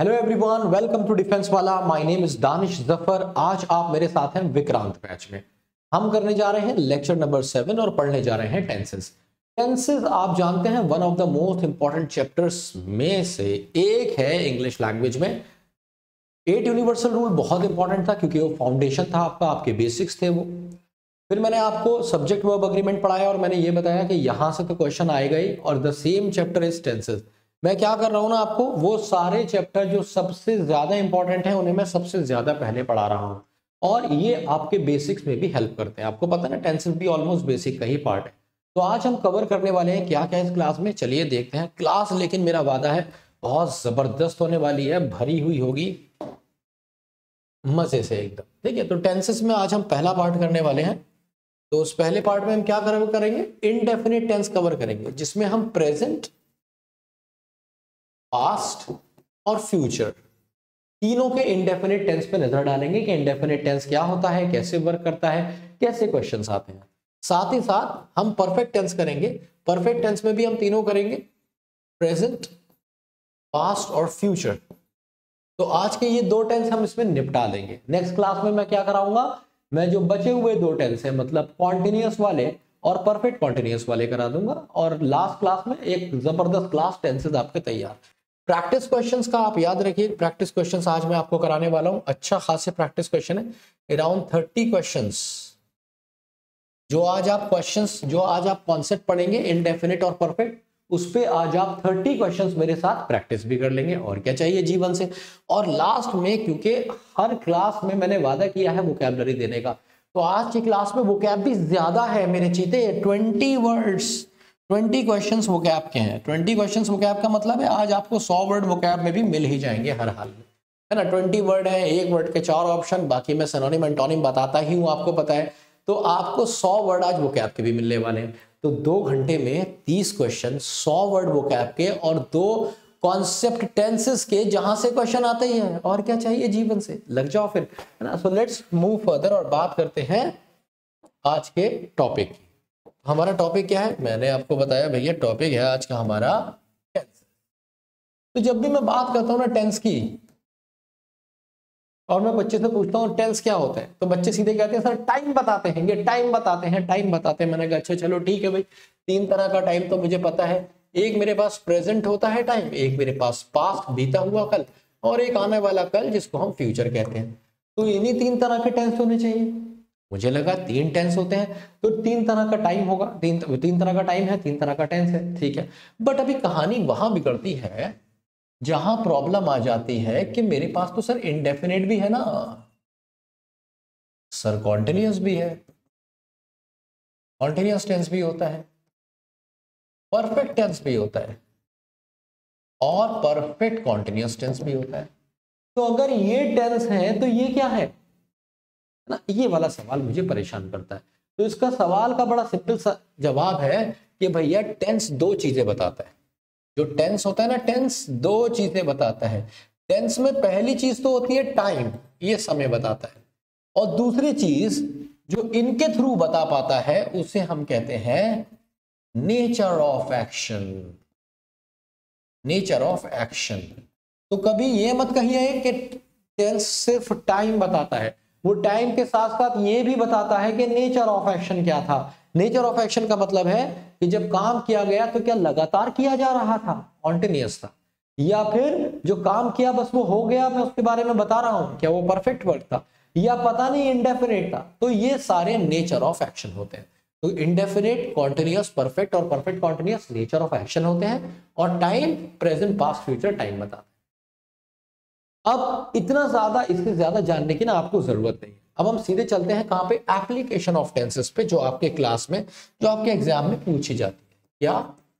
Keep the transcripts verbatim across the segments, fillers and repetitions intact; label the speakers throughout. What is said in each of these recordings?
Speaker 1: Hello everyone, welcome to defence वाला। My name is Danish Zafar. आज आप मेरे साथ हैं विक्रांत बैच में। हम करने जा रहे हैं लेक्चर नंबर सेवन और पढ़ने जा रहे हैं टेंसेस। टेंसेस आप जानते हैं one of the most important chapters में से एक है इंग्लिश लैंग्वेज में। एट यूनिवर्सल रूल बहुत इंपॉर्टेंट था क्योंकि वो फाउंडेशन था आपका, आपके बेसिक्स थे वो। फिर मैंने आपको सब्जेक्ट वर्ब अग्रीमेंट पढ़ाया और मैंने ये बताया कि यहां से तो क्वेश्चन आएगा ही, और the same chapter is tenses. मैं क्या कर रहा हूं ना, आपको वो सारे चैप्टर जो सबसे ज्यादा इंपॉर्टेंट है उन्हें मैं सबसे ज्यादा पहले पढ़ा रहा हूं, और ये आपके बेसिक्स में भी हेल्प करते हैं। आपको पता है ना, टेंसेस भी ऑलमोस्ट बेसिक का ही पार्ट है। तो आज हम कवर करने वाले हैं क्या क्या इस क्लास में, चलिए देखते हैं। क्लास लेकिन मेरा वादा है बहुत जबरदस्त होने वाली है, भरी हुई होगी मजे से एकदम। ठीक है, तो टेंसेस में आज हम पहला पार्ट करने वाले हैं। तो उस पहले पार्ट में हम क्या करेंगे, इनडेफिनिट टेंस कवर करेंगे, जिसमें हम प्रेजेंट, पास्ट और फ्यूचर तीनों के इंडेफिनिट टेंस पे नजर डालेंगे कि इंडेफिनिट टेंस क्या होता है, कैसे वर्क करता है, कैसे क्वेश्चंस आते हैं। साथ ही साथ हम परफेक्ट टेंस करेंगे। परफेक्ट टेंस में भी हम तीनों करेंगे, प्रेजेंट, पास्ट और फ्यूचर। तो आज के ये दो टेंस हम इसमें निपटा देंगे। नेक्स्ट क्लास में मैं क्या कराऊंगा, मैं जो बचे हुए दो टेंस है, मतलब कॉन्टिन्यूअस वाले और परफेक्ट कॉन्टिन्यूअस वाले करा दूंगा, और लास्ट क्लास में एक जबरदस्त क्लास टेंसेस आपके तैयार। प्रैक्टिस क्वेश्चंस का आप याद रखिए, प्रैक्टिस क्वेश्चंस आज मैं आपको कराने वाला हूं। अच्छा खासे प्रैक्टिस क्वेश्चन है, अराउंड थर्टी क्वेश्चंस। जो आज आप क्वेश्चंस जो आज आप कॉन्सेप्ट पढ़ेंगे इनडेफिनिट और परफेक्ट, उस पे आज आप थर्टी क्वेश्चंस मेरे साथ प्रैक्टिस भी कर लेंगे। और क्या चाहिए जीवन से। और लास्ट में, क्योंकि हर क्लास में मैंने वादा किया है वोकैबुलरी देने का, तो आज की क्लास में वोकैब भी ज्यादा है मेरे चीते। Twenty words, twenty questions vocab के हैं। ट्वेंटी क्वेश्चंस वोकैब का मतलब है आज आपको सौ वर्ड वोकैब में भी मिल ही जाएंगे हर हाल में, है ना। ट्वेंटी वर्ड है, एक वर्ड के चार ऑप्शन, बाकी मैं सिनोनिम एंटोनिम बताता ही हूँ, आपको पता है। तो आपको सौ वर्ड आज वोकैब के भी मिलने वाले हैं। तो दो घंटे में तीस क्वेश्चन, सौ वर्ड वोकैब के और दो कॉन्सेप्ट टेंसेस के, जहां से क्वेश्चन आते ही हैं। और क्या चाहिए जीवन से, लग जाओ फिर, है ना। सो लेट्स मूव फर्दर और बात करते हैं आज के टॉपिक की। हमारा टॉपिक क्या है, मैंने आपको बताया भैया, टॉपिक है आज का हमारा टेंस। तो जब भी मैं बात करता हूं ना टेंस की, और मैं बच्चे से पूछता हूँ टेंस क्या होता है, तो बच्चे सीधे कहते हैं सर टाइम बताते हैं, ये टाइम बताते हैं, टाइम बताते हैं। मैंने कहा अच्छा चलो ठीक है भाई, तीन तरह का टाइम तो मुझे पता है। एक मेरे पास प्रेजेंट होता है टाइम, एक मेरे पास पास्ट बीता हुआ कल, और एक आने वाला कल जिसको हम फ्यूचर कहते हैं। तो इन्हीं तीन तरह के टेंस होने चाहिए। मुझे लगा तीन टेंस होते हैं तो तीन तरह का टाइम होगा, तीन तीन तरह का टाइम है, तीन तरह का टेंस है, ठीक है। बट अभी कहानी वहां बिगड़ती है जहां प्रॉब्लम आ जाती है कि मेरे पास तो सर इंडेफिनिट भी है ना, सर कॉन्टिन्यूअस भी है, कॉन्टिन्यूअस टेंस भी होता है, परफेक्ट टेंस भी होता है, और परफेक्ट कॉन्टिन्यूअस टेंस भी होता है। तो अगर ये टेंस है तो ये क्या है ना, ये वाला सवाल मुझे परेशान करता है। तो इसका सवाल का बड़ा सिंपल सा जवाब है कि भैया टेंस दो चीजें बताता है। जो टेंस होता है ना, टेंस दो चीजें बताता है। टेंस में पहली चीज तो होती है टाइम, ये समय बताता है, और दूसरी चीज जो इनके थ्रू बता पाता है उसे हम कहते हैं nature of action. Nature of action. तो कभी ये मत कहिए कि टेंस सिर्फ टाइम बताता है, वो टाइम के साथ साथ ये भी बताता है कि नेचर ऑफ एक्शन क्या था। नेचर ऑफ एक्शन का मतलब है कि जब काम किया गया तो क्या लगातार किया जा रहा था, कॉन्टिन्यूअस था, या फिर जो काम किया बस वो हो गया, मैं उसके बारे में बता रहा हूं, क्या वो परफेक्ट वर्क था, या पता नहीं इंडेफिनिट था। तो ये सारे नेचर ऑफ एक्शन होते हैं। तो इंडेफिनिट, कॉन्टिन्यूअस, परफेक्ट और perfect continuous nature of action होते हैं, और time present past future time बताता है। अब इतना ज्यादा, इससे ज्यादा जानने की ना आपको जरूरत नहीं है। अब हम सीधे चलते हैं कहां पे, एप्लीकेशन ऑफ टेंसेस पे, जो आपके क्लास में, जो आपके एग्जाम में पूछी जाती है। क्या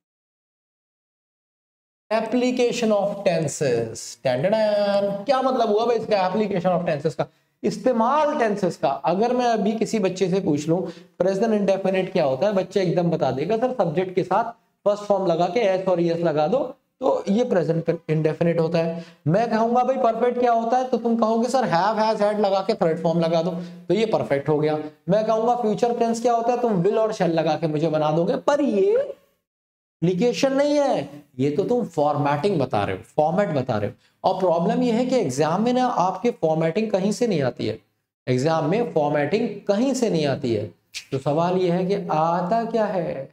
Speaker 1: एप्लीकेशन ऑफ टेंसेस, क्या मतलब हुआ भाई इसका, एप्लीकेशन ऑफ टेंसेस का इस्तेमाल, टेंसेस का। अगर मैं अभी किसी बच्चे से पूछ लूं प्रेजेंट इंडेफिनिट क्या होता है, बच्चे एकदम बता देगा सर सब्जेक्ट के साथ फर्स्ट फॉर्म लगा के एस और यस लगा दो तो ये प्रेजेंट इंडेफिनिट होता है। मैं कहूंगा भाई परफेक्ट क्या होता है, तो तुम कहोगे सर हैव, हैज, हैड लगा के थर्ड फॉर्म लगा दो तो ये परफेक्ट हो गया। मैं कहूंगा फ्यूचर टेंस क्या होता है, तुम विल और शैल लगा के मुझे बना दोगे, पर ये एप्लीकेशन नहीं है, ये तो तुम फॉर्मेटिंग बता रहे हो, फॉर्मेट बता रहे हो। और प्रॉब्लम ये है कि एग्जाम में ना आपके फॉर्मेटिंग कहीं से नहीं आती है, एग्जाम में फॉर्मेटिंग कहीं से नहीं आती है। तो सवाल ये है कि आता क्या है,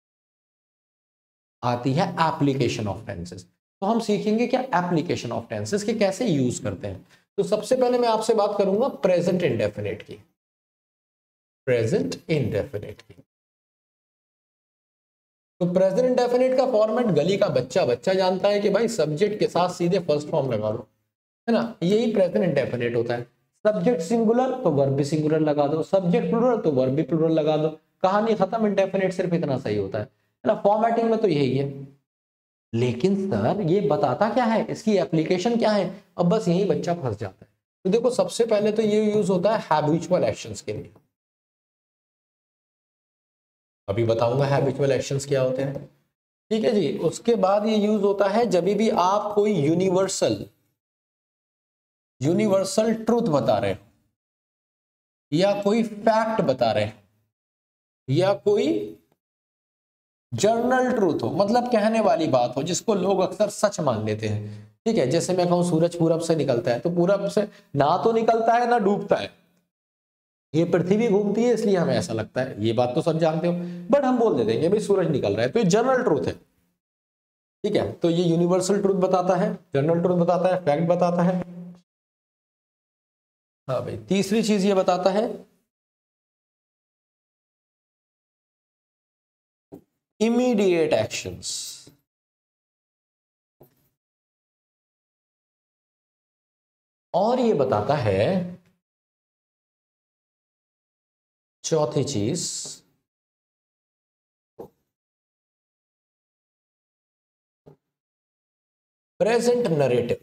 Speaker 1: आती है एप्लीकेशन ऑफ टेंसेस। तो हम सीखेंगे क्या एप्लीकेशन ऑफ टेंसेस के कैसे यूज करते हैं। तो सबसे पहले मैं आपसे बात करूंगा प्रेजेंट इंडेफिनिट की, प्रेजेंट इंडेफिनिट की। तो प्रेजेंट इंडेफिनिट का फॉर्मेट गली का बच्चा बच्चा जानता है कि भाई सब्जेक्ट के साथ सीधे फर्स्ट फॉर्म लगा दो, है ना, यही प्रेजेंट इंडेफिनिट होता है। सब्जेक्ट सिंगुलर तो वर्ब भी सिंगुलर लगा दो, सब्जेक्ट प्लूरल तो वर्ब भी प्लूरल लगा दो, कहानी खत्म। इंडेफिनिट सिर्फ इतना सही होता है, है ना, फॉर्मेटिंग में तो यही है। लेकिन सर ये बताता क्या है, इसकी एप्लीकेशन क्या है, अब बस यही बच्चा फंस जाता है। तो देखो सबसे पहले तो ये यूज होता है हैबिचुअल एक्शंस के लिए, अभी बताऊंगा हैबिचुअल एक्शंस क्या होते हैं, ठीक है जी। उसके बाद ये यूज होता है जब भी आप कोई यूनिवर्सल यूनिवर्सल ट्रूथ बता रहे हो या कोई फैक्ट बता रहे हो या कोई जर्नल ट्रूथ हो, मतलब कहने वाली बात हो जिसको लोग अक्सर सच मान लेते हैं, ठीक है। जैसे मैं कहूं सूरज पूरब से निकलता है, तो पूरब से ना तो निकलता है ना डूबता है, ये पृथ्वी घूमती है इसलिए हमें ऐसा लगता है, ये बात तो सब जानते हो, बट हम बोल देते हैं कि भाई सूरज निकल रहा है, तो ये जनरल ट्रूथ है, ठीक है। तो ये यूनिवर्सल ट्रूथ बताता है, जनरल ट्रूथ बताता है, फैक्ट बताता है। हाँ भाई, तीसरी चीज ये बताता है इमीडिएट एक्शंस, और ये बताता है चौथी चीज प्रेजेंट नरेटिव।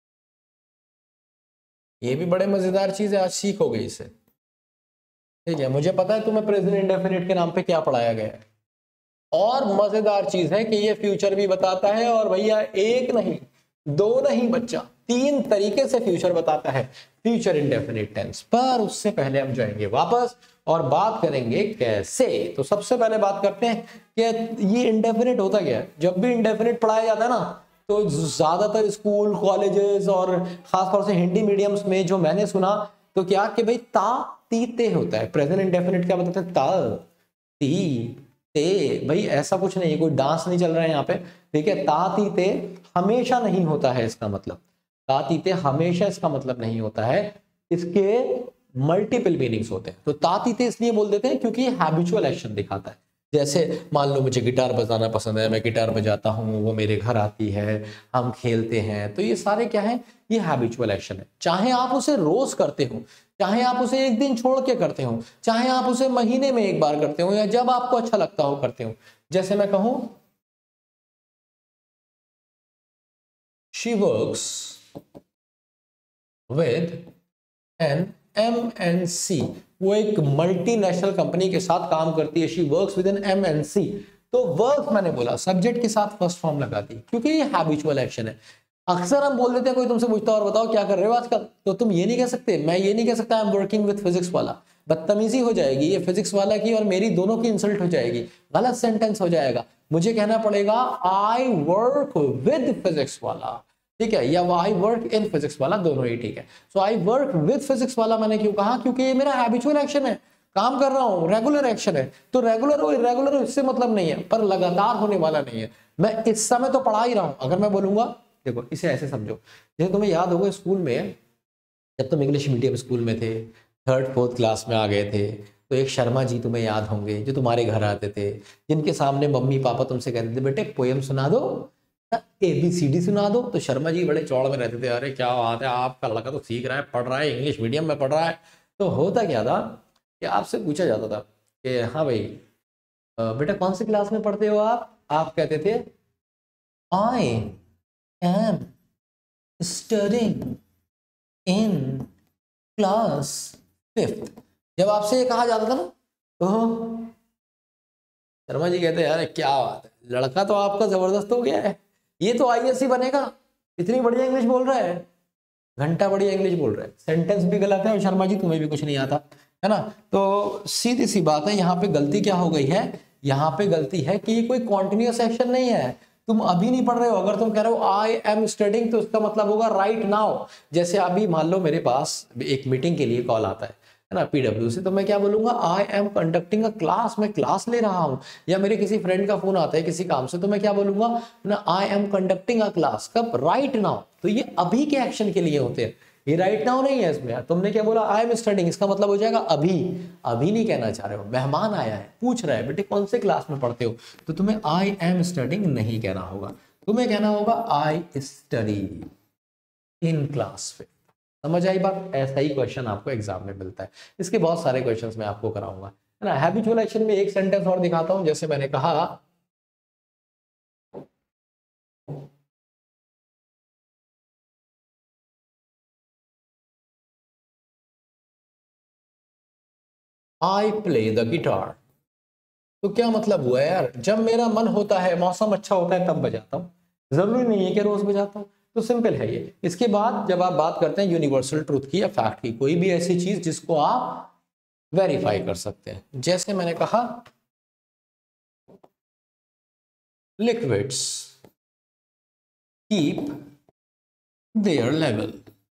Speaker 1: ये भी बड़े मजेदार चीज है, आज सीखोगे इसे, ठीक है। मुझे पता है तुम्हें प्रेजेंट इंडेफिनिट के नाम पे क्या पढ़ाया गया है, और मजेदार चीज है कि ये फ्यूचर भी बताता है, और भैया एक नहीं दो नहीं बच्चा तीन तरीके से फ्यूचर बताता है, फ्यूचर इंडेफिनिट टेंस। पर उससे पहले हम जाएंगे वापस और बात करेंगे कैसे। तो सबसे पहले बात करते हैं कि ये इंडेफिनिट होता क्या है। जब भी इंडेफिनिट पढ़ाया जाता है ना, तो ज्यादातर स्कूल कॉलेजेस और खासतौर से हिंदी मीडियम्स में जो मैंने सुना, तो क्या कि भाई ता ती ते होता है। प्रेजेंट इंडेफिनिट क्या बताते हैं, ता ती ते। भाई ऐसा कुछ नहीं है, कोई डांस नहीं चल रहा है यहाँ पे, ठीक है। ता ती ते हमेशा नहीं होता है इसका मतलब, ता ती ते हमेशा इसका मतलब नहीं होता है, इसके मल्टीपल मीनिंग्स होते हैं। तो ता ती ते इसलिए बोल देते हैं क्योंकि ये हैबिचुअल एक्शन दिखाता है। जैसे मान लो मुझे गिटार बजाना पसंद है, मैं गिटार बजाता हूँ, वो मेरे घर आती है, हम खेलते हैं, तो ये सारे क्या है, ये हैबिचुअल एक्शन है। चाहे आप उसे रोज करते हो, चाहे आप उसे एक दिन छोड़ के करते हो, चाहे आप उसे महीने में एक बार करते हो, या जब आपको अच्छा लगता हो करते हो। जैसे मैं कहूं she works with an M N C, वो एक मल्टीनेशनल कंपनी के साथ काम करती है। She works with an M N C, तो वर्क मैंने बोला सब्जेक्ट के साथ फर्स्ट फॉर्म लगाती, क्योंकि ये हैबिचुअल एक्शन है। अक्सर हम बोल देते हैं, कोई तुमसे पूछता है और बताओ क्या कर रहे हो आजकल, तो तुम ये नहीं कह सकते, मैं ये नहीं कह सकता I am working with physics वाला, बदतमीजी हो जाएगी, ये फिजिक्स वाला की और मेरी दोनों की इंसल्ट हो जाएगी, गलत सेंटेंस हो जाएगा। मुझे कहना पड़ेगा आई वर्क विद फिजिक्स वाला, ठीक है, या आई वर्क इन फिजिक्स वाला, दोनों ही ठीक है। So I work with physics वाला मैंने क्यों कहा, क्योंकि ये मेरा हैबिचुअल एक्शन है, काम कर रहा हूं, रेगुलर एक्शन है। तो रेगुलर हो इरेगुलर हो इससे मतलब नहीं है, पर लगातार होने वाला नहीं है। मैं इस समय तो पढ़ा ही रहा हूं, अगर मैं बोलूंगा, देखो इसे ऐसे समझो, जैसे तुम्हें याद होगा स्कूल में, जब तुम इंग्लिश मीडियम स्कूल में थे, थर्ड फोर्थ क्लास में आ गए थे, तो एक शर्मा जी तुम्हें याद होंगे जो तुम्हारे घर आते थे, जिनके सामने मम्मी पापा तुमसे कहते थे बेटे पोएम सुना दो, ए बी सी डी सुना दो। तो शर्मा जी बड़े चौड़ में रहते थे, अरे क्या बात है, आपका लड़का तो सीख रहा है, पढ़ रहा है, इंग्लिश मीडियम में पढ़ रहा है। तो होता क्या था कि आपसे पूछा जाता था कि हाँ भाई बेटा कौन सी क्लास में पढ़ते हो आप आप कहते थे I am studying in class fifth. जब आपसे ये कहा जाता था ना, तो शर्मा जी कहते यार क्या बात है, लड़का तो आपका जबरदस्त हो गया है, ये तो आई ए एस ही बनेगा, इतनी बढ़िया इंग्लिश बोल रहा है, घंटा बढ़िया इंग्लिश बोल रहा है, सेंटेंस भी गलत है और शर्मा जी तुम्हें भी कुछ नहीं आता, है ना। तो सीधी सी बात है, यहाँ पे गलती क्या हो गई है, यहाँ पे गलती है कि ये कोई कॉन्टिन्यूअस एक्शन नहीं है, तुम अभी नहीं पढ़ रहे हो। अगर तुम कह रहे हो आई एम स्टडिंग तो इसका मतलब होगा राइट नाउ। जैसे अभी मान लो मेरे पास एक मीटिंग के लिए कॉल आता है है ना पीडब्ल्यू से, तो मैं क्या बोलूंगा, I am conducting a class, मैं क्लास ले रहा हूं। या मेरे किसी फ्रेंड का फोन आता है किसी काम से, तो मैं क्या बोलूंगा ना, I am conducting a class, कब, राइट नाउ। तो ये अभी के एक्शन के लिए होते हैं, ये राइट नाउ नहीं है इसमें। तुमने क्या बोला, आई एम स्टडिंग, इसका मतलब हो जाएगा अभी। अभी नहीं कहना चाह रहे हो, मेहमान आया है पूछ रहा है बेटे कौन से क्लास में पढ़ते हो, तो तुम्हें आई एम स्टडिंग नहीं कहना होगा, तुम्हें कहना होगा आई स्टडी इन क्लास पे। समझ आई बात? ऐसा ही क्वेश्चन आपको एग्जाम में मिलता है। इसके बहुत सारे क्वेश्चंस मैं आपको कराऊंगा, है ना। हैबिचुअल एक्शन में एक सेंटेंस और दिखाता हूं, जैसे मैंने कहा आई प्ले द गिटार। तो क्या मतलब हुआ यार, जब मेरा मन होता है, मौसम अच्छा होता है तब बजाता हूं, जरूरी नहीं है कि रोज बजाता हूं। तो सिंपल है ये। इसके बाद जब आप बात करते हैं यूनिवर्सल ट्रूथ की या फैक्ट की, कोई भी ऐसी चीज जिसको आप वेरीफाई कर सकते हैं, जैसे मैंने कहा लिक्विड्स कीप देयर लेवल।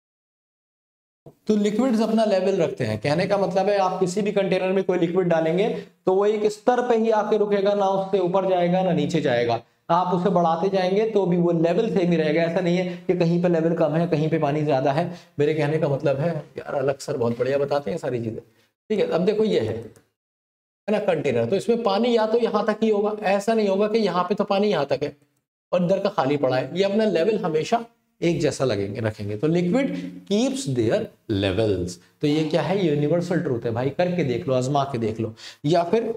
Speaker 1: तो लिक्विड्स अपना लेवल रखते हैं, कहने का मतलब है आप किसी भी कंटेनर में कोई लिक्विड डालेंगे तो वो एक स्तर पे ही आके रुकेगा, ना उससे ऊपर जाएगा ना नीचे जाएगा। आप उसे बढ़ाते जाएंगे तो भी वो लेवल सेम ही रहेगा। ऐसा नहीं है कि कहीं पे लेवल कम है कहीं पे पानी ज्यादा है। मेरे कहने का मतलब है यार, अलग सर बहुत बढ़िया बताते हैं सारी चीजें, ठीक है। अब देखो ये है है ना कंटेनर, तो इसमें पानी या तो यहाँ तक ही होगा, ऐसा नहीं होगा कि यहाँ पे तो पानी यहाँ तक है और इधर का खाली पड़ा है। ये अपना लेवल हमेशा एक जैसा लगेंगे रखेंगे। तो लिक्विड कीप्स देयर लेवल्स, तो ये क्या है, यूनिवर्सल ट्रूथ है भाई, करके देख लो, आजमा के देख लो। या फिर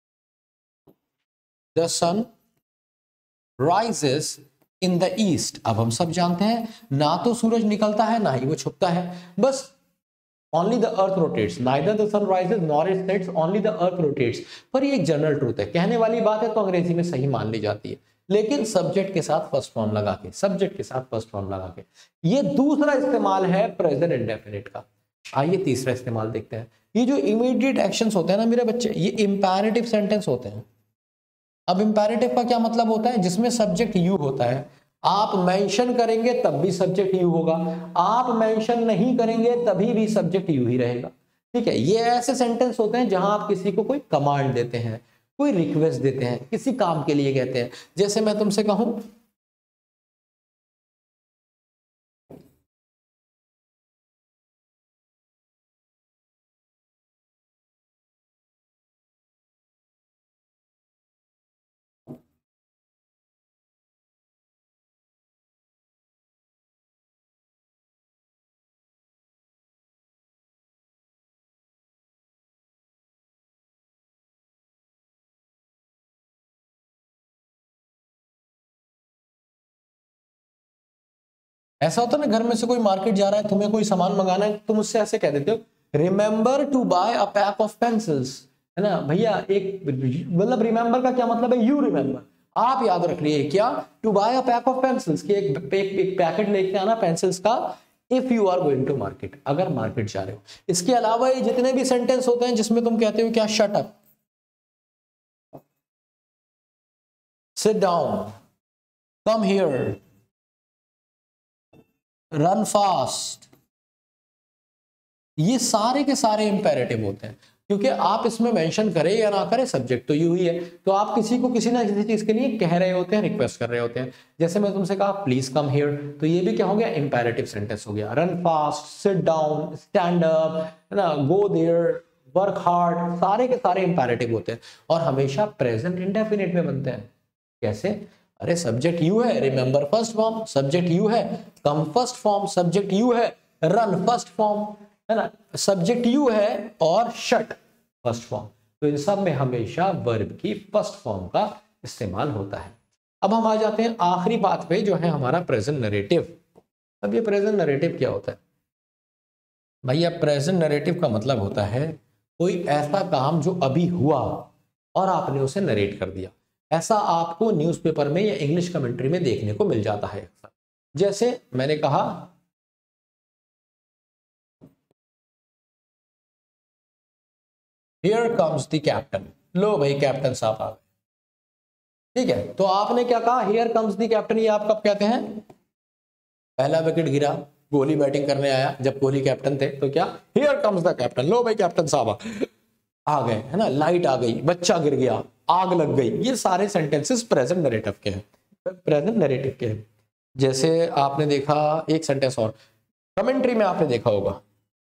Speaker 1: the sun rises in the east. अब हम सब जानते हैं ना तो सूरज निकलता है ना ही वो छुपता है, बस only the earth rotates, neither the sun rises nor it sets, only the earth rotates। पर ये एक जनरल ट्रूथ है, कहने वाली बात है तो अंग्रेजी में सही मान ली जाती है, लेकिन सब्जेक्ट के साथ फर्स्ट फॉर्म लगा के, सब्जेक्ट के साथ फर्स्ट फॉर्म लगा के। ये दूसरा इस्तेमाल है प्रेजेंट इंडेफिनिट का। आइए तीसरा इस्तेमाल देखते हैं। ये जो इमीडिएट एक्शंस होते हैं ना मेरे बच्चे, ये इंपैरेटिव सेंटेंस होते हैं। अब इंपैरेटिव का क्या मतलब होता है, जिसमें सब्जेक्ट यू होता है। आप मेंशन करेंगे तब भी सब्जेक्ट यू होगा, आप मेंशन नहीं करेंगे तभी भी सब्जेक्ट यू ही रहेगा, ठीक है। ये ऐसे सेंटेंस होते हैं जहां आप किसी को कोई कमांड देते हैं, कोई रिक्वेस्ट देते हैं, किसी काम के लिए कहते हैं। जैसे मैं तुमसे कहूं ऐसा होता है ना, घर में से कोई मार्केट जा रहा है, तुम्हें कोई सामान मंगाना है, तुम उससे ऐसे कह देते हो, remember to buy a pack of pencils, है ना भैया। एक मतलब रिमेंबर का क्या मतलब है, यू रिमेंबर, आप याद रख लिए क्या, to buy a pack of pencils, कि एक, एक, एक पैकेट लेके आना पेंसिल्स का, if you are going to market, अगर मार्केट जा रहे हो। इसके अलावा ये जितने भी सेंटेंस होते हैं जिसमें तुम कहते हो क्या, shut up, sit down, come here, run fast, ये सारे के सारे इंपेरेटिव होते हैं, क्योंकि आप इसमें मेंशन करें या ना करें सब्जेक्ट तो यू ही है। तो आप किसी को किसी ना किसी चीज के लिए कह रहे होते हैं, रिक्वेस्ट कर रहे होते हैं। जैसे मैं तुमसे कहा प्लीज कम हियर, तो ये भी क्या हो गया, इंपेरेटिव सेंटेंस हो गया। Run fast, sit down, stand up, है ना, गो देयर, वर्क हार्ड, सारे के सारे इंपेरेटिव होते हैं और हमेशा प्रेजेंट इंडेफिनिट में बनते हैं। कैसे, अरे सब्जेक्ट यू है, remember first form, subject you है, come first form, subject you है, रन फर्स्ट फॉर्म, है ना, सब्जेक्ट यू है और शट फर्स्ट फॉर्म। तो इन सब में हमेशा वर्ब की फर्स्ट फॉर्म का इस्तेमाल होता है। अब हम आ जाते हैं आखिरी बात पे, जो है हमारा प्रेजेंट नरेटिव। अब ये प्रेजेंट नरेटिव क्या होता है भैया? प्रेजेंट नरेटिव का मतलब होता है कोई ऐसा काम जो अभी हुआ और आपने उसे नरेट कर दिया। ऐसा आपको न्यूज़पेपर में या इंग्लिश कमेंट्री में देखने को मिल जाता है अक्सर। जैसे मैंने कहा हियर कम्स द कैप्टन, लो भाई कैप्टन साहब आ गए। ठीक है, तो आपने क्या कहा, हियर कम्स दी कैप्टन, ये आप कब कहते हैं, पहला विकेट गिरा, कोहली बैटिंग करने आया, जब कोहली कैप्टन थे तो क्या, हियर कम्स द कैप्टन, लो भाई कैप्टन साहब आ गए, है ना, लाइट आ गई, बच्चा गिर गया, आग लग गई, ये सारे सेंटेंसेस प्रेजेंट नरेटिव के हैं, प्रेजेंट नरेटिव के हैं। जैसे आपने देखा एक सेंटेंस और कमेंट्री में आपने देखा होगा,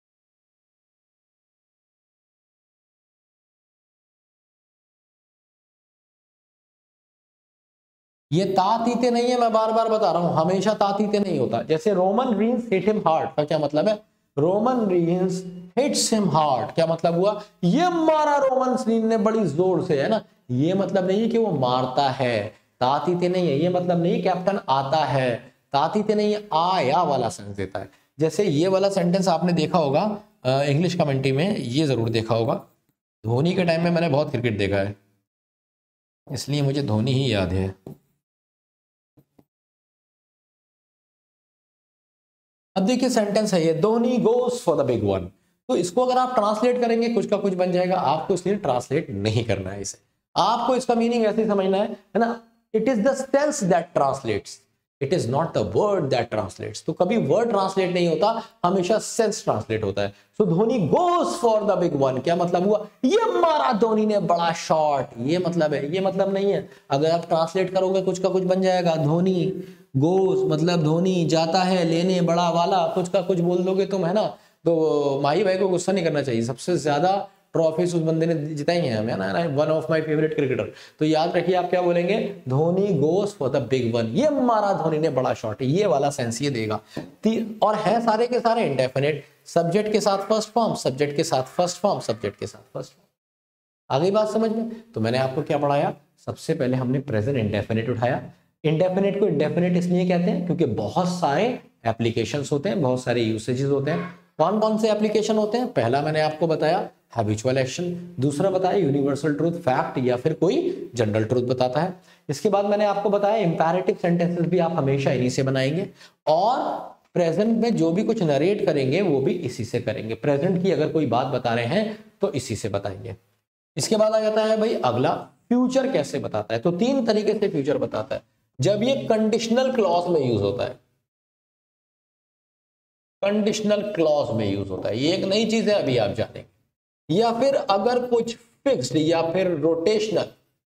Speaker 1: ये तातीते नहीं है, मैं बार बार बता रहा हूं, हमेशा तातीते नहीं होता। जैसे Roman Reigns hit him hard का क्या मतलब है, Roman Reigns hits him hard, क्या मतलब हुआ, ये मारा रोमन रीन ने बड़ी जोर से, है ना, ये मतलब नहीं है कि वो मारता है, तातीते नहीं है, ये मतलब नहीं कैप्टन आता है, तातीते नहीं है, आया वाला सेंस देता है। जैसे ये वाला सेंटेंस आपने देखा होगा इंग्लिश कमेंट्री में, ये जरूर देखा होगा, धोनी के टाइम में मैंने बहुत क्रिकेट देखा है, इसलिए मुझे धोनी ही याद है। अब देखिए सेंटेंस है ये, Dhoni goes for the big one, तो इसको अगर आप ट्रांसलेट करेंगे कुछ का कुछ बन जाएगा, आपको इसलिए ट्रांसलेट नहीं करना है इसे, आपको इसका मीनिंग ऐसे ही समझना है, है ना, it is the sense that translates, it is not the word that translates, तो कभी वर्ड ट्रांसलेट नहीं होता, हमेशा सेंस ट्रांसलेट होता है। So Dhoni goes for the big one, क्या मतलब हुआ, ये मारा धोनी ने बड़ा शॉट, ये मतलब है, ये मतलब नहीं है। अगर आप ट्रांसलेट करोगे कुछ का कुछ बन जाएगा, धोनी गोस मतलब धोनी जाता है लेने बड़ा वाला, कुछ का कुछ बोल दोगे तुम, है ना, तो माही भाई को गुस्सा नहीं करना चाहिए, सबसे ज्यादा ट्रॉफीज उस बंदे ने जिताई हैं हमें ना, one of my favourite cricketer. तो याद रखिए आप क्या बोलेंगे, Dhoni goes for the big one, ये मारा धोनी ने बड़ा शॉट, ये वाला सेंस ये देगा। और है सारे के सारे इंडेफिनिट, सब्जेक्ट के साथ फर्स्ट फॉर्म, सब्जेक्ट के साथ फर्स्ट फॉर्म, सब्जेक्ट के साथ फर्स्ट फॉर्म। आगे बात समझ में, तो मैंने आपको क्या पढ़ाया, सबसे पहले हमने प्रेजेंट इंडेफिनिट उठाया। इंडेफिनिट को इंडेफिनिट इसलिए कहते हैं क्योंकि बहुत सारे एप्लीकेशंस होते हैं, बहुत सारे यूसेजेस होते हैं। कौन कौन से एप्लीकेशन होते हैं, पहला मैंने आपको बताया हैबिचुअल एक्शन, दूसरा बताया यूनिवर्सल ट्रूथ फैक्ट या फिर कोई जनरल ट्रूथ बताता है। इसके बाद मैंने आपको बताया इंपैरेटिव सेंटेंसेस भी आप हमेशा इन्हीं से बनाएंगे, और प्रेजेंट में जो भी कुछ नरेट करेंगे वो भी इसी से करेंगे, प्रेजेंट की अगर कोई बात बता रहे हैं तो इसी से बताएंगे। इसके बाद आ जाता है भाई अगला, फ्यूचर कैसे बताता है, तो तीन तरीके से फ्यूचर बताता है। जब ये कंडीशनल क्लॉज में यूज होता है, कंडीशनल क्लॉज में यूज होता है, ये एक नई चीज है अभी आप जानेंगे। या फिर अगर कुछ फिक्स्ड या फिर रोटेशनल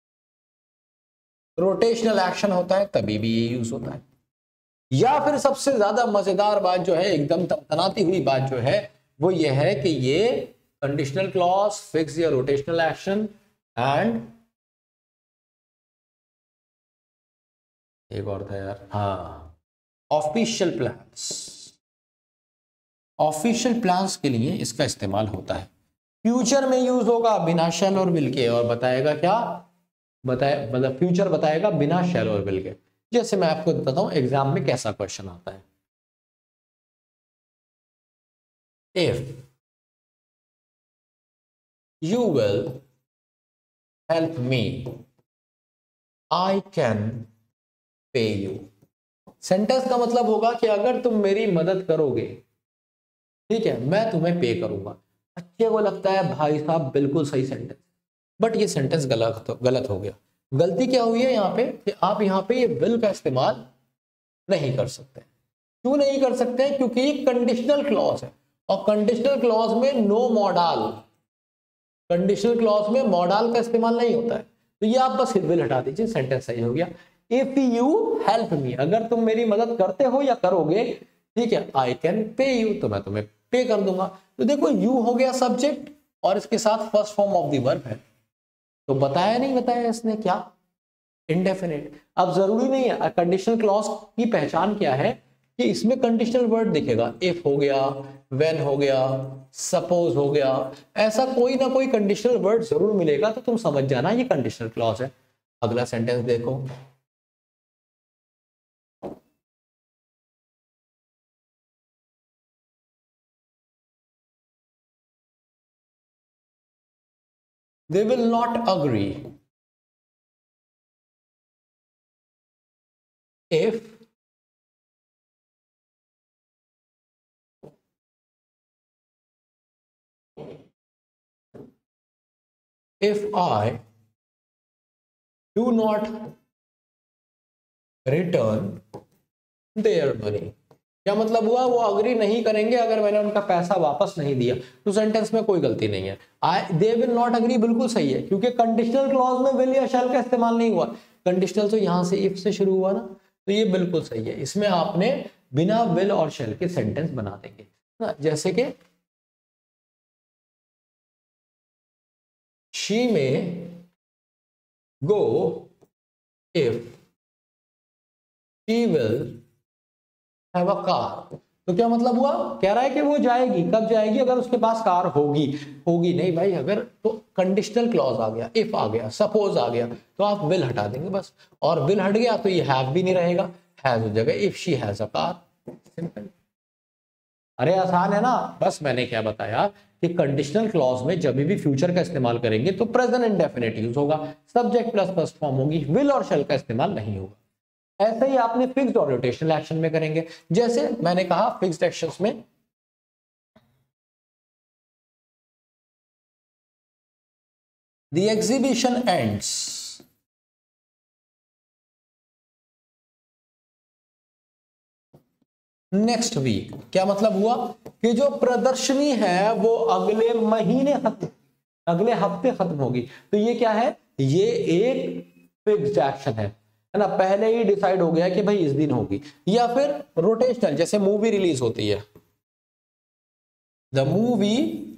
Speaker 1: रोटेशनल एक्शन होता है तभी भी ये यूज होता है। या फिर सबसे ज्यादा मजेदार बात जो है, एकदम तनाती हुई बात जो है, वो ये है कि ये कंडीशनल क्लॉज, फिक्स या रोटेशनल एक्शन एंड एक और था यार, हाँ, ऑफिशियल प्लान्स, ऑफिशियल प्लान्स के लिए इसका इस्तेमाल होता है। फ्यूचर में यूज होगा बिना शैल और विल के, और बताएगा क्या, बताए मतलब फ्यूचर बताएगा बिना शैल और विल के। जैसे मैं आपको बताता हूं एग्जाम में कैसा क्वेश्चन आता है, if you will help me I can pay you. Sentence का मतलब होगा कि अगर तुम मेरी मदद करोगे, ठीक है, मैं तुम्हें पे करूंगा। बच्चे को लगता है भाई साहब बिल्कुल सही सेंटेंस, बट ये सेंटेंस गलत गलत हो गया। गलती क्या हुई है यहाँ पे कि आप यहाँ पे ये विल का इस्तेमाल नहीं कर सकते। क्यों नहीं कर सकते, क्योंकि ये कंडीशनल क्लॉज है, और कंडीशनल क्लॉज में नो मॉडल, कंडीशनल क्लॉज में मॉडल का इस्तेमाल नहीं होता है। तो ये आप बस विल हटा दीजिए, सेंटेंस सही हो गया। इफ यू हेल्प मी, अगर तुम मेरी मदद करते हो या करोगे, ठीक है, आई कैन पे यू, तो मैं तुम्हें पे कर दूंगा। तो देखो यू हो गया सब्जेक्ट और इसके साथ first form of the verb है, तो बताया नहीं बताया इसने क्या, इंडेफिनिट। अब जरूरी नहीं है, कंडीशनल क्लॉज की पहचान क्या है कि इसमें कंडीशनल वर्ड दिखेगा, इफ हो गया, व्हेन हो गया, सपोज हो गया, ऐसा कोई ना कोई कंडीशनल वर्ड जरूर मिलेगा, तो तुम समझ जाना ये कंडीशनल क्लॉज है। अगला सेंटेंस देखो, they will not agree if if I do not return their money. क्या मतलब हुआ, वो अग्री नहीं करेंगे अगर मैंने उनका पैसा वापस नहीं दिया। तो सेंटेंस में कोई गलती नहीं है, I they will not agree बिल्कुल सही है, क्योंकि कंडीशनल क्लॉज में विल या शैल का इस्तेमाल नहीं हुआ। कंडीशनल तो यहां से इफ से शुरू हुआ ना, तो ये बिल्कुल सही है। इसमें आपने बिना विल और शैल के सेंटेंस बना देंगे ना, जैसे कि शी में go if she will have a car. तो क्या मतलब हुआ, कह रहा है कि वो जाएगी, कब जाएगी, अगर उसके पास कार होगी। होगी नहीं भाई, अगर तो कंडीशनल क्लॉज आ गया, इफ आ गया, सपोज आ गया, तो आप विल हटा देंगे बस। और विल हट गया तो ये हैव भी नहीं रहेगा, हैज हो जाएगा if she has a car. Simple. अरे आसान है ना। बस मैंने क्या बताया कि कंडीशनल क्लॉज में जब भी फ्यूचर का इस्तेमाल करेंगे तो प्रेजेंट इंडेफिनिट यूज होगा, सब्जेक्ट प्लस फर्स्ट फॉर्म होगी, विल और शैल का इस्तेमाल नहीं होगा। ऐसा ही आपने फिक्स्ड और रोटेशनल एक्शन में करेंगे। जैसे मैंने कहा फिक्स्ड एक्शंस में the exhibition ends next week. क्या मतलब हुआ कि जो प्रदर्शनी है वो अगले महीने खत्म, अगले हफ्ते खत्म होगी। तो ये क्या है, ये एक फिक्स्ड एक्शन है है ना, पहले ही डिसाइड हो गया कि भाई इस दिन होगी। या फिर रोटेशनल, जैसे मूवी रिलीज होती है, the movie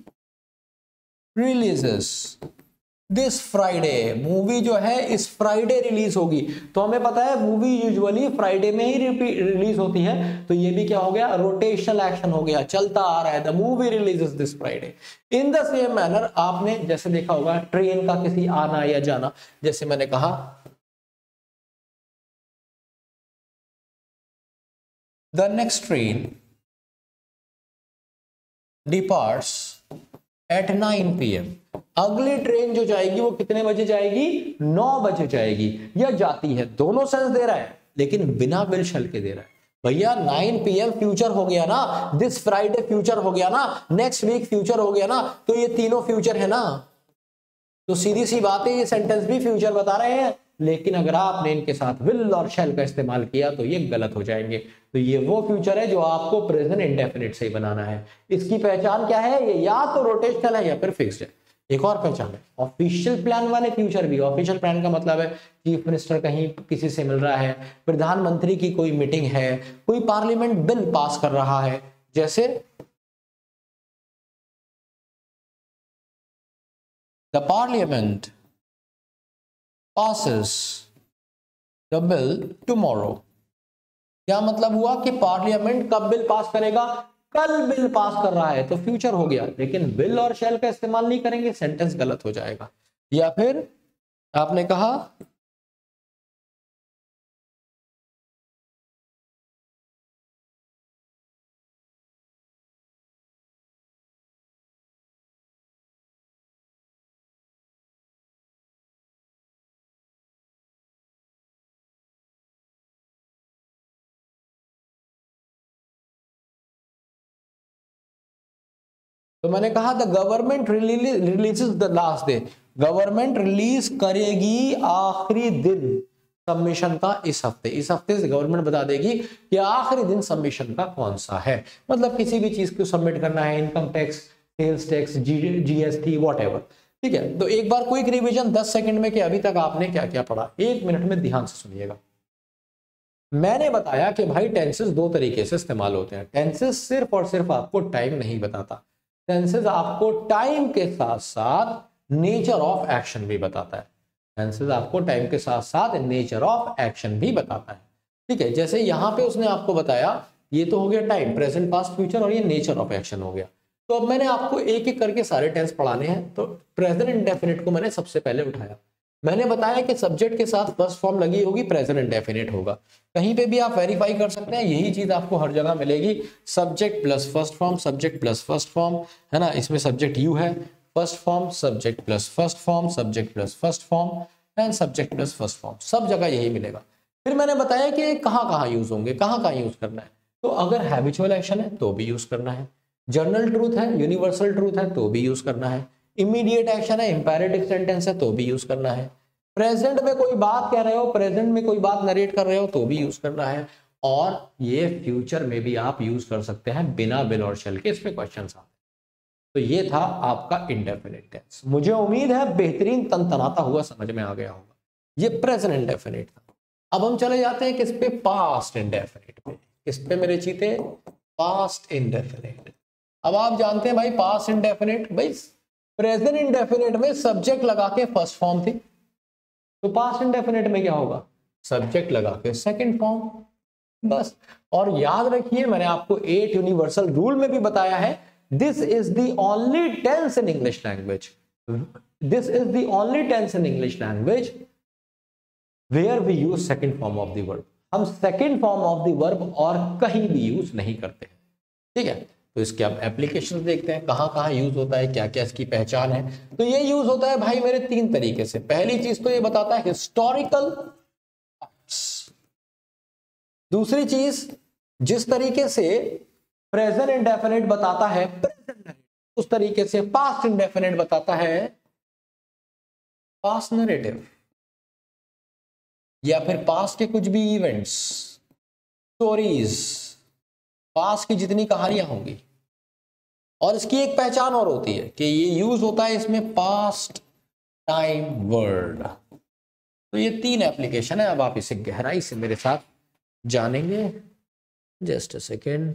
Speaker 1: releases this Friday. Movie जो है इस फ्राइडे रिलीज होगी। तो हमें पता है मूवी यूजुअली फ्राइडे में ही रिलीज होती है, तो ये भी क्या हो गया, रोटेशनल एक्शन हो गया, चलता आ रहा है। The movie releases this Friday. In the same manner आपने जैसे देखा होगा ट्रेन का किसी आना या जाना, जैसे मैंने कहा the next train departs at nine P M. अगली ट्रेन जो जाएगी वो कितने बजे जाएगी, नौ बजे जाएगी। या जाती है, दोनों सेंस दे रहा है, लेकिन बिना विल शैल के दे रहा है। भैया नाइन पी एम फ्यूचर हो गया ना, दिस फ्राइडे फ्यूचर हो गया ना, नेक्स्ट वीक फ्यूचर हो गया ना, तो ये तीनों फ्यूचर है ना। तो सीधी सी बात है, ये सेंटेंस भी फ्यूचर बता रहे हैं, लेकिन अगर आपने इनके साथ विल और शैल का इस्तेमाल किया तो ये गलत हो जाएंगे। तो ये वो फ्यूचर है जो आपको प्रेजेंट इंडेफिनिट से ही बनाना है। इसकी पहचान क्या है, ये या तो रोटेशनल है या फिर फिक्स्ड है। एक और पहचान है ऑफिशियल प्लान वाले फ्यूचर भी। ऑफिशियल प्लान का मतलब है चीफ मिनिस्टर कहीं किसी से मिल रहा है, प्रधानमंत्री की कोई मीटिंग है, कोई पार्लियामेंट बिल पास कर रहा है, जैसे the parliament passes the bill tomorrow। क्या मतलब हुआ कि पार्लियामेंट कब बिल पास करेगा, कल बिल पास कर रहा है, तो फ्यूचर हो गया। लेकिन विल और शैल का इस्तेमाल नहीं करेंगे, सेंटेंस गलत हो जाएगा। या फिर आपने कहा तो मैंने कहा the government releases the last day. Government release करेगी आखिरी दिन सबमिशन का इस हफ्ते। इस हफ्ते से गवर्नमेंट बता देगी कि आखिरी दिन सबमिशन का कौन सा है। मतलब किसी भी चीज को सबमिट करना है, income tax, sales tax, GST, whatever. ठीक है, तो एक बार क्विक रिवीजन दस सेकंड में कि अभी तक आपने क्या क्या पढ़ा, एक मिनट में ध्यान से सुनिएगा। मैंने बताया कि भाई टेंसेस दो तरीके से इस्तेमाल होते हैं। टेंसेस सिर्फ और सिर्फ आपको टाइम नहीं बताता, टेंसेस आपको टाइम के साथ साथ नेचर ऑफ एक्शन भी बताता है। टेंसेस आपको टाइम के साथ साथ नेचर ऑफ एक्शन भी बताता है। ठीक है, जैसे यहां पे उसने आपको बताया, ये तो हो गया टाइम, प्रेजेंट, पास्ट, फ्यूचर, और ये नेचर ऑफ एक्शन हो गया। तो अब मैंने आपको एक एक करके सारे टेंस पढ़ाने हैं। तो प्रेजेंट इंडेफिनिट को मैंने सबसे पहले उठाया। मैंने बताया कि सब्जेक्ट के साथ फर्स्ट फॉर्म लगी होगी, प्रेजेंट इंडेफिनिट होगा। कहीं पे भी आप वेरीफाई कर सकते हैं, यही चीज आपको हर जगह मिलेगी। Subject plus first form, subject plus first form, है ना। इसमें सब्जेक्ट यू है, first form, subject plus first form, subject plus first form and subject plus first form, सब जगह यही मिलेगा। फिर मैंने बताया कि कहाँ कहाँ यूज होंगे, कहाँ कहाँ यूज करना है। तो अगर हैबिचुअल एक्शन है तो भी यूज करना है, जनरल ट्रूथ है, यूनिवर्सल ट्रूथ है तो भी यूज करना है, इमीडिएट एक्शन है, इंपेरेटिव सेंटेंस है तो भी यूज करना है, प्रेजेंट में कोई बात कह रहे हो, प्रेजेंट में कोई बात नरेट कर रहे हो तो भी यूज करना है, और ये फ्यूचर में भी आप यूज कर सकते हैं बिना बिल और शेल के, इसमें क्वेश्चन आते हैं। तो ये था आपका इंडेफिनिट टेंस। मुझे उम्मीद है बेहतरीन तनतनाता हुआ समझ में आ गया होगा। ये प्रेजेंट इंडेफिनिट था। अब हम चले जाते हैं किस पे, पास्ट इंडेफिनिट पे। किस पे मेरे चीते, पास्ट इंडेफिनिट। अब आप जानते हैं भाई पास्ट इंडेफिनिट, भाई प्रेजेंट इंडेफिनिट में सब्जेक्ट लगा के फर्स्ट फॉर्म थी, तो पास्ट इंडेफिनिट में क्या होगा, सब्जेक्ट लगा के सेकंड फॉर्म, बस। और याद रखिए मैंने आपको एट यूनिवर्सल रूल में भी बताया है, this is the only tense in English language, this is the only tense in English language where we use second form of the verb. हम second form of the verb और कहीं भी use नहीं करते हैं, ठीक है। तो इसके अब एप्लीकेशंस देखते हैं, कहां कहां यूज होता है, क्या क्या इसकी पहचान है। तो ये यूज होता है भाई मेरे तीन तरीके से। पहली चीज तो ये बताता है हिस्टोरिकल फैक्ट्स। दूसरी चीज, जिस तरीके से प्रेजेंट इंडेफिनिट बताता है प्रेजेंट, उस तरीके से पास्ट इंडेफिनिट बताता है पास्ट नरेटिव, या फिर पास्ट के कुछ भी इवेंट्स, स्टोरीज, पास्ट की जितनी कहानियां होंगी। और इसकी एक पहचान और होती है कि ये यूज होता है इसमें पास्ट टाइम वर्ड। तो ये तीन एप्लीकेशन है। अब आप इसे गहराई से मेरे साथ जानेंगे। Just a second.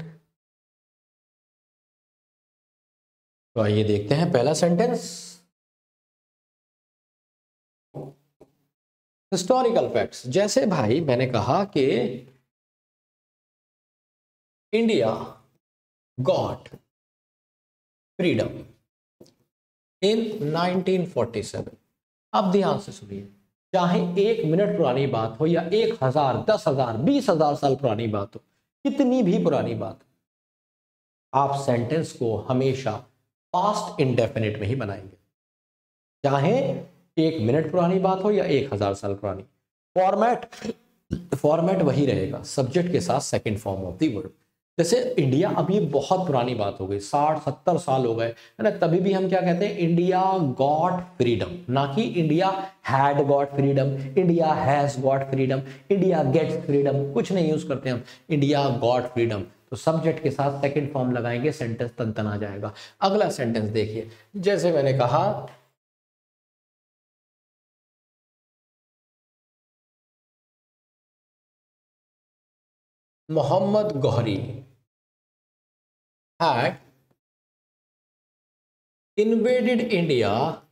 Speaker 1: तो आइए देखते हैं पहला सेंटेंस, हिस्टोरिकल फैक्ट्स। जैसे भाई मैंने कहा कि India got freedom in nineteen forty seven. अब ध्यान से सुनिए, चाहे एक मिनट पुरानी बात हो या एक हजार, दस हजार, बीस हजार साल पुरानी बात हो, कितनी भी पुरानी बात, आप सेंटेंस को हमेशा पास्ट इंडेफिनिट में ही बनाएंगे। चाहे एक मिनट पुरानी बात हो या एक हजार साल पुरानी, फॉर्मेट फॉर्मेट वही रहेगा, सब्जेक्ट के साथ second form of the verb. जैसे इंडिया, अब ये बहुत पुरानी बात हो गई, साठ सत्तर साल हो गए है ना, तभी भी हम क्या कहते हैं, इंडिया गॉट फ्रीडम, ना कि India had got freedom, India has got freedom, India gets freedom, कुछ नहीं यूज करते हम, इंडिया गॉट फ्रीडम। तो सब्जेक्ट के साथ सेकंड फॉर्म लगाएंगे, सेंटेंस तन आ जाएगा। अगला सेंटेंस देखिए, जैसे मैंने कहा Mohammad Gauhari had invaded India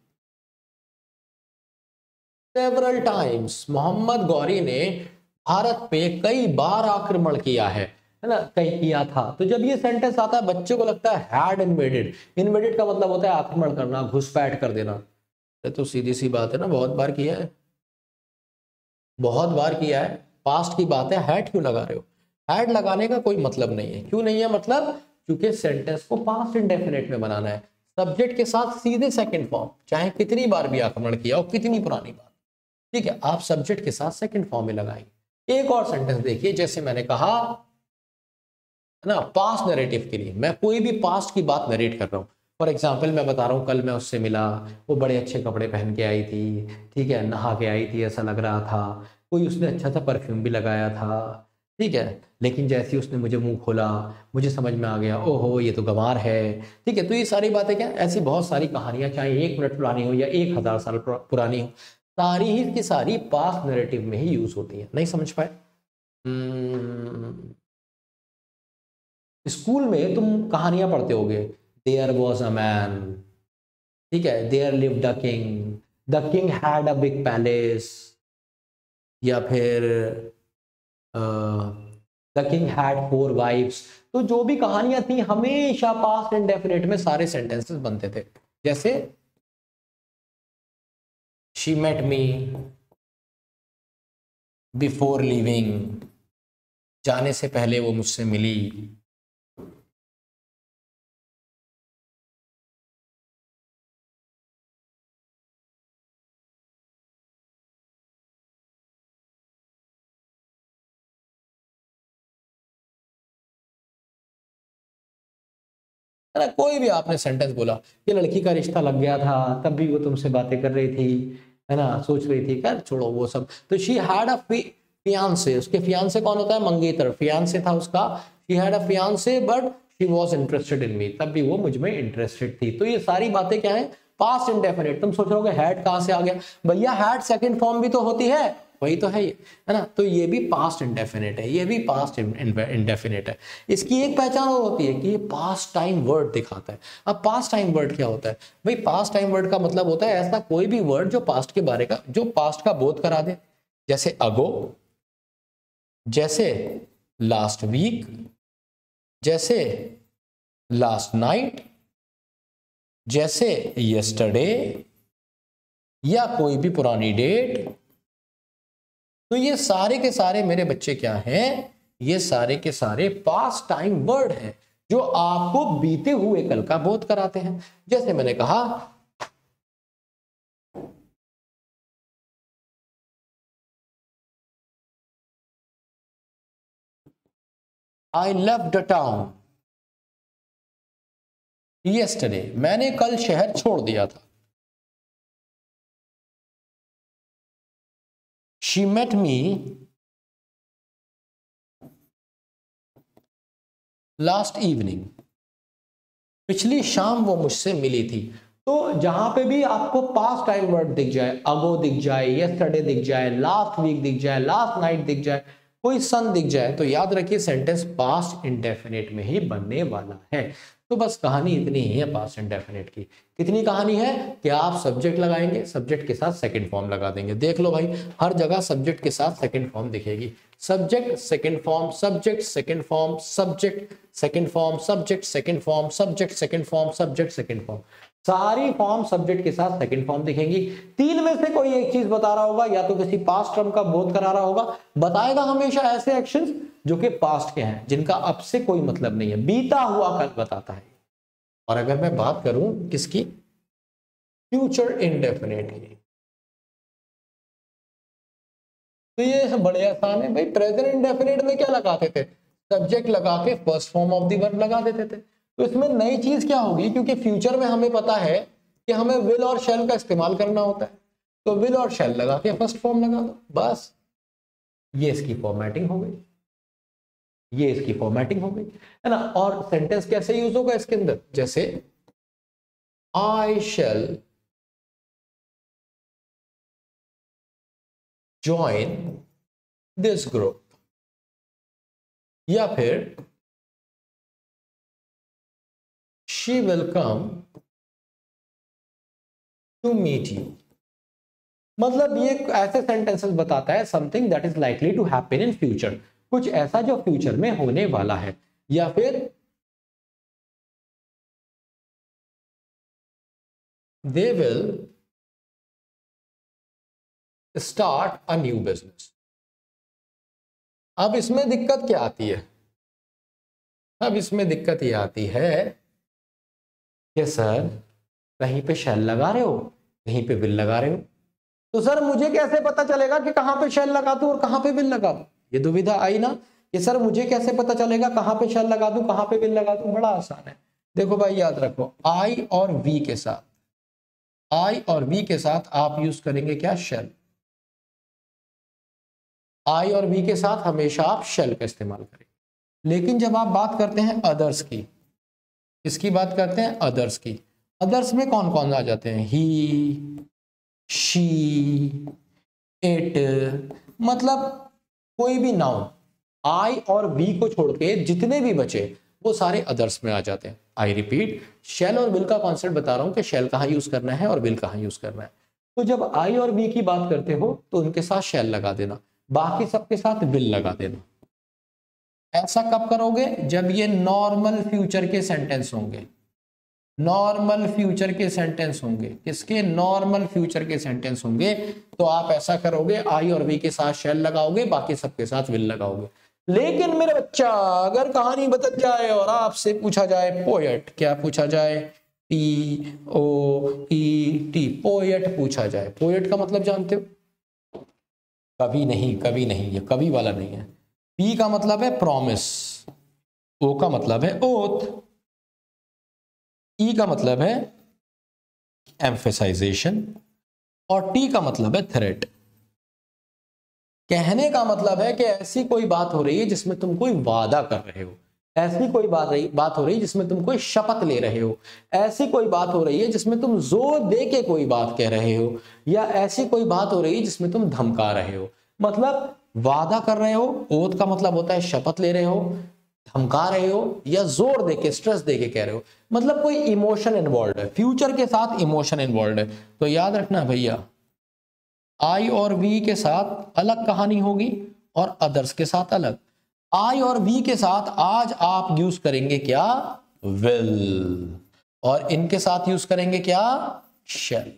Speaker 1: several times। Mohammad Ghori ने भारत पे कई बार आक्रमण किया है, है ना, कहीं किया था। तो जब ये सेंटेंस आता है बच्चों को लगता है हैड इन्वेडेड। इन्वेडेड का मतलब होता है आक्रमण करना, घुसपैठ कर देना। तो सीधी सी बात है ना, बहुत बार किया है, बहुत बार किया है, पास्ट की बात है, हैड क्यों लगा रहे हो? हैड लगाने का कोई मतलब नहीं है। क्यों नहीं है मतलब? क्योंकि सेंटेंस को पास्ट इंडेफिनिट में बनाना है, सब्जेक्ट के साथ सीधे सेकंड फॉर्म, चाहे कितनी बार भी आक्रमण किया हो, कितनी पुरानी बात, ठीक है, आप सब्जेक्ट के साथ सेकंड फॉर्म में लगाएंगे। एक और सेंटेंस देखिए, जैसे मैंने कहा ना, पास्ट नरेटिव के लिए मैं कोई भी पास्ट की बात नरेट कर रहा हूँ। फॉर एग्जाम्पल मैं बता रहा हूँ, कल मैं उससे मिला, वो बड़े अच्छे कपड़े पहन के आई थी, ठीक है, नहा के आई थी, ऐसा लग रहा था, कोई उसने अच्छा सा परफ्यूम भी लगाया था, ठीक है, लेकिन जैसे ही उसने मुझे मुंह खोला, मुझे समझ में आ गया, ओहो ये तो गंवार है, ठीक है। तो ये सारी बातें क्या, ऐसी बहुत सारी कहानियां, चाहे एक मिनट पुरानी हो या एक हजार साल पुरानी हो, सारी ही की सारी पास्ट नैरेटिव में ही यूज होती है। नहीं समझ पाए? स्कूल में तुम कहानियां पढ़ते होगे, देयर वॉज अ मैन, ठीक है, there lived a king, the king had a big palace, या फिर the king had four wifes. तो जो भी कहानियां थी हमेशा पास्ट इंडेफिनिट में सारे सेंटेंसेस बनते थे। जैसे she met me before leaving, जाने से पहले वो मुझसे मिली, है ना। कोई भी आपने सेंटेंस बोला, ये लड़की का रिश्ता लग गया था, तब भी वो तुमसे बातें कर रही थी, है ना, सोच रही थी कर छोड़ो वो सब। तो शी हैड अ फियांसे, उसके फियांसे कौन होता है, मंगेतर, फियांसे था उसका। She had a fiance but she was interested in me, तब भी वो मुझ में इंटरेस्टेड थी। तो ये सारी बातें क्या है, पास्ट इंडेफिनिट। तुम सोच रहोगे हैड कहां से आ गया, भैया हैड सेकंड फॉर्म भी तो होती है, वही तो है ये, है ना। तो ये भी पास्ट इंडेफिनिट है, ये भी पास्ट इंडेफिनिट है। इसकी एक पहचान और होती है कि ये पास्ट टाइम वर्ड दिखाता है। अब पास्ट टाइम वर्ड क्या होता है भाई, पास्ट टाइम वर्ड का मतलब होता है ऐसा कोई भी वर्ड जो पास्ट के बारे का, जो पास्ट का बोध करा दे। जैसे अगो, जैसे लास्ट वीक, जैसे लास्ट नाइट, जैसे यस्टरडे, या कोई भी पुरानी डेट। तो ये सारे के सारे मेरे बच्चे क्या हैं, ये सारे के सारे पास्ट टाइम वर्ड हैं जो आपको बीते हुए कल का बोध कराते हैं। जैसे मैंने कहा I left the town yesterday, मैंने कल शहर छोड़ दिया था। She met me last evening, पिछली शाम वो मुझसे मिली थी। तो जहां पे भी आपको पास्ट टाइम वर्ड दिख जाए, अगो दिख जाए, यस्टरडे दिख जाए, लास्ट वीक दिख जाए, लास्ट नाइट दिख जाए, कोई सन दिख जाए, तो याद रखिए सेंटेंस पास्ट इंडेफिनिट में ही बनने वाला है। तो बस कहानी इतनी ही है पास्ट इंडेफिनिट की। कितनी कहानी है कि आप सब्जेक्ट लगाएंगे, सब्जेक्ट के साथ सेकंड फॉर्म लगा देंगे। देख लो भाई, हर जगह सब्जेक्ट के साथ सेकंड फॉर्म दिखेगी। Subject second form, subject second form, subject second form, subject second form, subject second form, subject second form, सारी फॉर्म सब्जेक्ट के साथ सेकंड फॉर्म दिखेंगी। तीन में से कोई एक चीज बता रहा होगा, या तो किसी पास्ट टर्म का बोध करा रहा होगा, बताएगा हमेशा ऐसे एक्शंस जो कि पास्ट के हैं, जिनका अब से कोई मतलब नहीं है, बीता हुआ कल बताता है। और अगर मैं बात करूं किसकी, फ्यूचर इंडेफिनिट की, तो ये बड़े आसान है भाई। प्रेजेंट इंडेफिनिट में क्या लगाते थे, सब्जेक्ट लगा के first form of the verb लगा देते थे। तो इसमें नई चीज क्या होगी, क्योंकि फ्यूचर में हमें पता है कि हमें विल और शैल का इस्तेमाल करना होता है, तो विल और शैल लगा के फर्स्ट फॉर्म लगा दो, बस ये इसकी फॉर्मेटिंग हो गई, ये इसकी फॉर्मेटिंग हो गई, है ना। और सेंटेंस कैसे यूज होगा इसके अंदर, जैसे I shall join this group, या फिर she will come to meet you. मतलब ये ऐसे सेंटेंसेस बताता है something that is likely to happen in future, कुछ ऐसा जो फ्यूचर में होने वाला है। या फिर they will start a new business. अब इसमें दिक्कत क्या आती है, अब इसमें दिक्कत ये आती है कि सर कहीं पे शैल लगा रहे हो, कहीं पे विल लगा रहे हो, तो सर मुझे कैसे पता चलेगा कि कहां पे शैल लगा दूं और कहां पे विल लगा दूं। ये दुविधा आई ना कि सर मुझे कैसे पता चलेगा कहां पे शैल लगा दूं, कहां पे विल लगा दूं। बड़ा आसान है, देखो भाई याद रखो, आई और वी के साथ, आई और वी के साथ आप यूज करेंगे क्या, शैल। आई और वी के साथ हमेशा आप शैल का इस्तेमाल करेंगे। लेकिन जब आप बात करते हैं अदर्स की, इसकी बात करते हैं अदर्स की, अदर्स में कौन कौन आ जाते हैं, ही, शी, इट, मतलब कोई भी नाउन आई और वी को छोड़ के जितने भी बचे वो सारे अदर्स में आ जाते हैं। आई रिपीट, शैल और विल का कॉन्सेप्ट बता रहा हूं कि शैल कहां यूज करना है और विल कहां यूज करना है। तो जब आई और वी की बात करते हो तो उनके साथ शैल लगा देना, बाकी सबके साथ विल लगा देना। ऐसा कब करोगे, जब ये नॉर्मल फ्यूचर के सेंटेंस होंगे, नॉर्मल फ्यूचर के सेंटेंस होंगे, किसके, नॉर्मल फ्यूचर के सेंटेंस होंगे, तो आप ऐसा करोगे आई और वी के साथ शैल लगाओगे, बाकी सबके साथ विल लगाओगे। लेकिन मेरे बच्चा अगर कहानी बदल जाए और आपसे पूछा जाए पोएट, क्या पूछा जाए, P O E T, poet पूछा जाए। पोएट का मतलब जानते हो, कवि नहीं, कवि नहीं, ये कवि वाला नहीं है। पी का मतलब है प्रॉमिस, ओ का मतलब है ओथ, ई का मतलब है एम्फेसाइजेशन, और टी का मतलब है थ्रेट। कहने का मतलब है कि ऐसी कोई बात हो रही है जिसमें तुम कोई वादा कर रहे हो, ऐसी कोई बात रही बात हो रही है जिसमें तुम कोई शपथ ले रहे हो, ऐसी कोई बात हो रही है जिसमें तुम जोर दे के कोई बात कह रहे हो, या ऐसी कोई बात हो रही है जिसमें तुम धमका रहे हो। मतलब वादा कर रहे हो, ओथ का मतलब होता है शपथ ले रहे हो, धमका रहे हो या जोर देके स्ट्रेस देके कह रहे हो, मतलब कोई इमोशन इन्वॉल्व है, फ्यूचर के साथ इमोशन इन्वॉल्व है। तो याद रखना भैया, आई और वी के साथ अलग कहानी होगी और अदर्स के साथ अलग। आई और वी के साथ आज आप यूज करेंगे क्या, विल, और इनके साथ यूज करेंगे क्या, शैल।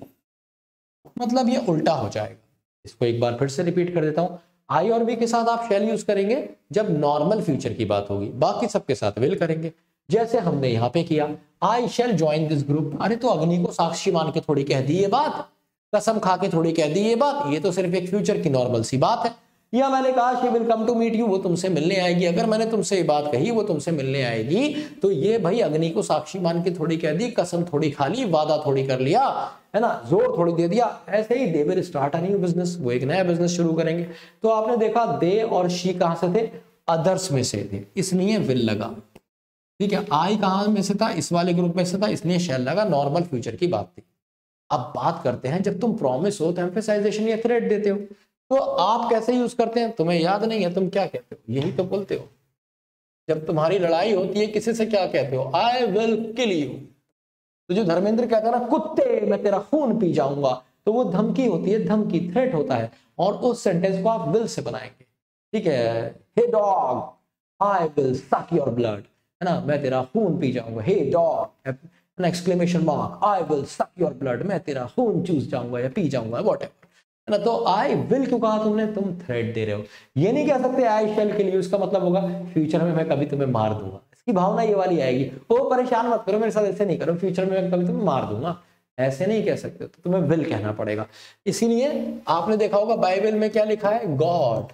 Speaker 1: मतलब ये उल्टा हो जाएगा। इसको एक बार फिर से रिपीट कर देता हूं, आई और वी के साथ आप शैल यूज करेंगे जब नॉर्मल फ्यूचर की बात होगी, बाकी सबके साथ विल करेंगे। जैसे हमने यहां पे किया, I shall join this group. अरे तो अग्नि को साक्षी मान के थोड़ी कह दी ये बात, कसम खा के थोड़ी कह दी ये बात, ये तो सिर्फ एक फ्यूचर की नॉर्मल सी बात है। या मैंने कहा she will come to meet you, वो तुमसे मिलने आएगी। अगर मैंने तुमसे ये बात कही वो तुमसे मिलने आएगी, तो ये भाई अग्नि को साक्षी मान के थोड़ी कह दी, कसम थोड़ी खा ली, वादा थोड़ी कर लिया, है ना, जोर थोड़ी दे दिया। ऐसे ही they will start a new business, वो एक नया बिजनेस शुरू करेंगे। तो आपने देखा दे और शी कहां से थे, अदर्स में से थे, इसलिए विल लगा। ठीक है, आई कहां में से था, इस वाले ग्रुप में से था, इसलिए शैल लगा, नॉर्मल फ्यूचर की बात थी। अब बात करते हैं, जब तुम प्रॉमिस हो तो एम्फेसाइजेशन या थ्रेट देते हो, तो आप कैसे यूज करते हैं, तुम्हें याद नहीं है, तुम क्या कहते हो, यही तो बोलते हो। जब तुम्हारी लड़ाई होती है किसी से क्या कहते हो, आई विल किल यू। तो जो धर्मेंद्र कहता है ना, कुत्ते मैं तेरा खून पी जाऊंगा, तो वो धमकी होती है, धमकी, थ्रेट होता है, और उस सेंटेंस को आप विल से बनाएंगे। ठीक है, hey dog I will suck your blood, है ना, मैं तेरा खून पी जाऊंगा, hey dog an exclamation mark, I will suck your blood, मैं तेरा खून चूस जाऊंगा या पी जाऊंगा, व्हाटएवर, है ना। तो आई विल क्यों कहा तुमने, तुम थ्रेट दे रहे हो। ये नहीं कह सकते आई शैल किल यू, उसका मतलब होगा फ्यूचर में मैं कभी तुम्हें मार दूंगा, इसकी भावना ये वाली आएगी, ओ परेशान मत करो मेरे साथ, ऐसे नहीं करो, फ्यूचर में मैं कभी तुम्हें मार दूंगा, ऐसे नहीं कह सकते, तो तुम्हें विल कहना पड़ेगा। इसीलिए आपने देखा होगा बाइबल में क्या लिखा है, गॉड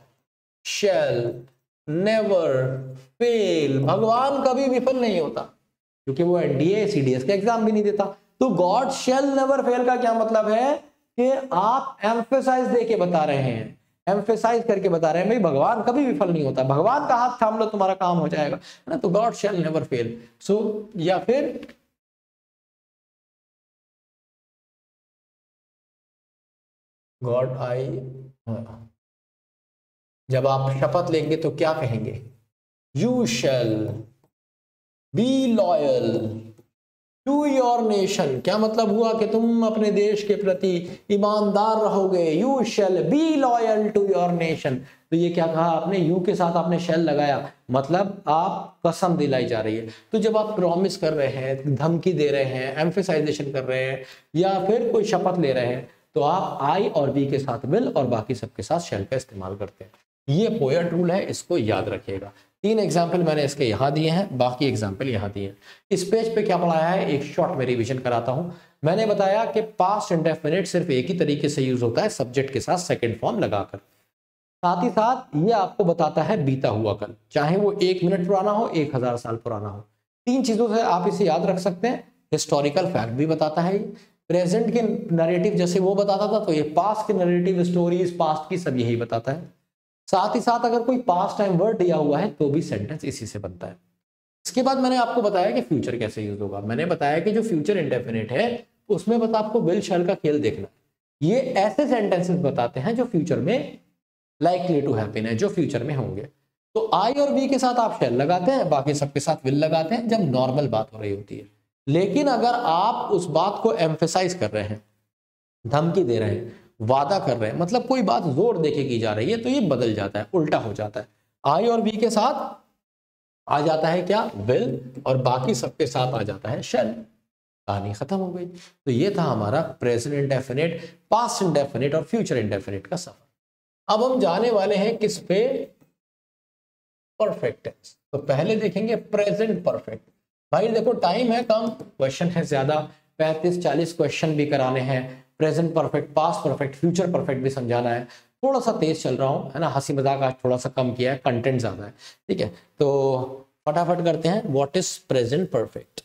Speaker 1: शैल नेवर फेल, भगवान कभी विफल नहीं होता, क्योंकि वो एनडीए सीडीएस का एग्जाम भी नहीं देता। तो गॉड शैल नेवर फेल का क्या मतलब है कि आप एम्फेसाइज देके बता रहे हैं, एम्फेसाइज करके बता रहे हैं भाई भगवान कभी विफल नहीं होता, भगवान का हाथ थाम लो तुम्हारा काम हो जाएगा, है ना। तो God shall never fail. So या फिर गॉड आई, जब आप शपथ लेंगे तो क्या कहेंगे, you shall be loyal to your nation. क्या मतलब हुआ कि तुम अपने देश के प्रति ईमानदार रहोगे, you shall be loyal to your nation. तो ये क्या कहा आपने, यू के साथ आपने शैल लगाया, मतलब आप कसम दिलाई जा रही है। तो जब आप प्रॉमिस कर रहे हैं, धमकी दे रहे हैं, एम्फेसाइजेशन कर रहे हैं, या फिर कोई शपथ ले रहे हैं, तो आप आई और बी के साथ विल और बाकी सबके साथ शैल का इस्तेमाल करते हैं। ये पोएट रूल है, इसको याद रखिएगा। तीन एग्जाम्पल मैंने इसके यहाँ दिए हैं, बाकी एग्जाम्पल यहाँ दिए हैं। इस पेज पे क्या पढ़ाया है, एक शॉर्ट में रिवीजन कराता हूँ। मैंने बताया कि पास्ट इंडेफिनिट सिर्फ एक ही तरीके से यूज होता है, सब्जेक्ट के साथ सेकंड फॉर्म लगाकर। साथ ही साथ ये आपको बताता है बीता हुआ कल, चाहे वो एक मिनट पुराना हो, एक हजार साल पुराना हो। तीन चीजों से आप इसे याद रख सकते हैं। हिस्टोरिकल फैक्ट भी बताता है, प्रेजेंट के नरेटिव जैसे वो बताता था, तो ये पास्ट के नरेटिव, स्टोरीज पास्ट की, सब यही बताता है। साथ ही साथ अगर कोई पास्ट टाइम वर्ड दिया हुआ है तो भी सेंटेंस इसी से बनता है। इसके बाद मैंने आपको बताया कि फ्यूचर कैसे यूज होगा। मैंने बताया कि जो फ्यूचर इंडेफिनिट है उसमें बस आपको विल शैल का खेल देखना है। ये ऐसे सेंटेंसेस बताते हैं जो फ्यूचर में लाइकली टू हैपन है, जो फ्यूचर में होंगे। तो आई और बी के साथ आप शैल लगाते हैं, बाकी सबके साथ विल लगाते हैं जब नॉर्मल बात हो रही होती है। लेकिन अगर आप उस बात को एम्फेसाइज कर रहे हैं, धमकी दे रहे हैं, वादा कर रहे हैं, मतलब कोई बात जोर देके की जा रही है, तो ये बदल जाता है, उल्टा हो जाता है। आई और बी के साथ आ जाता है क्या, विल, और बाकी सबके साथ आ जाता है शैल। कहानी खत्म हो गई। तो ये था हमारा प्रेजेंट इंडेफिनिट, पास्ट इंडेफिनिट और फ्यूचर इंडेफिनिट का सफर। अब हम जाने वाले हैं किस पे, परफेक्ट टेंस। तो पहले देखेंगे प्रेजेंट परफेक्ट। भाई देखो टाइम है कम, क्वेश्चन है ज्यादा, पैंतीस चालीस क्वेश्चन भी कराने हैं, present perfect, past perfect, future perfect भी समझाना है। थोड़ा सा तेज चल रहा हूँ, है ना, हंसी मजाक आज थोड़ा सा कम किया है, कंटेंट ज्यादा है। ठीक है, तो फटाफट करते हैं, व्हाट इज प्रेजेंट परफेक्ट।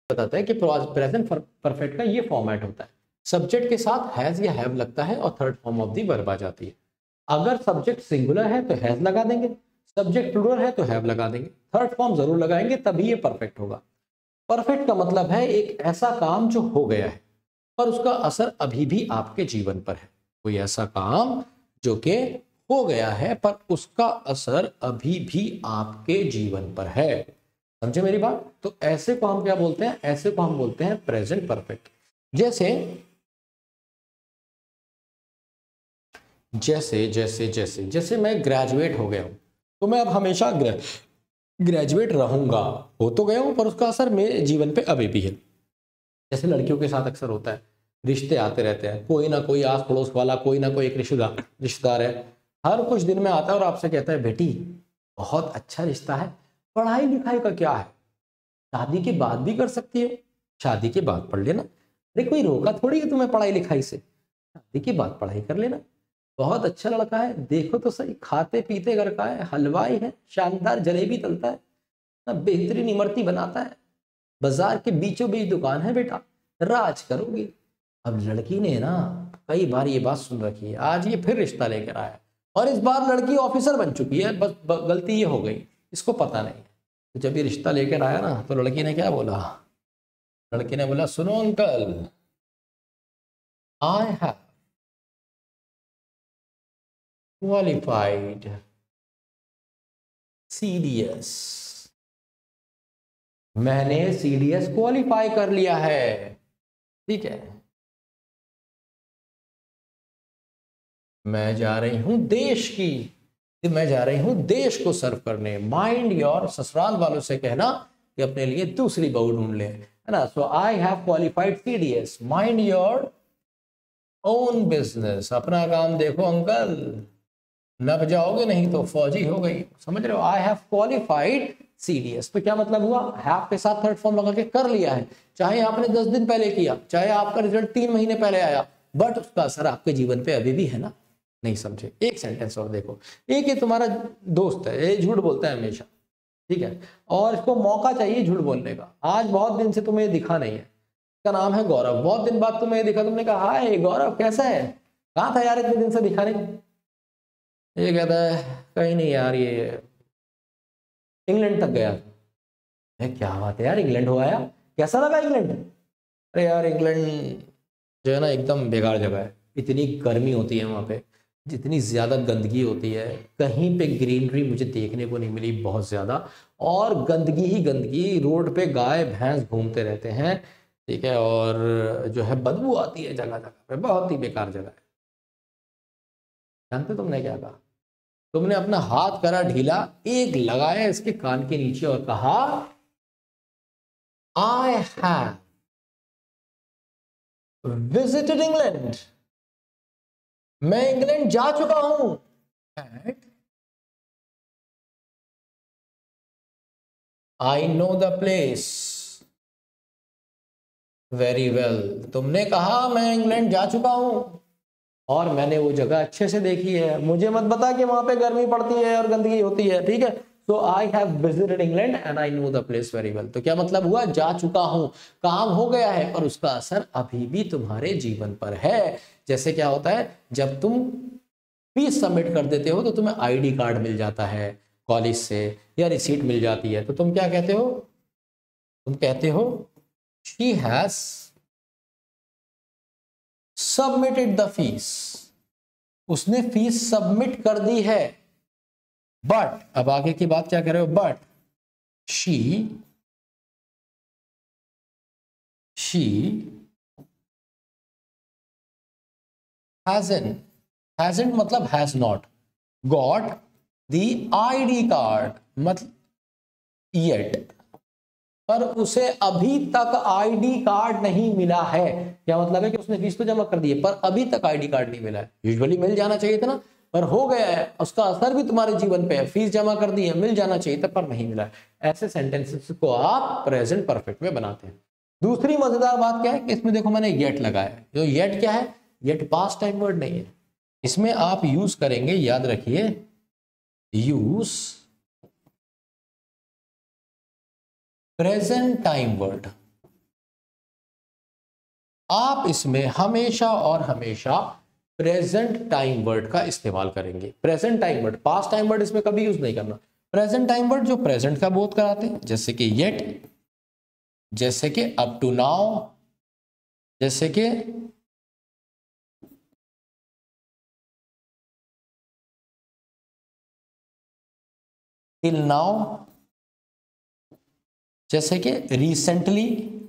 Speaker 1: बताता है कि प्रेजेंट परफेक्ट का ये फॉर्मेट होता है, सब्जेक्ट के साथ हैज या हैव लगता है और third form of the verb आ जाती है। अगर सब्जेक्ट सिंगुलर है तो हैज लगा देंगे, सब्जेक्ट प्लूरल है तो हैव लगा देंगे, थर्ड फॉर्म जरूर लगाएंगे तभी ये परफेक्ट होगा। परफेक्ट का मतलब है एक ऐसा काम जो हो गया है पर उसका असर अभी भी आपके जीवन पर है। कोई ऐसा काम जो कि हो गया है पर उसका असर अभी भी आपके जीवन पर है। समझे मेरी बात? तो ऐसे को हम क्या बोलते हैं? ऐसे को हम बोलते हैं प्रेजेंट परफेक्ट। जैसे जैसे जैसे जैसे जैसे मैं ग्रेजुएट हो गया हूं तो मैं अब हमेशा ग्रेजुएट रहूंगा, हो तो गया हूं पर उसका असर मेरे जीवन पे अभी भी है। जैसे लड़कियों के साथ अक्सर होता है, रिश्ते आते रहते हैं, कोई ना कोई आस पड़ोस वाला, कोई ना कोई एक रिश्तेदार रिश्तेदार है, हर कुछ दिन में आता है और आपसे कहता है बेटी बहुत अच्छा रिश्ता है, पढ़ाई लिखाई का क्या है, शादी के बाद भी कर सकती हो, शादी के बाद पढ़ लेना, अरे कोई रोका थोड़ी है तुम्हें पढ़ाई लिखाई से, शादी के बाद पढ़ाई कर लेना, बहुत अच्छा लड़का है, देखो तो सही, खाते पीते घर का है, हलवाई है, शानदार जलेबी तलता है ना, बेहतरीन इमरती बनाता है, बाजार के बीचों बीच दुकान है बेटा, राज करोगी। अब लड़की ने ना कई बार ये बात सुन रखी है, आज ये फिर रिश्ता लेकर आया और इस बार लड़की ऑफिसर बन चुकी है, बस गलती ये हो गई, इसको पता नहीं है। तो जब ये रिश्ता लेकर आया ना तो लड़की ने क्या बोला? लड़की ने बोला सुनो uncle, I have qualified CDS, मैंने सीडीएस क्वालिफाई कर लिया है। ठीक है, मैं जा रही हूं देश की, मैं जा रही हूं देश को सर्व करने। माइंड योर, ससुराल वालों से कहना कि अपने लिए दूसरी बहू ढूंढ ले, है ना। So I have qualified CDS, mind your own business, अपना काम देखो अंकल, नब जाओगे नहीं तो फौजी हो गई, समझ रहे हो। आई हैव क्वालिफाइड सीडीएस, तो क्या मतलब हुआ? हैव के साथ थर्ड फॉर्म लगा के कर लिया है, चाहे आपने दस दिन पहले किया, चाहे आपका रिजल्ट तीन महीने पहले आया, बट उसका असर आपके जीवन पे अभी भी है ना। नहीं समझे? एक सेंटेंस और देखो, एक ये तुम्हारा दोस्त है, ये झूठ बोलता है हमेशा, ठीक है, और इसको मौका चाहिए झूठ बोलने का। आज बहुत दिन से तुम्हें दिखा नहीं है, इसका नाम है गौरव, बहुत दिन बाद तुम्हें दिखा, तुमने कहा हाय गौरव कैसा है, कहाँ था यार इतने दिन से दिखा नहीं। ये कहता है कहीं नहीं यार, ये इंग्लैंड तक गया। क्या बात है यार, इंग्लैंड हो आया, कैसा लगा इंग्लैंड? अरे यार इंग्लैंड जो है ना एकदम बेकार जगह है, इतनी गर्मी होती है वहाँ पे, जितनी ज़्यादा गंदगी होती है, कहीं पे ग्रीनरी मुझे देखने को नहीं मिली बहुत ज़्यादा, और गंदगी ही गंदगी, रोड पे गाय भैंस घूमते रहते हैं, ठीक है, और जो है बदबू आती है जगह जगह पे, बहुत ही बेकार जगह है। जानते तुमने क्या कहा? तुमने अपना हाथ करा ढीला, एक लगाया इसके कान के नीचे और कहा आई हैव विजिटेड इंग्लैंड, मैं इंग्लैंड जा चुका हूं, I know the place very well. तुमने कहा मैं इंग्लैंड जा चुका हूं और मैंने वो जगह अच्छे से देखी है, मुझे मत बता कि वहां पे गर्मी पड़ती है और गंदगी होती है, ठीक है। So I have visited England and I know the place very well. तो क्या मतलब हुआ? जा चुका हूं, काम हो गया है और उसका असर अभी भी तुम्हारे जीवन पर है। जैसे क्या होता है, जब तुम फीस सबमिट कर देते हो तो तुम्हें आईडी कार्ड मिल जाता है कॉलेज से या रिसीट मिल जाती है, तो तुम क्या कहते हो? तुम कहते हो she has submitted the fees, उसने फीस सबमिट कर दी है। बट अब आगे की बात क्या कर रहे हो? But she she hasn't hasn't मतलब has not got the ID card, मतलब yet, पर उसे अभी तक आईडी कार्ड नहीं मिला है। क्या मतलब है कि उसने फीस तो जमा कर दी है पर अभी तक आईडी कार्ड नहीं मिला है। यूजुअली मिल जाना चाहिए था ना, पर हो गया है, उसका असर भी तुम्हारे जीवन पे है, फीस जमा कर दी है, मिल जाना चाहिए था पर नहीं मिला है। ऐसे सेंटेंसेस को आप प्रेजेंट परफेक्ट में बनाते हैं। दूसरी मजेदार बात क्या है कि इसमें देखो मैंने येट लगाया है। जो येट क्या है? येट पास्ट टाइम वर्ड नहीं है, इसमें आप यूज करेंगे, याद रखिए, यूज प्रेजेंट टाइम वर्ड। आप इसमें हमेशा और हमेशा प्रेजेंट टाइम वर्ड का इस्तेमाल करेंगे। Present time word, past time word इसमें कभी यूज नहीं करना। प्रेजेंट टाइम वर्ड जो प्रेजेंट का बोध कराते हैं, जैसे कि येट, जैसे कि अप टू नाउ, जैसे कि टिल नाउ, जैसे कि रिसेंटली।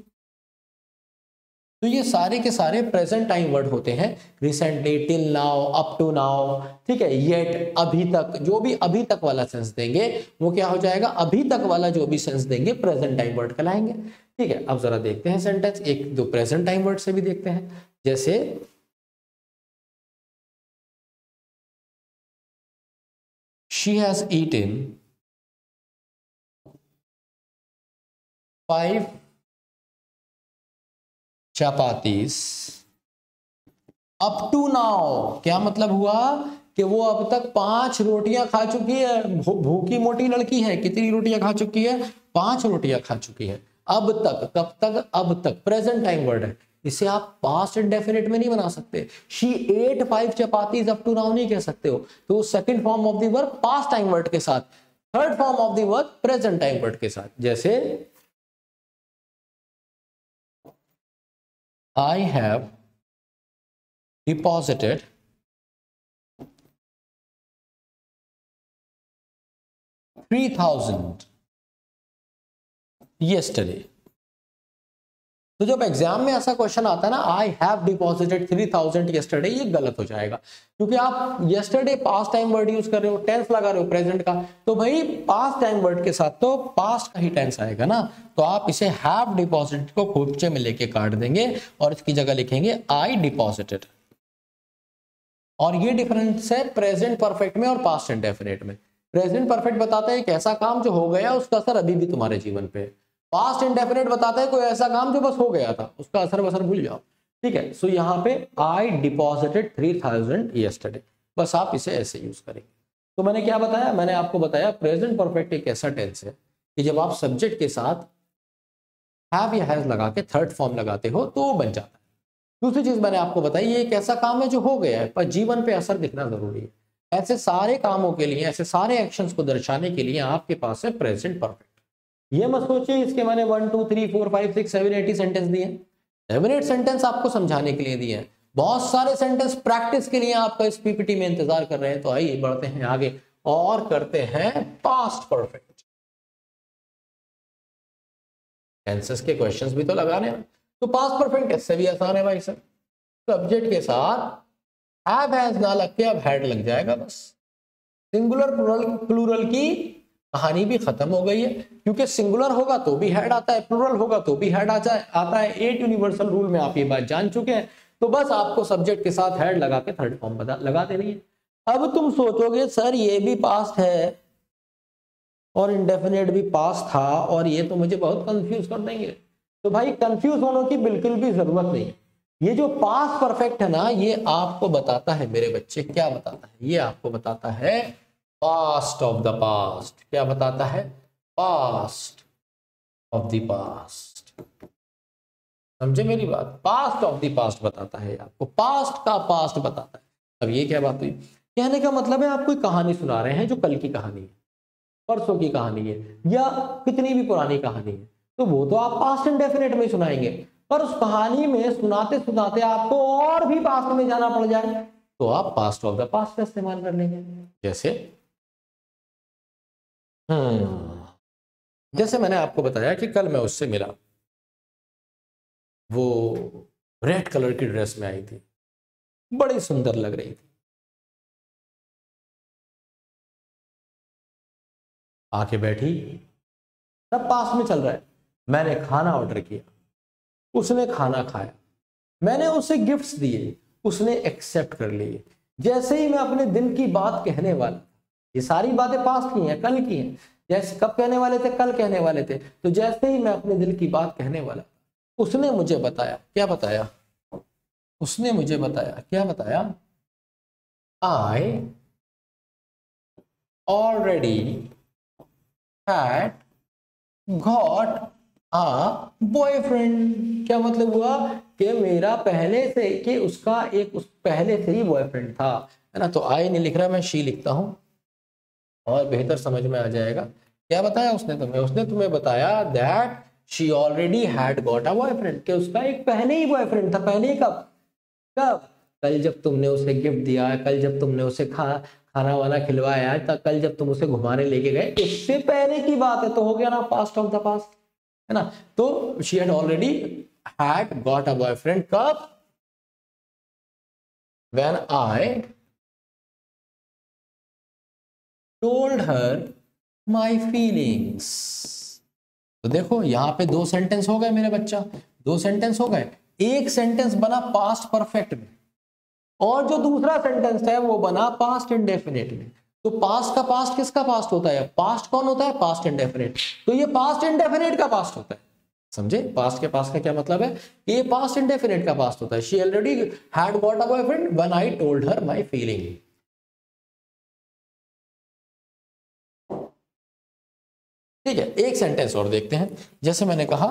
Speaker 1: तो ये सारे के सारे प्रेजेंट टाइम वर्ड होते हैं। Recently, till now, up to now, ठीक है, येट, अभी तक, जो भी अभी तक वाला सेंस देंगे वो क्या हो जाएगा, अभी तक वाला जो भी सेंस देंगे प्रेजेंट टाइम वर्ड कहलाएंगे। ठीक है, अब जरा देखते हैं सेंटेंस, एक दो प्रेजेंट टाइम वर्ड से भी देखते हैं। जैसे she has eaten five chapatis up to now. क्या मतलब हुआ कि वो अब तक पांच रोटियां खा चुकी है। भूखी मोटी लड़की है, कितनी रोटियां खा चुकी है, पांच रोटियां खा चुकी है। अब तक, कब तक, अब तक, प्रेजेंट टाइम वर्ड है, इसे आप पास्ट इंडेफिनिट में नहीं बना सकते। She ate five chapatis up to now नहीं कह सकते हो, तो second form of the verb past time word के साथ, third form of the verb present time word के साथ। जैसे I have deposited three thousand yesterday। तो जब एग्जाम में ऐसा क्वेश्चन आता है ना, I have deposited three thousand yesterday, ये गलत हो जाएगा, क्योंकि आप yesterday past time word use कर रहे हो, टेंस लगा रहे हो प्रेजेंट का, तो भाई पास्ट टाइम वर्ड के साथ तो पास्ट का ही टेंस आएगा ना। तो आप इसे हैव डिपॉजिटेड को खोपचे में लेके काट देंगे और इसकी जगह लिखेंगे आई डिपॉजिटेड। और ये डिफरेंस है प्रेजेंट परफेक्ट में और पास्ट इंडेफिनिट में। प्रेजेंट परफेक्ट बताता है एक ऐसा काम जो हो गया, उसका असर अभी भी तुम्हारे जीवन पे है। पास्ट इंडेफिनिट बताता है कोई ऐसा काम जो बस हो गया था, उसका असर बसर भूल जाओ। ठीक है, सो यहाँ पे I deposited three thousand yesterday, बस आप इसे ऐसे यूज करेंगे। तो मैंने क्या बताया, मैंने आपको बताया प्रेजेंट परफेक्ट एक ऐसा टेंस है कि जब आप सब्जेक्ट के साथ हैव या हैज लगा के थर्ड फॉर्म लगाते हो तो वो बन जाता है। दूसरी चीज मैंने आपको बताई, ये एक ऐसा काम है जो हो गया है पर जीवन पे असर दिखना जरूरी है। ऐसे सारे कामों के लिए, ऐसे सारे एक्शंस को दर्शाने के लिए आपके पास है प्रेजेंट परफेक्ट। ये मत सोचिए इसके मैंने one two three four five six seven eight sentence दिए, सेवन एट सेंटेंस आपको समझाने के लिए दिए हैं। बहुत सारे सेंटेंस प्रैक्टिस के लिए आपका इस पीपीटी में इंतजार कर रहे हैं। तो आइए बढ़ते हैं आगे और करते हैं पास्ट परफेक्ट। टेंसेस के क्वेश्चंस भी तो लगाने हैं। तो पास्ट परफेक्ट इससे भी आसान है भाई सर, सब्जेक्ट के साथ हैव हैज ना लग के अब हैड लग जाएगा बस। सिंगुलर प्लूरल प्लूरल की कहानी भी खत्म हो गई है, क्योंकि सिंगुलर होगा तो भी हेड आता है, प्लूरल होगा तो भी हेड आता है आता है एट यूनिवर्सल रूल में आप ये बात जान चुके हैं। तो बस आपको सब्जेक्ट के साथ हेड लगा के थर्ड फॉर्म बता लगा देनी है। अब तुम सोचोगे सर ये भी पास्ट है और इंडेफिनिट भी पास्ट था और ये तो मुझे बहुत कंफ्यूज कर देंगे। तो भाई कंफ्यूज होने की बिल्कुल भी जरूरत नहीं। ये जो पास्ट परफेक्ट है ना, ये आपको बताता है मेरे बच्चे, क्या बताता है, ये आपको बताता है पास्ट ऑफ द पास्ट। क्या बताता है, पास्ट ऑफ द पास्ट। समझे मेरी बात, पास्ट ऑफ द पास्ट बताता है आपको, पास्ट का पास्ट बताता है। अब ये क्या बात हुई, कहने का मतलब है आप कोई कहानी सुना रहे हैं जो कल की कहानी है, परसों की कहानी है, या कितनी भी पुरानी कहानी है, तो वो तो आप पास्ट इंडेफिनिट में सुनाएंगे। पर उस कहानी में सुनाते सुनाते आपको और भी पास्ट में जाना पड़ जाए तो आप पास्ट ऑफ द पास्ट का इस्तेमाल कर लेंगे। जैसे हम्म जैसे मैंने आपको बताया कि कल मैं उससे मिला, वो रेड कलर की ड्रेस में आई थी, बड़ी सुंदर लग रही थी, आके बैठी, सब पास में चल रहा है। मैंने खाना ऑर्डर किया, उसने खाना खाया, मैंने उसे गिफ्ट्स दिए, उसने एक्सेप्ट कर लिए। जैसे ही मैं अपने दिल की बात कहने वाला, ये सारी बातें पास्ट की हैं, कल की हैं, जैसे कब कहने वाले थे, कल कहने वाले थे। तो जैसे ही मैं अपने दिल की बात कहने वाला, उसने मुझे बताया, क्या बताया, उसने मुझे बताया, क्या बताया, आई ऑलरेडी हैड गॉट हाँ बॉयफ्रेंड, क्या मतलब हुआ कि मेरा पहले से, कि उसका एक उस पहले से ही बॉयफ्रेंड था, है ना। तो आई नहीं लिख रहा, मैं शी लिखता हूँ और बेहतर समझ में आ जाएगा। क्या बताया उसने तुम्हें? उसने तुम्हें बताया that she already had got a boyfriend, कि उसका एक पहले ही बॉयफ्रेंड था। पहले ही कब? कब? कल जब तुमने उसे गिफ्ट दिया, कल जब तुमने उसे खा खाना वाना खिलवाया, तब कल जब तुम उसे घुमाने लेके गए, उससे पहले की बात है। तो हो गया ना पास्ट ऑफ द पास्ट, है ना। तो she had already had got a boyfriend कब? When I told her my feelings. तो देखो यहां पे दो सेंटेंस हो गए मेरे बच्चा, दो सेंटेंस हो गए। एक सेंटेंस बना पास्ट परफेक्ट में और जो दूसरा सेंटेंस है वो बना पास्ट इंडेफिनिट में। तो पास्ट का पास्ट किसका पास्ट होता है? पास्ट कौन होता है? Past indefinite. तो ये पास्ट इंडेफिनिट का पास्ट होता है, समझे? पास्ट के पास्ट का क्या मतलब है? ये पास्ट इंडेफिनिट का पास्ट होता है। She already had got a boyfriend when I told her my feeling. ठीक है, एक सेंटेंस और देखते हैं। जैसे मैंने कहा,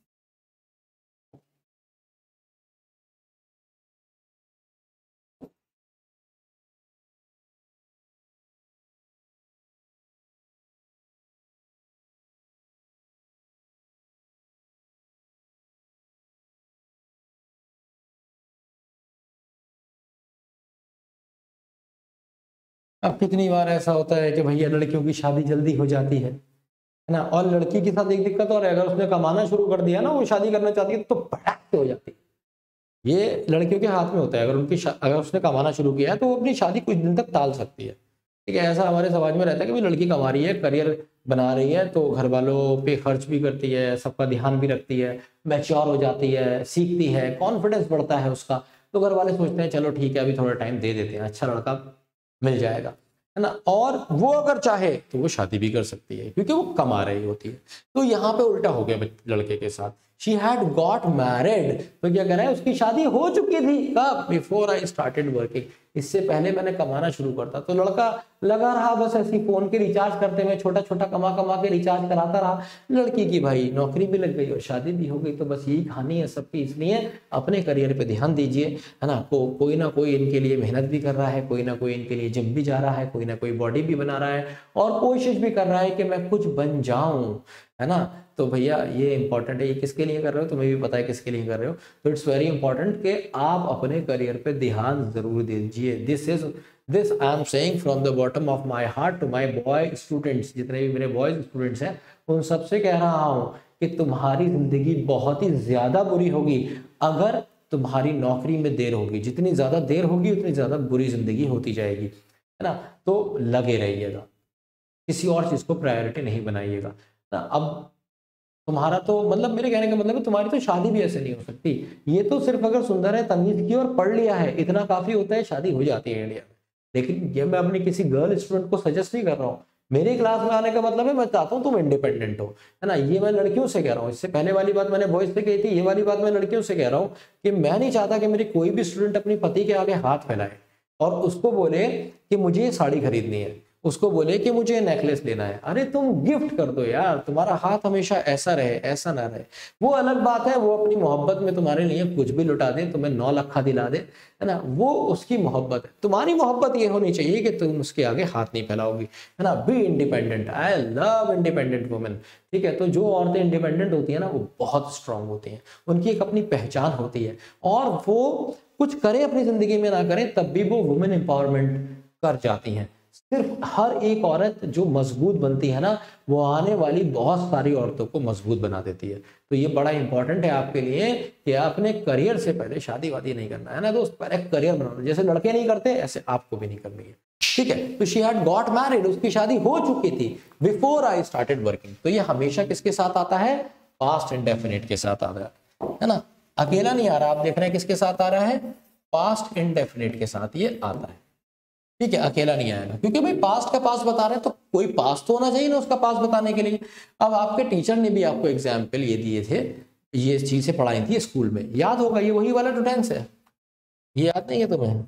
Speaker 1: अब कितनी बार ऐसा होता है कि भैया लड़कियों की शादी जल्दी हो जाती है है ना, और लड़की के साथ एक दिक्कत और है, अगर उसने कमाना शुरू कर दिया ना, वो शादी करना चाहती है तो भड़क से हो जाती है। ये लड़कियों के हाथ में होता है। अगर उनकी अगर उसने कमाना शुरू किया है तो वो अपनी शादी कुछ दिन तक टाल सकती है। ठीक है, ऐसा हमारे समाज में रहता है कि भाई लड़की कमा रही है, करियर बना रही है, तो घर वालों पे खर्च भी करती है, सबका ध्यान भी रखती है, मैच्योर हो जाती है, सीखती है, कॉन्फिडेंस बढ़ता है उसका। तो घर वाले सोचते हैं चलो ठीक है, अभी थोड़ा टाइम दे देते हैं, अच्छा लड़का मिल जाएगा, है ना। और वो अगर चाहे तो वो शादी भी कर सकती है क्योंकि वो कमा रही होती है। तो यहाँ पे उल्टा हो गया लड़के के साथ। शी हैड गॉट मैरिड, तो क्या कह रहा है? उसकी शादी हो चुकी थी कब? बिफोर आई स्टार्टेड वर्किंग, इससे पहले मैंने कमाना शुरू करता। तो लड़का लगा रहा बस ऐसी फोन के रिचार्ज करते हुए, छोटा छोटा कमा कमा के रिचार्ज कराता रहा। लड़की की भाई नौकरी भी लग गई और शादी भी हो गई। तो बस यही कहानी है सबकी। इसलिए अपने करियर पे ध्यान दीजिए, है ना। को, कोई ना कोई इनके लिए मेहनत भी कर रहा है, कोई ना कोई इनके लिए जिम भी जा रहा है, कोई ना कोई बॉडी भी बना रहा है और कोशिश भी कर रहा है कि मैं कुछ बन जाऊं, है ना। तो भैया ये इंपॉर्टेंट है। ये किसके लिए कर रहे हो? तुम्हें भी पता है किसके लिए कर रहे हो। तो इट्स वेरी इंपॉर्टेंट कि आप अपने करियर पे ध्यान जरूर दीजिए। This is this I am saying from the bottom of my heart to my boy students. जितने भी मेरे बॉयज स्टूडेंट्स हैं उन सबसे कह रहा हूं कि तुम्हारी जिंदगी बहुत ही ज्यादा बुरी होगी अगर तुम्हारी नौकरी में देर होगी। जितनी ज्यादा देर होगी उतनी ज्यादा बुरी जिंदगी होती जाएगी, है ना। तो लगे रहिएगा, किसी और चीज को प्रायोरिटी नहीं बनाइएगा ना। अब तुम्हारा तो मतलब, मेरे कहने का मतलब है तुम्हारी तो शादी भी ऐसे नहीं हो सकती। ये तो सिर्फ अगर सुंदर है, तमीज की और पढ़ लिया है, इतना काफी होता है, शादी हो जाती है इंडिया में। लेकिन ये मैं अपनी किसी गर्ल स्टूडेंट को सजेस्ट नहीं कर रहा हूँ। मेरी क्लास में आने का मतलब है मैं चाहता हूँ तुम इंडिपेंडेंट हो, है ना। ये मैं लड़कियों से कह रहा हूँ। इससे पहले वाली बात मैंने बॉयज से कही थी, ये वाली बात मैं लड़कियों से कह रहा हूँ कि मैं नहीं चाहता कि मेरी कोई भी स्टूडेंट अपनी पति के आगे हाथ फैलाए और उसको बोले कि मुझे ये साड़ी खरीदनी है, उसको बोले कि मुझे नेकलेस लेना है। अरे तुम गिफ्ट कर दो यार, तुम्हारा हाथ हमेशा ऐसा रहे, ऐसा ना रहे। वो अलग बात है, वो अपनी मोहब्बत में तुम्हारे लिए कुछ भी लुटा दे, तुम्हें नौ लखा दिला दे, है ना। वो उसकी मोहब्बत है। तुम्हारी मोहब्बत ये होनी चाहिए कि तुम उसके आगे हाथ नहीं फैलाओगी, है ना। Be independent. I love independent women. ठीक है, तो जो औरतें इंडिपेंडेंट होती है ना वो बहुत स्ट्रांग होती हैं, उनकी एक अपनी पहचान होती है और वो कुछ करें अपनी जिंदगी में ना करें तब भी वो वुमेन एम्पावरमेंट कर जाती हैं। सिर्फ हर एक औरत जो मजबूत बनती है ना, वो आने वाली बहुत सारी औरतों को मजबूत बना देती है। तो ये बड़ा इंपॉर्टेंट है आपके लिए कि आपने करियर से पहले शादी वादी नहीं करना है ना दोस्त। पहले करियर बनाना, जैसे लड़के नहीं करते ऐसे आपको भी नहीं करनी है। ठीक है, तो शी हैड गॉट मैरिड, उसकी शादी हो चुकी थी बिफोर आई स्टार्टेड वर्किंग। तो ये हमेशा किसके साथ आता है? पास्ट इंडेफिनिट के साथ आ रहा है, है ना। अकेला नहीं आ रहा। आप देख रहे हैं किसके साथ आ रहा है? पास्ट इंडेफिनिट के साथ ये आता है। ठीक है, अकेला नहीं आएगा क्योंकि भाई पास्ट का पास्ट बता रहे हैं तो कोई पास्ट तो होना चाहिए ना उसका पास्ट बताने के लिए। अब आपके टीचर ने भी आपको एग्जाम्पल ये दिए थे, ये चीजें पढ़ाई थी स्कूल में, याद होगा। ये वही वाला टू टेंस है, ये याद नहीं है तुम्हें?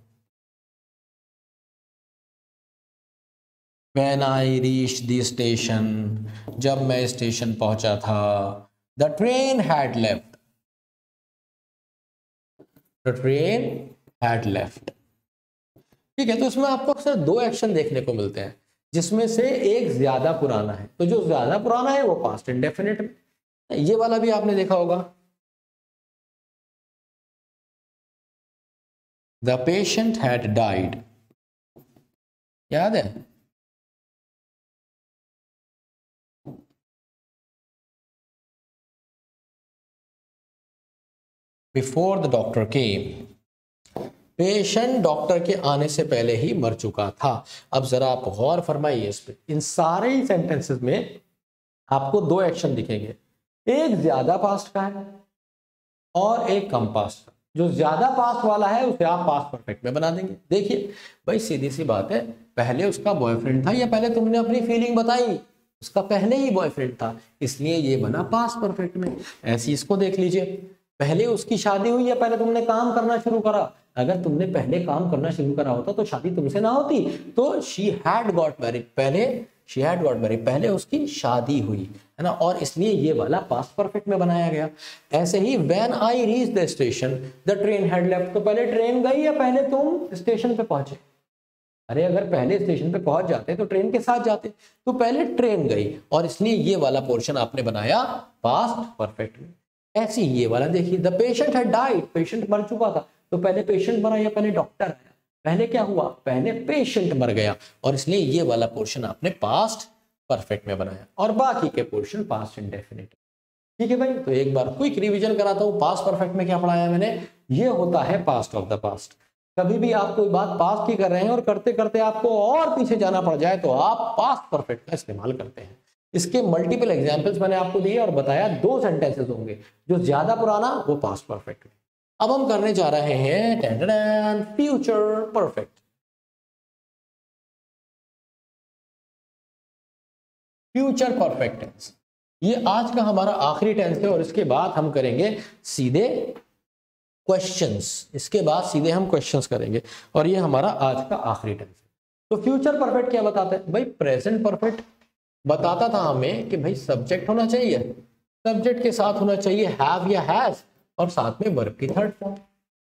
Speaker 1: When I reached the station, जब मैं स्टेशन पहुंचा था, the train had left, the train had left. ठीक है, तो इसमें आपको अक्सर दो एक्शन देखने को मिलते हैं जिसमें से एक ज्यादा पुराना है, तो जो ज्यादा पुराना है वो पास्ट इंडेफिनिट में, ये वाला भी आपने देखा होगा, द पेशेंट हैड डाइड, याद है? Before the doctor came, patient doctor के आने से पहले ही मर चुका था। अब जरा आप गौर फरमाइए इस पे, इन सारे ही सेंटेंसेस में आपको दो एक्शन दिखेंगे, एक ज्यादा पास्ट का है और एक कम पास्ट का। जो ज्यादा पास्ट वाला है उसे आप पास्ट परफेक्ट में बना देंगे। देखिए भाई सीधी सी बात है, पहले उसका बॉयफ्रेंड था या पहले तुमने अपनी फीलिंग बताई, उसका पहले ही बॉयफ्रेंड था, इसलिए ये बना पास्ट परफेक्ट में। ऐसी इसको देख लीजिए, पहले उसकी शादी हुई या पहले तुमने काम करना शुरू करा? अगर तुमने पहले काम करना शुरू करा होता तो शादी तुमसे ना होती, तो शी हैड गॉट मैरिड, पहले शी हैड गॉट मैरिड, पहले उसकी शादी हुई है ना, और इसलिए ये वाला पास्ट परफेक्ट में बनाया गया। ऐसे ही when I reach the station the train had left, तो पहले ट्रेन गई या पहले तुम स्टेशन पे पहुंचे? अरे अगर पहले स्टेशन पे पहुंच जाते तो ट्रेन के साथ जाते, तो पहले ट्रेन गई और इसलिए ये वाला पोर्शन आपने बनाया पास्ट परफेक्ट में। ऐसे ही ये वाला देखिए, the patient had died, patient मर चुका था, तो पहले पेशेंट मरा या पहले डॉक्टर आया? पहले क्या हुआ? पहले पेशेंट मर गया, और इसलिए ये वाला पोर्शन आपने पास्ट परफेक्ट में बनाया और बाकी के पोर्शन पास्ट इंडेफिनिट। ठीक है भाई, तो एक बार क्विक रिवीजन कराता हूं, पास्ट परफेक्ट में क्या पढ़ाया मैंने, ये होता है पास्ट ऑफ द पास्ट। कभी भी आप कोई बात पास्ट की कर रहे हैं और करते करते आपको और पीछे जाना पड़ जाए तो आप पास्ट परफेक्ट का इस्तेमाल करते हैं। इसके मल्टीपल एग्जाम्पल्स मैंने आपको दिए और बताया दो सेंटेंसेस होंगे, जो ज्यादा पुराना वो पास्ट परफेक्ट। अब हम करने जा रहे हैं future perfect. Future perfect tense, ये आज का हमारा आखिरी टेंस है और इसके बाद हम करेंगे सीधे क्वेश्चंस, इसके बाद सीधे हम क्वेश्चंस करेंगे और ये हमारा आज का आखिरी टेंस है। तो फ्यूचर परफेक्ट क्या बताता है भाई? प्रेजेंट परफेक्ट बताता था हमें कि भाई सब्जेक्ट होना चाहिए, सब्जेक्ट के साथ होना चाहिए हैव या हैज और साथ में वर्ब की थर्ड फॉर्म।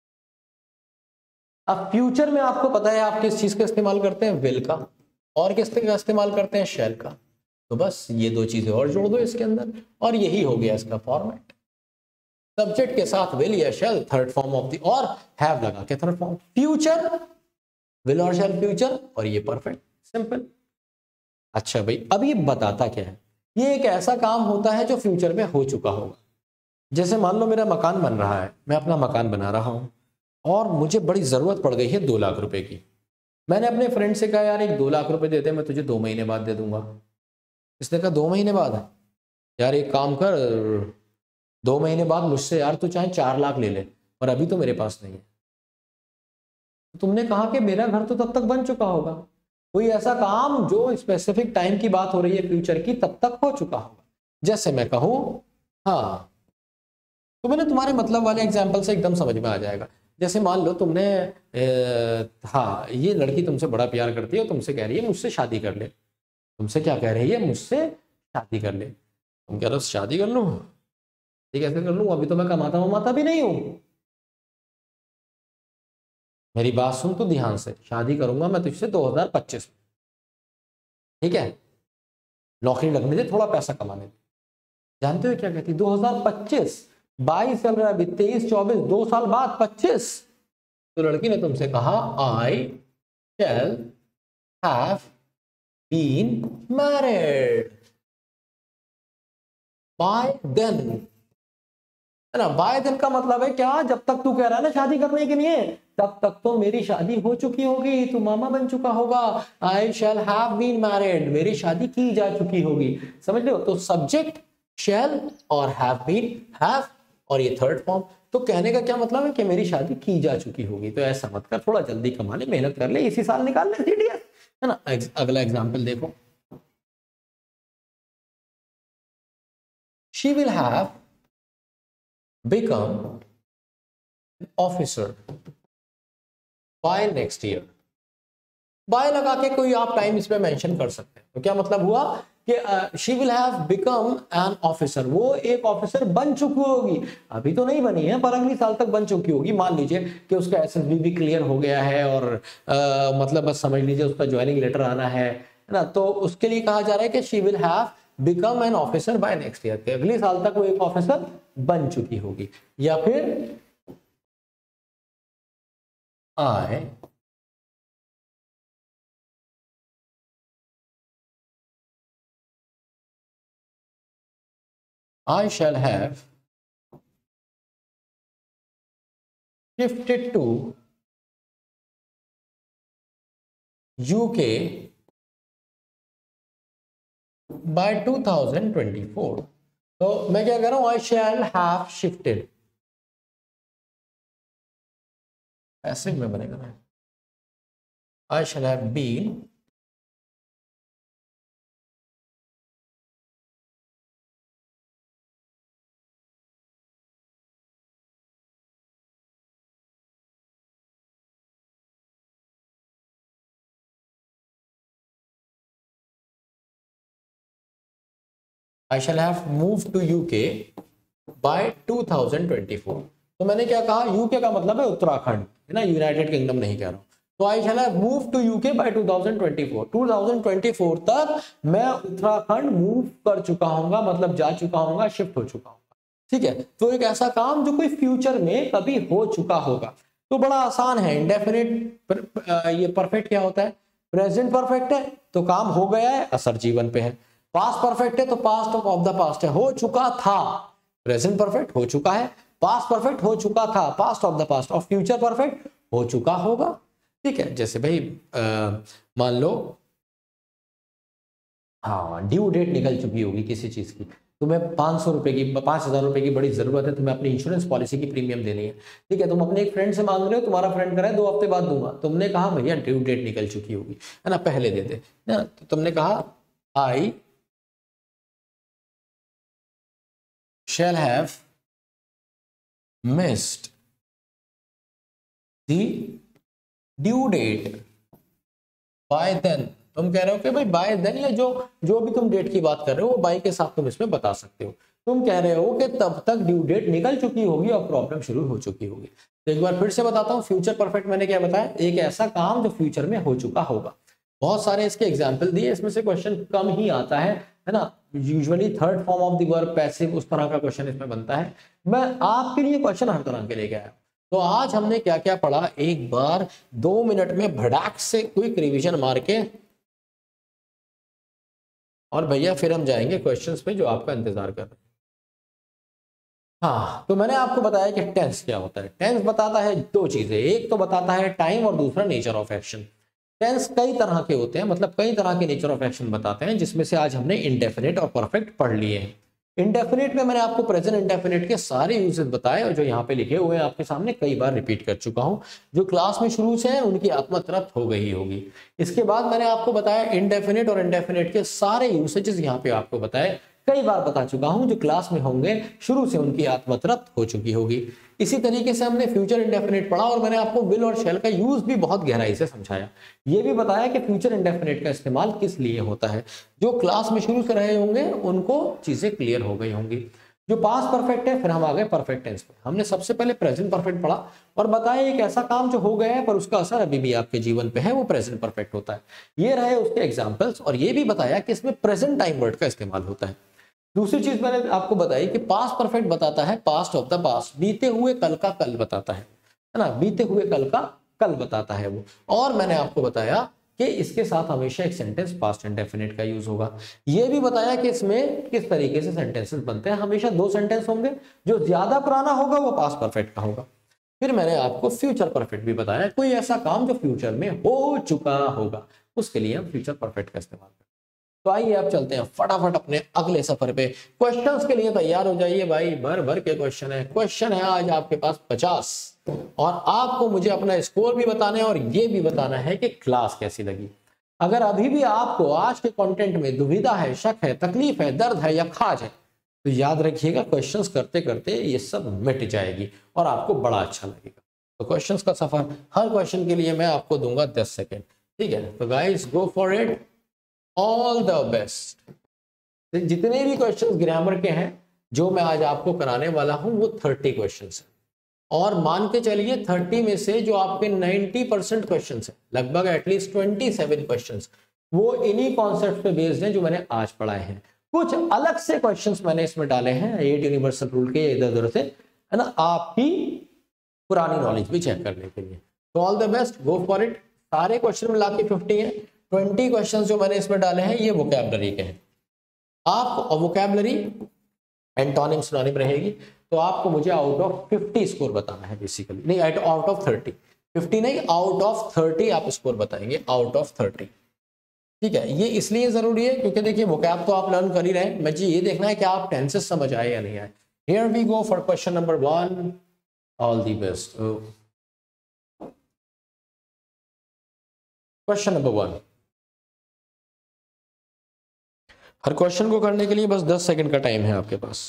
Speaker 1: अब फ्यूचर में आपको पता है आप किस चीज का इस्तेमाल करते हैं? विल का, और किस का इस्तेमाल करते हैं? शैल का। तो बस ये दो चीजें और जोड़ दो इसके अंदर और यही हो गया इसका फॉर्मेट। सब्जेक्ट के साथ विल या shall, third form of the, और हैव लगा के थर्ड फॉर्म। फ्यूचर विल और शैल फ्यूचर, और ये परफेक्ट, सिंपल। अच्छा भाई, अब ये बताता क्या है? ये एक ऐसा काम होता है जो फ्यूचर में हो चुका होगा। जैसे मान लो मेरा मकान बन रहा है, मैं अपना मकान बना रहा हूं और मुझे बड़ी जरूरत पड़ गई है दो लाख रुपए की। मैंने अपने फ्रेंड से कहा यार एक दो लाख रुपए दे दे, मैं तुझे दो महीने बाद दे दूंगा। इसने कहा दो महीने बाद? यार एक काम कर, दो महीने बाद मुझसे यार तू चाहे चार लाख ले ले, पर अभी तो मेरे पास नहीं है। तो तुमने कहा कि मेरा घर तो तब तक बन चुका होगा। कोई ऐसा काम जो स्पेसिफिक टाइम की बात हो रही है फ्यूचर की, तब तक हो चुका होगा। जैसे मैं कहूं हाँ, तो मैंने तुम्हारे मतलब वाले एग्जाम्पल से एकदम समझ में आ जाएगा। जैसे मान लो तुमने ए, हाँ ये लड़की तुमसे बड़ा प्यार करती है और तुमसे कह रही है मुझसे शादी कर ले। तुमसे क्या कह रही है? मुझसे शादी कर ले। तुम कह रहे हो शादी कर लूं? ये कैसे कर लूं? अभी तो मैं कमाता वमाता भी नहीं हूं। मेरी बात सुन तू ध्यान से, शादी करूंगा मैं तुझसे दो हजार पच्चीस में, ठीक है? नौकरी लगने दे, थोड़ा पैसा कमाने दे। जानते हो क्या कहती? दो हजार पच्चीस, बाईस चल रहा है अभी, तेईस चौबीस, दो साल बाद पच्चीस। तो लड़की ने तुमसे कहा I shall have been married by then, है ना? बाय देन का मतलब है क्या? जब तक तू कह रहा है ना शादी करने के लिए, तब तक तो मेरी शादी हो चुकी होगी, तू मामा बन चुका होगा। I shall have been married, मेरी शादी की जा चुकी होगी। समझ लो? तो सब्जेक्ट शैल और हैव बीन, हैव और ये थर्ड फॉर्म। तो कहने का क्या मतलब है कि मेरी शादी की जा चुकी होगी। तो ऐसा मत कर, थोड़ा जल्दी कमा ले, मेहनत कर ले, इसी साल निकाल ले सीडीएस, है ना? अगला एग्जाम्पल देखो, she will have become an officer by next year। By लगा के कोई आप टाइम इसमें मेंशन कर सकते हैं। तो क्या मतलब हुआ कि she will have become an officer, वो एक ऑफिसर बन चुकी होगी, अभी तो नहीं बनी है पर अगली साल तक बन चुकी होगी। मान लीजिए कि उसका एसएसबी भी क्लियर हो गया है और आ, मतलब बस समझ लीजिए उसका ज्वाइनिंग लेटर आना है ना, तो उसके लिए कहा जा रहा है कि she will have become an officer by next year, के अगले साल तक वो एक ऑफिसर बन चुकी होगी। या फिर I I shall have shifted to U K by two thousand twenty four. तो मैं क्या कह रहा हूं, I shall have shifted, ऐसे में बनेगा ना, I shall have been I shall have moved to U K by two thousand twenty four. तो मैंने क्या कहा, यूके का मतलब है उत्तराखंड है ना, यूनाइटेड किंगडम नहीं कह रहा हूं। तो I shall have move to UK by two thousand twenty four, two thousand twenty four तक मैं उत्तराखंड मूव कर चुका हूंगा, मतलब जा चुका हूंगा, शिफ्ट हो चुका हूंगा। ठीक है, तो एक ऐसा काम जो कोई फ्यूचर में कभी हो चुका होगा। तो बड़ा आसान है, इंडेफिनिट ये परफेक्ट क्या होता है, प्रेजेंट परफेक्ट है तो काम हो गया है, असर जीवन पे है। पास्ट परफेक्ट है तो पास्ट ऑफ द पास्ट है, हो चुका था। प्रेजेंट परफेक्ट हो चुका है, पास्ट परफेक्ट हो चुका था, पास्ट ऑफ द पास्ट, और फ्यूचर परफेक्ट हो चुका होगा। ठीक है, जैसे भाई मान लो हाँ ड्यू डेट निकल चुकी होगी किसी चीज की, तुम्हें पांच सौ रुपए की पांच हजार रुपए की बड़ी जरूरत है, तुम्हें अपनी इंश्योरेंस पॉलिसी की प्रीमियम देनी है। ठीक है, तुम अपने एक फ्रेंड से मांग रहे हो, तुम्हारा फ्रेंड कह रहा है दो हफ्ते बाद दूंगा, तुमने कहा भैया ड्यू डेट निकल चुकी होगी है ना, पहले दे दे ना, तो तुमने कहा आई shall have missed the due date by then। तुम कह रहे हो कि भाई बाय देन, या जो जो भी तुम डेट की बात कर रहे हो वो बाय के साथ तुम इसमें बता सकते हो। तुम कह रहे हो कि तब तक ड्यू डेट निकल चुकी होगी और प्रॉब्लम शुरू हो चुकी होगी। तो एक बार फिर से बताता हूँ, फ्यूचर परफेक्ट मैंने क्या बताया, एक ऐसा काम जो फ्यूचर में हो चुका होगा। बहुत सारे इसके एग्जाम्पल दिए, इसमें से क्वेश्चन कम ही आता है है ना, usually third form of the verb passive, उस तरह का क्वेश्चन इसमें बनता है। मैं आपके लिए क्वेश्चन हर तरह के लेके आया। तो आज हमने क्या क्या पढ़ा, एक बार दो मिनट में भड़ाक से क्विक रिवीजन मार के, और भैया फिर हम जाएंगे क्वेश्चंस पे जो आपका इंतजार कर रहे हैं। हाँ, तो मैंने आपको बताया कि टेंस क्या होता है। टेंस बताता है दो चीजें, एक तो बताता है टाइम और दूसरा नेचर ऑफ एक्शन। टेंस कई तरह के होते हैं, मतलब कई तरह के नेचर ऑफ एक्शन बताते हैं, जिसमें से आज हमने इंडेफिनिट और परफेक्ट पढ़ लिए हैं। इंडेफिनिट में मैंने आपको प्रेजेंट इंडेफिनिट के सारे यूजेस बताए, और जो यहाँ पे लिखे हुए हैं आपके सामने कई बार रिपीट कर चुका हूँ। जो क्लास में शुरू से है उनकी आत्मतरत हो गई होगी। इसके बाद मैंने आपको बताया इंडेफिनिट और इंडेफिनिट के सारे यूसेजेस यहाँ पे आपको बताए, कई बार बता चुका हूं, जो क्लास में होंगे शुरू से उनकी आत्मतरत हो चुकी होगी। इसी तरीके से हमने फ्यूचर इंडेफिनिट पढ़ा, और मैंने आपको विल और शैल का यूज भी बहुत गहराई से समझाया। ये भी बताया कि फ्यूचर इंडेफिनिट का इस्तेमाल किस लिए होता है। जो क्लास में शुरू से रहे होंगे उनको चीजें क्लियर हो गई होंगी। जो पास्ट परफेक्ट है, फिर हम आ गए परफेक्ट टेंस पे। हमने सबसे पहले प्रेजेंट परफेक्ट पढ़ा और बताया एक ऐसा काम जो हो गया है पर उसका असर अभी भी आपके जीवन पे है, वो प्रेजेंट परफेक्ट होता है। ये रहे उसके एग्जांपल्स, और ये भी बताया कि इसमें प्रेजेंट टाइम वर्ड का इस्तेमाल होता है। दूसरी चीज मैंने आपको बताई कि पास्ट परफेक्ट बताता है पास्ट ऑफ द पास्ट, बीते हुए कल का कल बताता है है ना, बीते हुए कल का कल बताता है वो। और मैंने आपको बताया कि इसके साथ हमेशा एक सेंटेंस पास्ट इंडेफिनिट का यूज होगा। ये भी बताया कि इसमें किस तरीके से सेंटेंसेस बनते हैं, हमेशा दो सेंटेंस होंगे, जो ज्यादा पुराना होगा वो पास्ट परफेक्ट का होगा। फिर मैंने आपको फ्यूचर परफेक्ट भी बताया, कोई ऐसा काम जो फ्यूचर में हो चुका होगा, उसके लिए हम फ्यूचर परफेक्ट का इस्तेमाल करते हैं। तो आइए अब चलते हैं फटाफट अपने अगले सफर पे। क्वेश्चंस के लिए तैयार हो जाइए भाई, भर भर के क्वेश्चन है। क्वेश्चन है आज आपके पास पचास, और आपको मुझे अपना स्कोर भी बताना है और ये भी बताना है कि क्लास कैसी लगी। अगर अभी भी आपको आज के कंटेंट में दुविधा है, शक है, तकलीफ है, दर्द है या खाज है, तो याद रखिएगा क्वेश्चंस करते करते ये सब मिट जाएगी और आपको बड़ा अच्छा लगेगा। तो क्वेश्चंस का सफर, हर क्वेश्चन के लिए मैं आपको दूंगा दस सेकेंड। ठीक है, तो guys go for it, all the best. तो जितने भी क्वेश्चंस ग्रामर के हैं जो मैं आज आपको कराने वाला हूं वो थर्टी क्वेश्चंस हैं और मान के चलिए थर्टी में से जो आपके नाइंटी परसेंट क्वेश्चंस हैं, लगभग एटलीस्ट ट्वेंटी सेवन क्वेश्चंस वो इन्हीं कॉन्सेप्ट पे बेस्ड हैं जो मैंने आज पढ़ाए हैं। कुछ अलग से क्वेश्चंस मैंने इसमें डाले हैं एट यूनिवर्सल रूल के इधर उधर से, है ना, आपकी पुरानी नॉलेज भी चेक करने के लिए। तो all the best, go for it. सारे क्वेश्चन मिला के फिफ्टी है, ट्वेंटी क्वेश्चन जो मैंने इसमें डाले हैं ये वोकैबुलरी के हैं। आपको वोकैबुलरी एंटोनिम सिनोनिम रहेगी, तो आपको मुझे आउट ऑफ फिफ्टी स्कोर बताना है बेसिकली, नहीं आउट ऑफ थर्टी, फिफ्टी नहीं आउट ऑफ थर्टी आप स्कोर बताएंगे, आउट ऑफ थर्टी। ठीक है, ये इसलिए जरूरी है क्योंकि देखिए वोकैब तो आप लर्न कर ही रहे हैं, मुझे ये देखना है कि आप टेंसेस समझ आए या नहीं आए। Here we go for question number one, all the best. Question number one, हर क्वेश्चन को करने के लिए बस दस सेकंड का टाइम है आपके पास।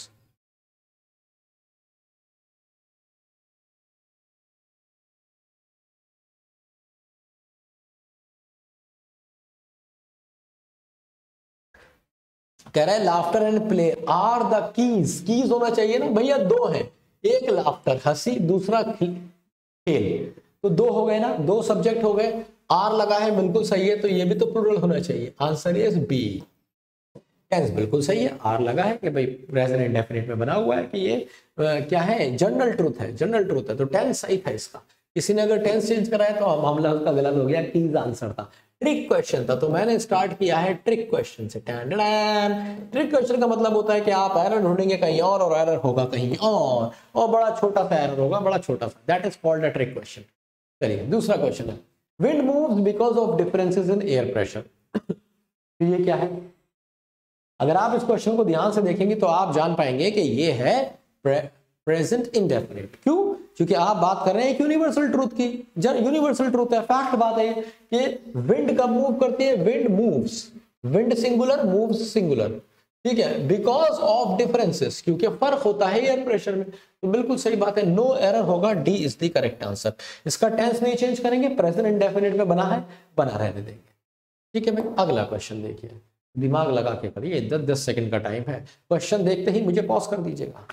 Speaker 1: कह रहा है laughter and play are the keys, keys होना चाहिए ना भैया, दो हैं, एक लाफ्टर हंसी, दूसरा खेल, तो दो हो गए ना, दो सब्जेक्ट हो गए, आर लगा है बिल्कुल सही है, तो ये भी तो प्लूरल होना चाहिए, आंसर इज बी। टेंस बिल्कुल सही है, आर लगा है कि भाई प्रेजेंट इंडेफिनिट में बना हुआ है कि ये आ, क्या है, जनरल ट्रूथ है, जनरल ट्रूथ है, तो टेंस सही था इसका। किसी ने अगर टेंस चेंज कराया तो मामला उसका गलत हो गया, कीज आंसर था, ट्रिक क्वेश्चन था, तो मैंने स्टार्ट किया है ट्रिक क्वेश्चन से। ट्रिक क्वेश्चन का मतलब होता है कि आप एरर ढूंढेंगे कहीं और और एरर होगा कहीं और और बड़ा छोटा सा एरर होगा, बड़ा छोटा सा, that is called a trick question. चलिए दूसरा क्वेश्चन है, wind moves because of differences in air pressure. तो ये क्या है, अगर आप इस क्वेश्चन को ध्यान से देखेंगे तो आप जान पाएंगे कि ये है प्रेजेंट इंडेफिनिट। क्यों? क्योंकि आप बात कर रहे हैं एक यूनिवर्सल ट्रूथ की, यूनिवर्सल ट्रूथ है, फैक्ट बात है कि विंड कब मूव करती है, wind moves, wind singular moves singular, ठीक है, बिकॉज ऑफ डिफरेंसेस, क्योंकि फर्क होता है एयर प्रेशर में, तो बिल्कुल सही बात है, नो एरर होगा, D is the correct answer. इसका टेंस नहीं चेंज करेंगे, प्रेजेंट इंडेफिनिट में बना है, बना रहने देंगे। ठीक है भाई, अगला क्वेश्चन देखिए, दिमाग लगा के करिए, दस दस सेकंड का टाइम है, क्वेश्चन देखते ही मुझे पॉज कर दीजिएगा।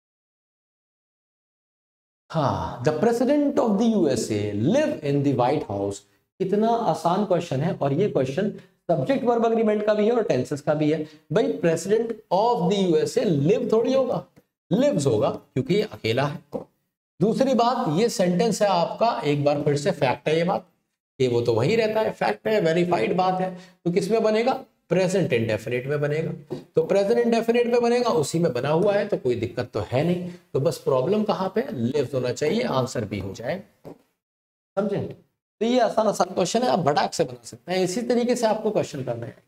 Speaker 1: हाँ, the president of the USA live in the White House. कितना आसान क्वेश्चन है, और ये क्वेश्चन सब्जेक्ट वर्ब एग्रीमेंट का भी है और टेंसेस का भी है। भाई president of the USA live थोड़ी होगा, लिव्स होगा, क्योंकि ये अकेला है। दूसरी बात, ये सेंटेंस है आपका, एक बार फिर से फैक्ट है ये बात, ये वो तो वही रहता है, फैक्ट है, वेरीफाइड बात है, तो किस में बनेगा, प्रेजेंट इंडेफिनिट में बनेगा। तो प्रेजेंट इंडेफिनिट में बनेगा, उसी में बना हुआ है, तो कोई दिक्कत तो है नहीं। तो बस प्रॉब्लम कहां पे, लिव्स होना चाहिए, आंसर भी हो जाए, समझे। तो ये आसान आसान क्वेश्चन है, आप भड़ाक से बना सकते हैं, इसी तरीके से आपको क्वेश्चन करना है।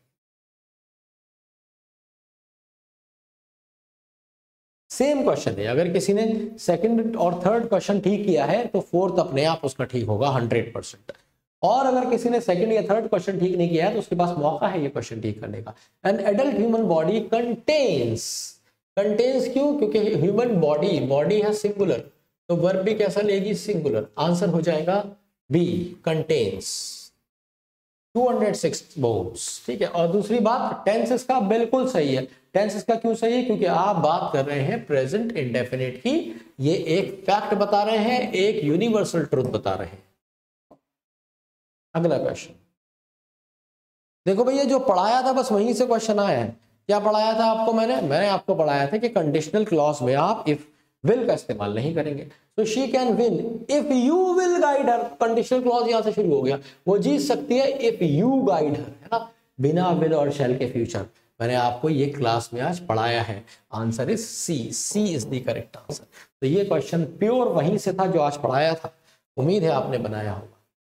Speaker 1: सेम क्वेश्चन है, अगर किसी ने सेकंड और थर्ड क्वेश्चन ठीक किया है तो फोर्थ अपने आप उसका ठीक होगा हंड्रेड परसेंट, और अगर किसी ने सेकंड या थर्ड क्वेश्चन ठीक नहीं किया है तो उसके पास मौका है ये क्वेश्चन ठीक करने का। An adult human body contains, contains क्यों, क्योंकि ह्यूमन बॉडी, बॉडी है सिंगुलर, तो वर्ब भी कैसा लेगी, सिंगुलर, आंसर हो जाएगा B, contains two hundred six bones. ठीक है, और दूसरी बात, टेंस इसका बिल्कुल सही है। टेंस इसका क्यों सही है, क्योंकि आप बात कर रहे हैं प्रेजेंट इंडेफिनिट की, ये एक फैक्ट बता रहे हैं, एक यूनिवर्सल ट्रूथ बता रहे हैं। अगला क्वेश्चन देखो भैया, जो पढ़ाया था बस वहीं से क्वेश्चन आया है। क्या पढ़ाया था आपको मैंने मैंने आपको पढ़ाया था कि कंडीशनल क्लॉज में आप इफ विल का इस्तेमाल नहीं करेंगे, तो she can win if you will guide her. Conditional clause यहां से शुरू हो गया, वो जीत सकती है इफ यू गाइड हर, है ना, बिना विल और शैल के फ्यूचर। मैंने आपको ये क्लास में आज पढ़ाया है, answer is C, C is the correct answer. तो ये क्वेश्चन प्योर वहीं से था जो आज पढ़ाया था, उम्मीद है आपने बनाया होगा।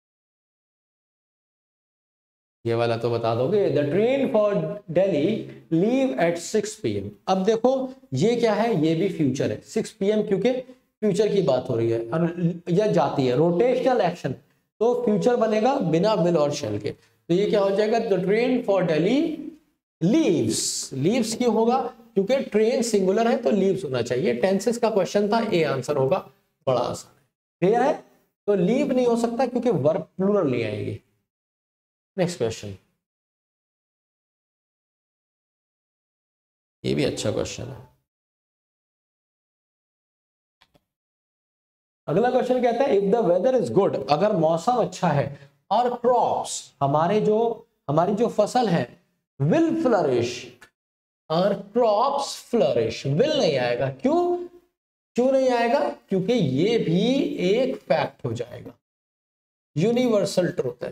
Speaker 1: ये वाला तो बता दोगे, the train for Delhi leave at six P M. अब देखो ये क्या है, ये भी फ्यूचर है, सिक्स पी एम क्योंकि फ्यूचर की बात हो रही है, और यह जाती है रोटेशनल एक्शन, तो फ्यूचर बनेगा बिना विल और शेल के। तो ये क्या हो जाएगा, the train for Delhi leaves. Leaves क्यों होगा, क्योंकि ट्रेन सिंगुलर है तो लीव्स होना चाहिए। टेंसेस का क्वेश्चन था, ए आंसर होगा, बड़ा आसान है। क्लियर है, तो लीव नहीं हो सकता क्योंकि वर्ब प्लूरल नहीं आएगी। नेक्स्ट क्वेश्चन, ये भी अच्छा क्वेश्चन है। अगला क्वेश्चन कहता है if the weather is good, अगर मौसम अच्छा है और क्रॉप्स हमारे जो हमारी जो फसल है विल फ्लरिश, और क्रॉप्स फ्लरिश, विल नहीं आएगा, क्यों क्यों नहीं आएगा, क्योंकि ये भी एक फैक्ट हो जाएगा, यूनिवर्सल ट्रूथ है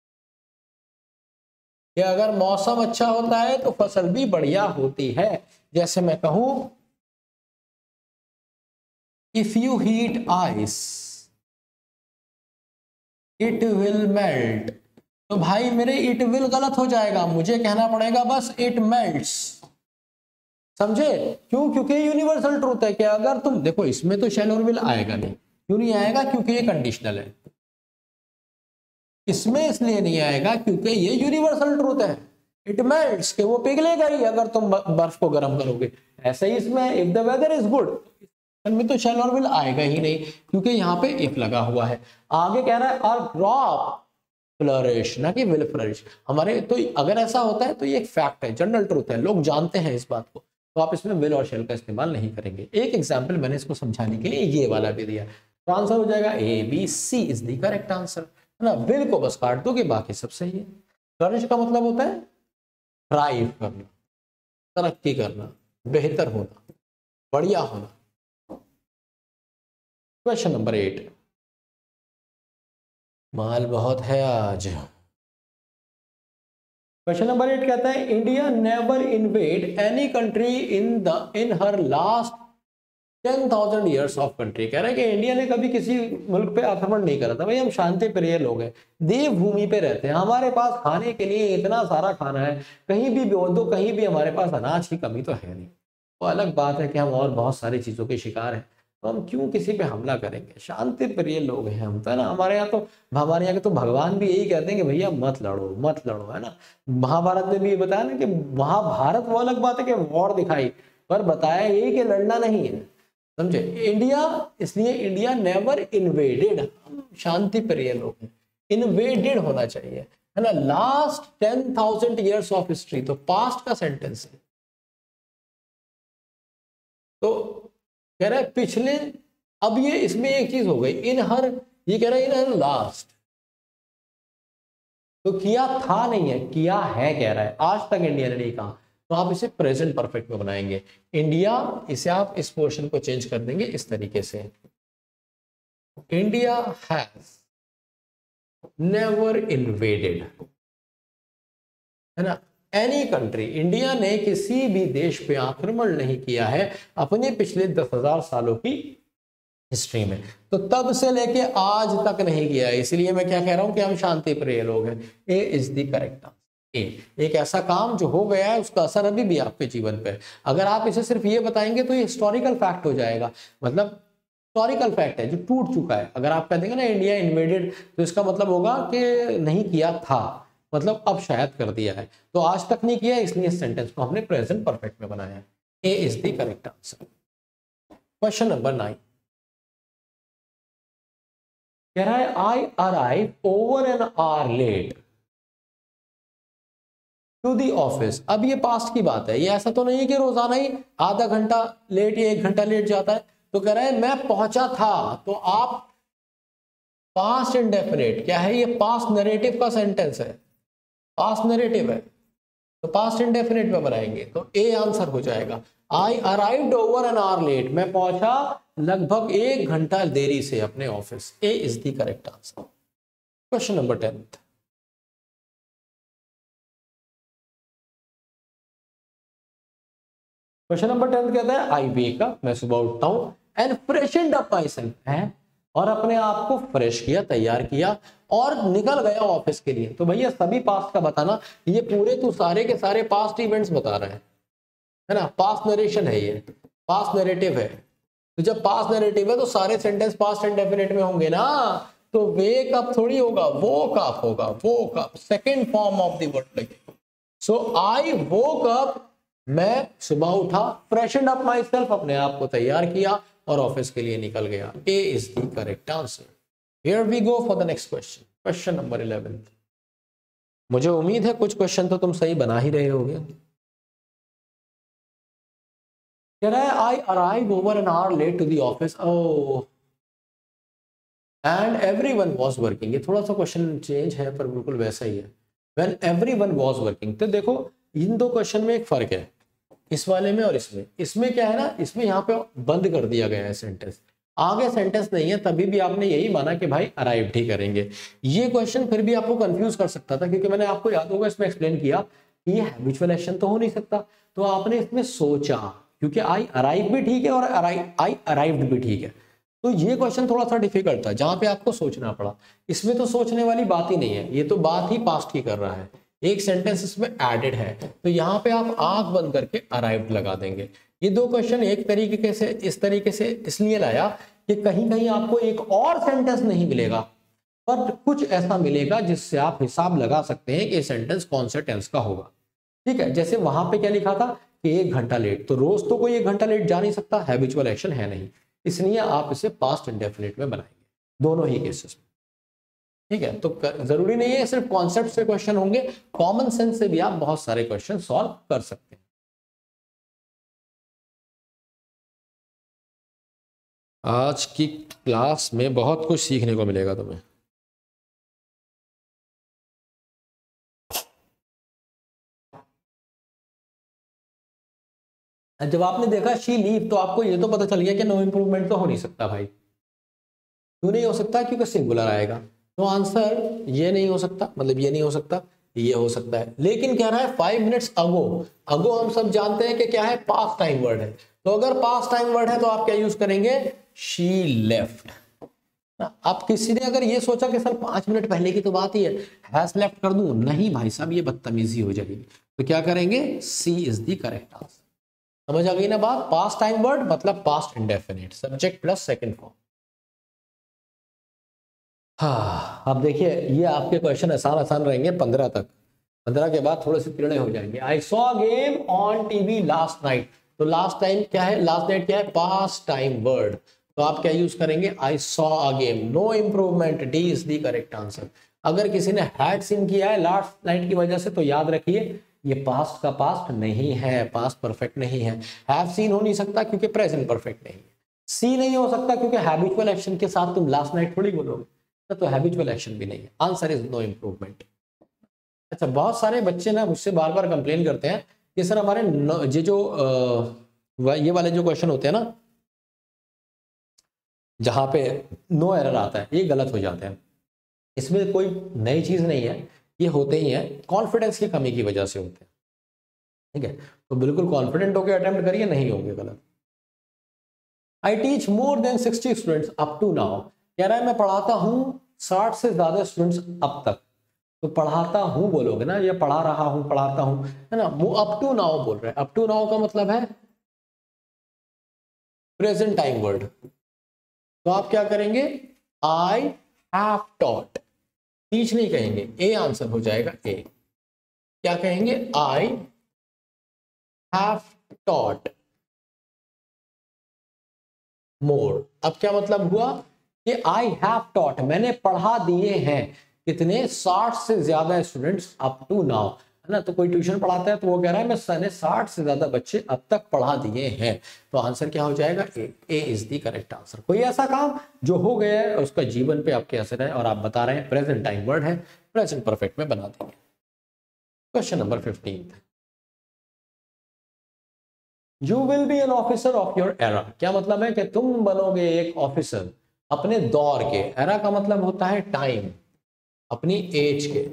Speaker 1: कि अगर मौसम अच्छा होता है तो फसल भी बढ़िया होती है। जैसे मैं कहूं if you heat ice it will melt, तो भाई मेरे इट विल गलत हो जाएगा, मुझे कहना पड़ेगा बस इट मेल्ट्स। समझे क्यों, क्योंकि यूनिवर्सल ट्रूथ है कि अगर तुम देखो इसमें तो शैल और विल आएगा नहीं, क्यों नहीं आएगा, क्योंकि ये कंडीशनल है। इसमें इसलिए नहीं आएगा क्योंकि ये यूनिवर्सल ट्रूथ है, इट मेल्ट्स, के वो पिघलेगा ही अगर तुम बर्फ को गर्म करोगे। ऐसे ही इसमें if the weather is good में तो शैल और विल आएगा ही नहीं, क्योंकि यहाँ पे इफ लगा हुआ है। आगे कह रहा है और क्रॉप फ्लरिश, ना कि विल फ्लरिश हमारे, तो अगर ऐसा होता है तो ये एक फैक्ट है, जनरल ट्रूथ है, लोग जानते हैं इस बात को, तो आप इसमें विल और शैल का इस्तेमाल नहीं करेंगे। एक एग्जाम्पल मैंने इसको समझाने के लिए ये वाला भी दिया, तो आंसर हो जाएगा A B C is the correct answer, है ना। विल को बस काट दोगे, बाकी सब सही है। फ्लरिश का मतलब होता है थ्राइव करना, तरक्की करना, बेहतर होना, बढ़िया होना। क्वेश्चन नंबर एट, माल बहुत है आज। क्वेश्चन नंबर एट कहता है India never invade any country in the in her last ten thousand years of country. कह रहा है कि इंडिया ने कभी किसी मुल्क पे आक्रमण नहीं करा था। भाई हम शांति प्रिय लोग हैं, देवभूमि पे रहते हैं, हमारे पास खाने के लिए इतना सारा खाना है, कहीं भी बोल दो कहीं भी हमारे पास अनाज की कमी तो है नहीं। वो अलग बात है कि हम और बहुत सारी चीजों के शिकार हैं, तो हम क्यों किसी पे हमला करेंगे, शांति प्रिय लोग हैं हम, तो है ना। हमारे यहाँ तो हमारे यहाँ के तो भगवान भी यही कहते हैं कि भैया मत लड़ो मत लड़ो, है ना। महाभारत में भी ये बताया ना कि महाभारत वो अलग बात है कि वॉर दिखाई, पर बताया यही कि लड़ना नहीं है, समझे। इंडिया, इसलिए इंडिया नेवर इन्वेडेड, शांति प्रिय लोग हैं, इन्वेडेड होना चाहिए, है ना। Last ten thousand years of history, तो पास्ट का सेंटेंस है, तो कह रहा है पिछले, अब ये इसमें एक चीज हो गई, इन हर, ये कह रहा है इन हर लास्ट, तो किया था नहीं है, किया है कह रहा है, आज तक इंडिया ने नहीं कहा, तो आप इसे प्रेजेंट परफेक्ट में बनाएंगे। इंडिया, इसे आप इस पोर्शन को चेंज कर देंगे इस तरीके से, इंडिया हैज नेवर इन्वेडेड, है ना, एनी कंट्री, इंडिया ने किसी भी देश पे आक्रमण नहीं किया है अपने पिछले दस हजार सालों की हिस्ट्री में, तो तब से लेके आज तक नहीं किया है। इसलिए मैं क्या कह रहा हूं कि हम शांति प्रिय लोग हैं। A is the correct answer. A, एक ऐसा काम जो हो गया है उसका असर अभी भी आपके जीवन पे है। अगर आप इसे सिर्फ ये बताएंगे तो ये हिस्टोरिकल फैक्ट हो जाएगा, मतलब हिस्टोरिकल फैक्ट है जो टूट चुका है। अगर आप कह देंगे ना इंडिया इन्वेडेड, तो इसका मतलब होगा कि नहीं किया था, मतलब अब शायद कर दिया है, तो आज तक नहीं किया, इसलिए इस सेंटेंस को हमने प्रेजेंट परफेक्ट में बनाया है। A is the correct answer. Question number nine कह रहा है I arrive over an hour late to the office. अब ये पास्ट की बात है, ये ऐसा तो नहीं है कि रोजाना ही आधा घंटा लेट या एक घंटा लेट जाता है। तो कह रहा है मैं पहुंचा था, तो आप पास्ट इंडेफिनिट क्या है, ये पास्ट नरेटिव का सेंटेंस है, पास्ट नरेटिव है, तो पास्ट इंडेफिनिट में बनाएंगे, तो ए आंसर हो जाएगा। I arrived over an hour late, मैं पहुंचा लगभग एक घंटा देरी से अपने office. A is the correct answer. Question number tenth, question number tenth कहता है आई वेक अप, मैं सुबह उठता हूं, and freshened up myself, है, और अपने आप को फ्रेश किया, तैयार किया और निकल गया ऑफिस के लिए। तो भैया सभी पास्ट का बताना, ये पूरे तो सारे के सारे पास्ट इवेंट्स बता रहे हैं, है ना, पास्ट नरेशन है, ये पास्ट नैरेटिव है। तो जब पास्ट नैरेटिव है तो सारे सेंटेंस पास्ट इंडेफिनिट में होंगे ना, तो वेक अप थोड़ी होगा, वोक अप होगा, woke up second form of the word लगेगा। सो आई वोक अप, मैं सुबह उठा, फ्रेशनड अप माई सेल्फ, अपने आप को तैयार किया और ऑफिस के लिए निकल गया। A is the correct answer. Here we go for the next question, question number eleven. मुझे उम्मीद है कुछ क्वेश्चन तो तुम सही बना ही रहे होगे। कह रहा है I arrive over an hour late to the office oh and everyone was working. ये थोड़ा सा क्वेश्चन चेंज है पर बिल्कुल वैसा ही है। व्हेन एवरीवन वाज वर्किंग, तो देखो इन दो क्वेश्चन में एक फर्क है, इस वाले में और इसमें। इसमें क्या है ना, इसमें यहाँ पे बंद कर दिया गया है सेंटेंस, आगे सेंटेंस नहीं है, तभी भी आपने यही माना कि भाई अराइव ही करेंगे। ये क्वेश्चन फिर भी आपको कंफ्यूज कर सकता था, क्योंकि मैंने आपको याद होगा इसमें एक्सप्लेन किया कि ये हैबिचुअल एक्शन तो हो नहीं सकता, तो आपने इसमें सोचा, क्योंकि आई अराइव भी ठीक है और आई अराइव्ड भी ठीक है। तो ये क्वेश्चन थोड़ा सा डिफिकल्ट था, जहां पे आपको सोचना पड़ा। इसमें तो सोचने वाली बात ही नहीं है, ये तो बात ही पास्ट की कर रहा है, एक सेंटेंस इसमें एडेड है, तो यहाँ पे आप आंख बंद करके अराइव्ड लगा देंगे। ये दो क्वेश्चन एक तरीके से इस तरीके से इसलिए लाया कि कहीं कहीं आपको एक और सेंटेंस नहीं मिलेगा, पर कुछ ऐसा मिलेगा जिससे आप हिसाब लगा सकते हैं कि सेंटेंस कौन से टेंस का होगा। ठीक है, जैसे वहां पे क्या लिखा था कि एक घंटा लेट, तो रोज तो कोई एक घंटा लेट जा नहीं सकता, हैबिचुअल एक्शन है नहीं, इसलिए आप इसे पास्ट इंडेफिनिट में बनाएंगे दोनों ही केसेस में। ठीक है, तो जरूरी नहीं है सिर्फ कॉन्सेप्ट से क्वेश्चन होंगे, कॉमन सेंस से भी आप बहुत सारे क्वेश्चन सॉल्व कर सकते हैं। आज की क्लास में बहुत कुछ सीखने को मिलेगा तुम्हें। जब आपने देखा शी लीव, तो आपको ये तो पता चल गया कि नो इंप्रूवमेंट तो हो नहीं सकता भाई। क्यों नहीं हो सकता? क्योंकि सिंगुलर आएगा, तो आंसर ये नहीं हो सकता, मतलब ये नहीं हो सकता, ये हो सकता है। लेकिन क्या रहा है, फाइव मिनट्स अगो, अगो हम सब जानते हैं कि क्या है, पास्ट टाइम वर्ड है, तो अगर पास्ट टाइम वर्ड है तो आप क्या यूज करेंगे, शी लेफ्ट। आप किसी ने अगर ये सोचा कि सर पांच मिनट पहले की तो बात ही है, हैज लेफ्ट कर दूं, नहीं भाई साहब ये बदतमीजी हो जाएगी, तो क्या करेंगे, C is the correct answer. समझ आ गई ना बात, पास्ट टाइम वर्ड मतलब past indefinite, subject plus second form. हाँ, अब देखिए ये आपके क्वेश्चन आसान आसान रहेंगे पंद्रह तक, पंद्रह के बाद थोड़े से टेढ़े हो जाएंगे। I saw game on TV last night, तो लास्ट टाइम क्या है, लास्ट नाइट क्या है, पास्ट टाइम वर्ड, तो आप क्या यूज करेंगे, I saw a game, no improvement, D is the correct answer. अगर किसी ने हैड सीन किया है लास्ट नाइट की वजह से, तो याद रखिए ये पास्ट का पास्ट नहीं है, पास्ट परफेक्ट नहीं है। हैव सीन हो नहीं सकता क्योंकि प्रेजेंट परफेक्ट नहीं है। सी नहीं हो सकता क्योंकि हैबिचुअल एक्शन के साथ तुम लास्ट नाइट थोड़ी बोलोगे, तो हैबिचुअल एक्शन भी नहीं है। Answer is no improvement. अच्छा, बहुत सारे बच्चे ना मुझसे बार बार कंप्लेन करते हैं कि सर हमारे ये जो आ, ये वाले जो क्वेश्चन होते हैं ना, जहां पे नो एरर आता है, ये गलत हो जाते हैं। इसमें कोई नई चीज नहीं है, ये होते ही हैं, कॉन्फिडेंस की कमी की वजह से होते हैं। ठीक है, तो बिल्कुल कॉन्फिडेंट होकर अटेम्प्ट करिए, नहीं होंगे गलत। I teach more than sixty students up to now, कह रहा है मैं पढ़ाता हूं साठ से ज्यादा स्टूडेंट्स अब तक, तो पढ़ाता हूं बोलोगे ना, ये पढ़ा रहा हूं, पढ़ाता हूं, है ना, वो अप टू नाउ बोल रहे हैं। अप टू नाउ का मतलब है प्रेजेंट टाइम वर्ड, तो आप क्या करेंगे, आई हैव टॉट, टीच नहीं कहेंगे, ए आंसर हो जाएगा ए। क्या कहेंगे, आई हैव टॉट मोर। अब क्या मतलब हुआ कि आई हैव टॉट, मैंने पढ़ा दिए हैं कितने, साठ से ज्यादा स्टूडेंट्स अप टू नाउ, है ना। तो कोई ट्यूशन पढ़ाता है तो वो कह रहा है मैं साठ से ज्यादा बच्चे अब तक पढ़ा दिए हैं, तो आंसर क्या हो जाएगा, A. A is the correct answer. कोई ऐसा काम जो हो गया है और उसका जीवन पे आपके असर है और आप बता रहे हैं प्रेजेंट टाइम वर्ड है, प्रेजेंट परफेक्ट में बना देंगे। Question number fifteen, you will be an officer of your era, क्या मतलब है कि तुम बनोगे एक ऑफिसर अपने दौर के, एरा का मतलब होता है टाइम, अपनी एज के,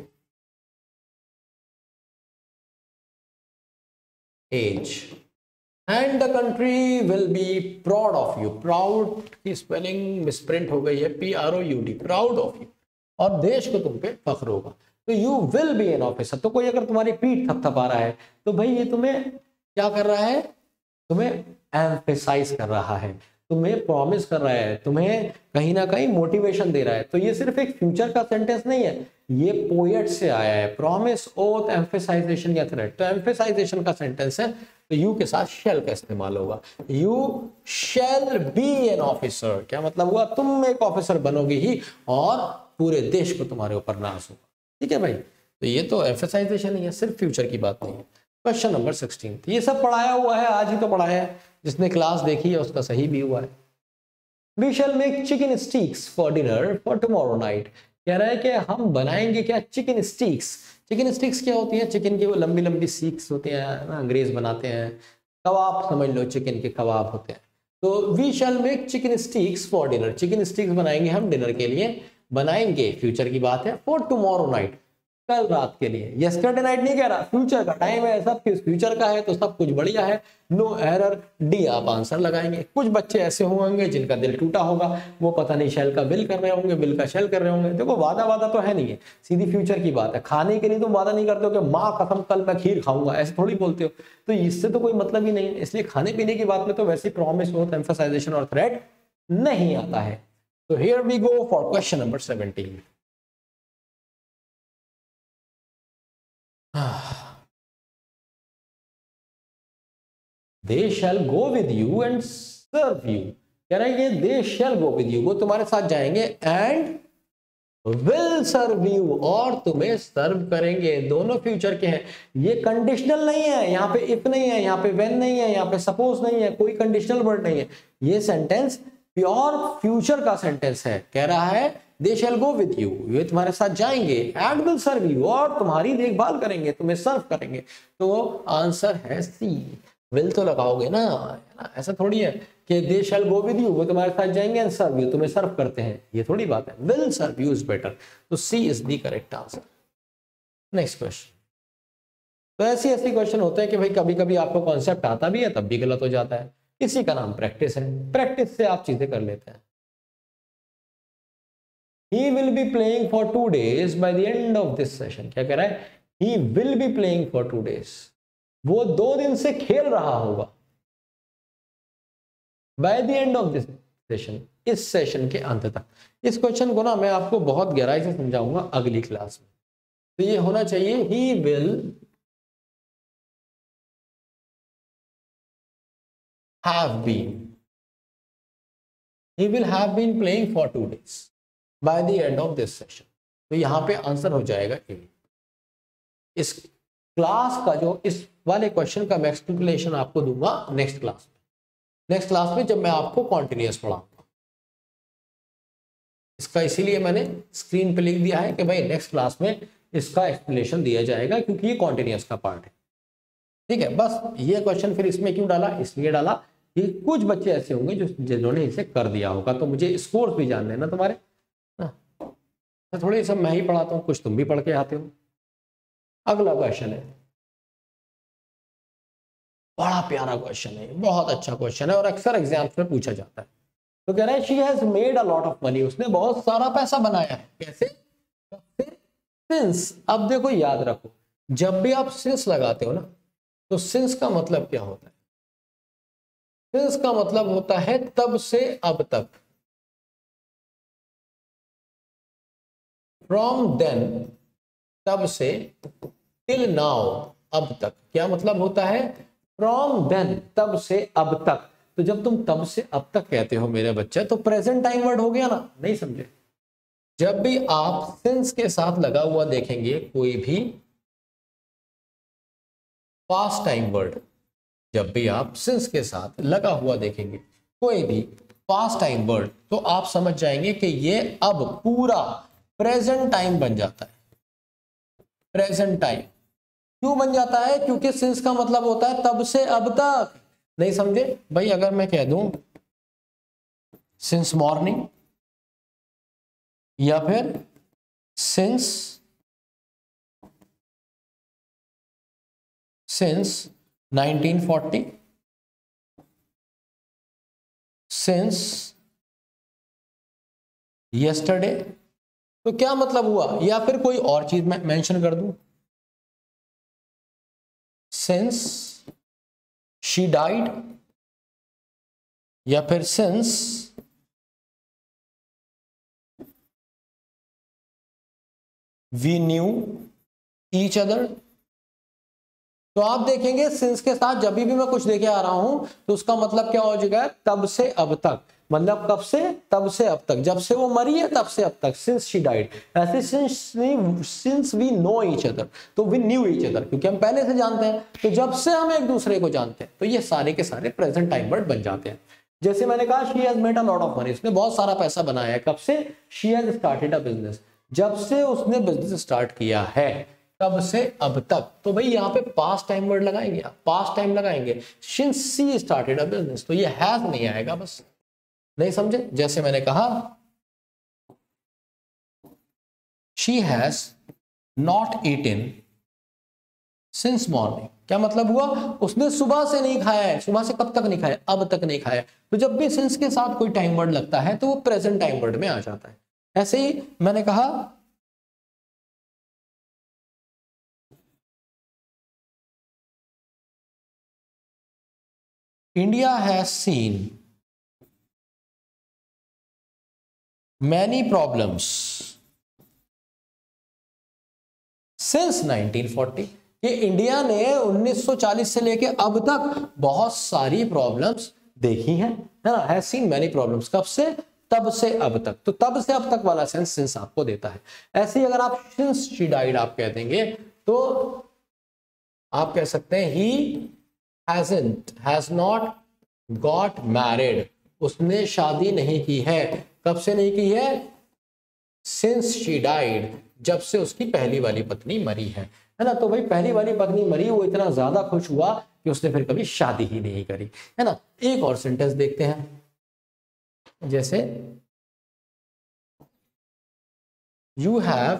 Speaker 1: age, and the country will be proud of you, proud की स्पेलिंग मिसप्रिंट हो गई है, P R O U D, proud of you, और देश को तुम पे फख्र होगा। तो you will be an officer, तो कोई अगर तुम्हारी पीठ थपथपा रहा है तो भाई ये तुम्हें क्या कर रहा है, तुम्हें एम्फेसाइज कर रहा है, तुम्हें प्रॉमिस कर रहा है, तुम्हें कहीं ना कहीं मोटिवेशन दे रहा है। तो ये सिर्फ एक फ्यूचर का सेंटेंस नहीं है, ये पोएट से आया है, प्रॉमिस, ओथ, एम्फेसाइजेशन या थ्रेट, तो एम्फेसाइजेशन का सेंटेंस है, तो यू के साथ शेल का इस्तेमाल होगा, you shall be an officer, क्या मतलब हुआ, तुम एक ऑफिसर बनोगे ही और पूरे देश को तुम्हारे ऊपर नाज होगा। ठीक है भाई, तो ये तो एम्फेसाइजेशन ही है, सिर्फ फ्यूचर की बात नहीं है। क्वेश्चन नंबर सिक्सटीन, ये सब पढ़ाया हुआ है, आज ही तो पढ़ाया है, जिसने क्लास देखी है उसका सही भी हुआ है। We shall make chicken steaks for dinner for tomorrow night. कह रहा है कि हम बनाएंगे क्या, चिकन स्टीक्स। चिकन स्टिक्स क्या होती है, चिकन की वो लंबी लंबी सीक्स होती हैं ना, अंग्रेज बनाते हैं, कबाब समझ लो, चिकन के कबाब होते हैं। तो we shall make chicken sticks for dinner, chicken sticks बनाएंगे हम डिनर के लिए, बनाएंगे फ्यूचर की बात है, फॉर टुमारो नाइट, कल रात के लिए। यस्टरडे नाइट नहीं कह रहा, फ्यूचर का टाइम है, सब कुछ फ्यूचर का है तो सब कुछ बढ़िया है, नो एरर, डी आप आंसर लगाएंगे। कुछ बच्चे ऐसे होंगे जिनका दिल टूटा होगा, वो पता नहीं शेल का बिल कर रहे होंगे, बिल का शेल कर रहे होंगे। देखो वादा वादा तो है नहीं है, सीधी फ्यूचर की बात है। खाने के लिए तुम वादा नहीं करते हो कि माँ कसम कल मैं खीर खाऊंगा, ऐसे थोड़ी बोलते हो, तो इससे तो कोई मतलब ही नहीं है। इसलिए खाने पीने की बात में तो वैसे प्रॉमिस हो, एम्फसाइजेशन और थ्रेट नहीं आता है। तो here we go for question number seventeen. They shall go with you and serve you। कह रहा है ये they shall go with you, वो तुम्हारे साथ जाएंगे, and will serve you, और तुम्हें सर्व करेंगे। दोनों फ्यूचर के हैं, ये कंडीशनल नहीं है, यहाँ पे इफ नहीं है, यहाँ पे when नहीं है, यहाँ पे सपोज नहीं है, कोई कंडीशनल वर्ड नहीं है। ये सेंटेंस प्योर फ्यूचर का सेंटेंस है। कह रहा है they shall go with you, ये तुम्हारे साथ जाएंगे, and will serve you, और तुम्हारी देखभाल करेंगे, तुम्हें सर्व करेंगे। तो आंसर है सी। विल तो लगाओगे ना, ऐसा थोड़ी है कि दे शैल गो विद यू, वो तुम्हारे साथ जाएंगे, एंड सर्व यू, तुम्हें सर्व करते हैं, ये थोड़ी बात है। Will serve you is better, तो C is the correct answer. Next question. तो ऐसी ऐसी क्वेश्चन होते हैं कि भाई कभी कभी आपको कॉन्सेप्ट आता भी है तब भी गलत हो जाता है, इसी का नाम प्रैक्टिस है। प्रैक्टिस से आप चीजें कर लेते हैं। He will be playing for two days by the end of this session। क्या कह रहा है, he will be playing for two days, वो दो दिन से खेल रहा होगा, by the end of this session, इस सेशन के अंत तक। इस क्वेश्चन को ना मैं आपको बहुत गहराई से समझाऊंगा अगली क्लास में। तो ये होना चाहिए he will have been, he will have been playing for two days by the end of this session. तो यहां पे आंसर हो जाएगा ए। इस क्लास का जो इस वाले क्वेश्चन का मैं एक्सप्लेनेशन आपको दूंगा नेक्स्ट क्लास में, नेक्स्ट क्लास में जब मैं आपको कॉन्टिन्यूअस पढ़ाऊंगा। इसका इसीलिए मैंने स्क्रीन पे लिख दिया है कि भाई नेक्स्ट क्लास में इसका एक्सप्लेनेशन दिया जाएगा, क्योंकि ये कॉन्टिन्यूअस का पार्ट है। ठीक है, बस ये क्वेश्चन फिर इसमें क्यों डाला, इसलिए डाला कि कुछ बच्चे ऐसे होंगे जो जिन्होंने इसे कर दिया होगा, तो मुझे स्कोर्स भी जानने ना तुम्हारे, तो थोड़े सब मैं ही पढ़ाता हूँ, कुछ तुम भी पढ़ के आते हो। अगला क्वेश्चन है, बड़ा प्यारा क्वेश्चन है, बहुत अच्छा क्वेश्चन है और अक्सर एग्जाम्स में पूछा जाता है। तो कह रहा है she has made a lot of money, उसने बहुत सारा पैसा बनाया है। कैसे? सिंस। अब देखो याद रखो, जब भी आप सिंस लगाते हो ना, तो सिंस का मतलब क्या होता है? सिंस का मतलब होता है तब से अब तक, फ्रॉम देन, तब से, टिल नाउ, अब तक। क्या मतलब होता है? फ्रॉम देन, तब से अब तक। तो जब तुम तब से अब तक कहते हो मेरे बच्चे, तो प्रेजेंट टाइम वर्ड हो गया ना, नहीं समझे? जब भी आप सिंस के साथ लगा हुआ देखेंगे कोई भी पास्ट टाइम वर्ड, जब भी आप सिंस के साथ लगा हुआ देखेंगे कोई भी पास्ट टाइम वर्ड, तो आप समझ जाएंगे कि ये अब पूरा प्रेजेंट टाइम बन जाता है। प्रेजेंट टाइम क्यों बन जाता है? क्योंकि सिंस का मतलब होता है तब से अब तक। नहीं समझे भाई? अगर मैं कह दूं सिंस मॉर्निंग, या फिर since since nineteen forty, since yesterday, तो क्या मतलब हुआ? या फिर कोई और चीज मैं मेंशन कर दूं, सिंस शी डाइड, या फिर since we knew each other. तो आप देखेंगे सिंस के साथ जब भी मैं कुछ लेके आ रहा हूं तो उसका मतलब क्या हो जाएगा? तब से अब तक। मतलब कब से, तब से अब तक, जब से वो मरी है तब से अब तक, सिंस शी डाइड। ऐसे since since we know each other, तो वी न्यू ईच अदर, क्योंकि हम पहले से जानते हैं, तो जब से हम एक दूसरे को जानते हैं, तो ये सारे के सारे प्रेजेंट टाइम वर्ड बन जाते हैं। जैसे मैंने कहा she has made a lot of money, उसने बहुत सारा पैसा बनाया है, कब से, she has started a business, जब से उसने बिजनेस स्टार्ट किया है, तब से अब तक। तो भाई यहाँ पे पास्ट टाइम वर्ड लगाएंगे, आप पास्ट टाइम लगाएंगे, since she started a business, तो ये हैज नहीं आएगा, बस नहीं समझे। जैसे मैंने कहा she has not eaten since morning, क्या मतलब हुआ, उसने सुबह से नहीं खाया है, सुबह से कब तक नहीं खाया, अब तक नहीं खाया। तो जब भी सिंस के साथ कोई टाइम वर्ड लगता है तो वो प्रेजेंट टाइम वर्ड में आ जाता है। ऐसे ही मैंने कहा India has seen many problems since nineteen forty, कि इंडिया ने उन्नीस सौ चालीस से लेके अब तक बहुत सारी प्रॉब्लम्स देखी हैं, है ना। हैज सीन मैनी प्रॉब्लम्स, कब से, तब से अब तक, तो तब से अब तक वाला सेंस सिंस आपको देता है। ऐसे ही अगर आप सिंस शी डाइड आप कह देंगे तो आप कह सकते हैं ही hasn't has not got married, उसने शादी नहीं की है, कब से नहीं की है, since she died, जब से उसकी पहली वाली पत्नी मरी है, है ना। तो भाई पहली वाली पत्नी मरी, वो इतना ज्यादा खुश हुआ कि उसने फिर कभी शादी ही नहीं करी, है ना। एक और सेंटेंस देखते हैं, जैसे you have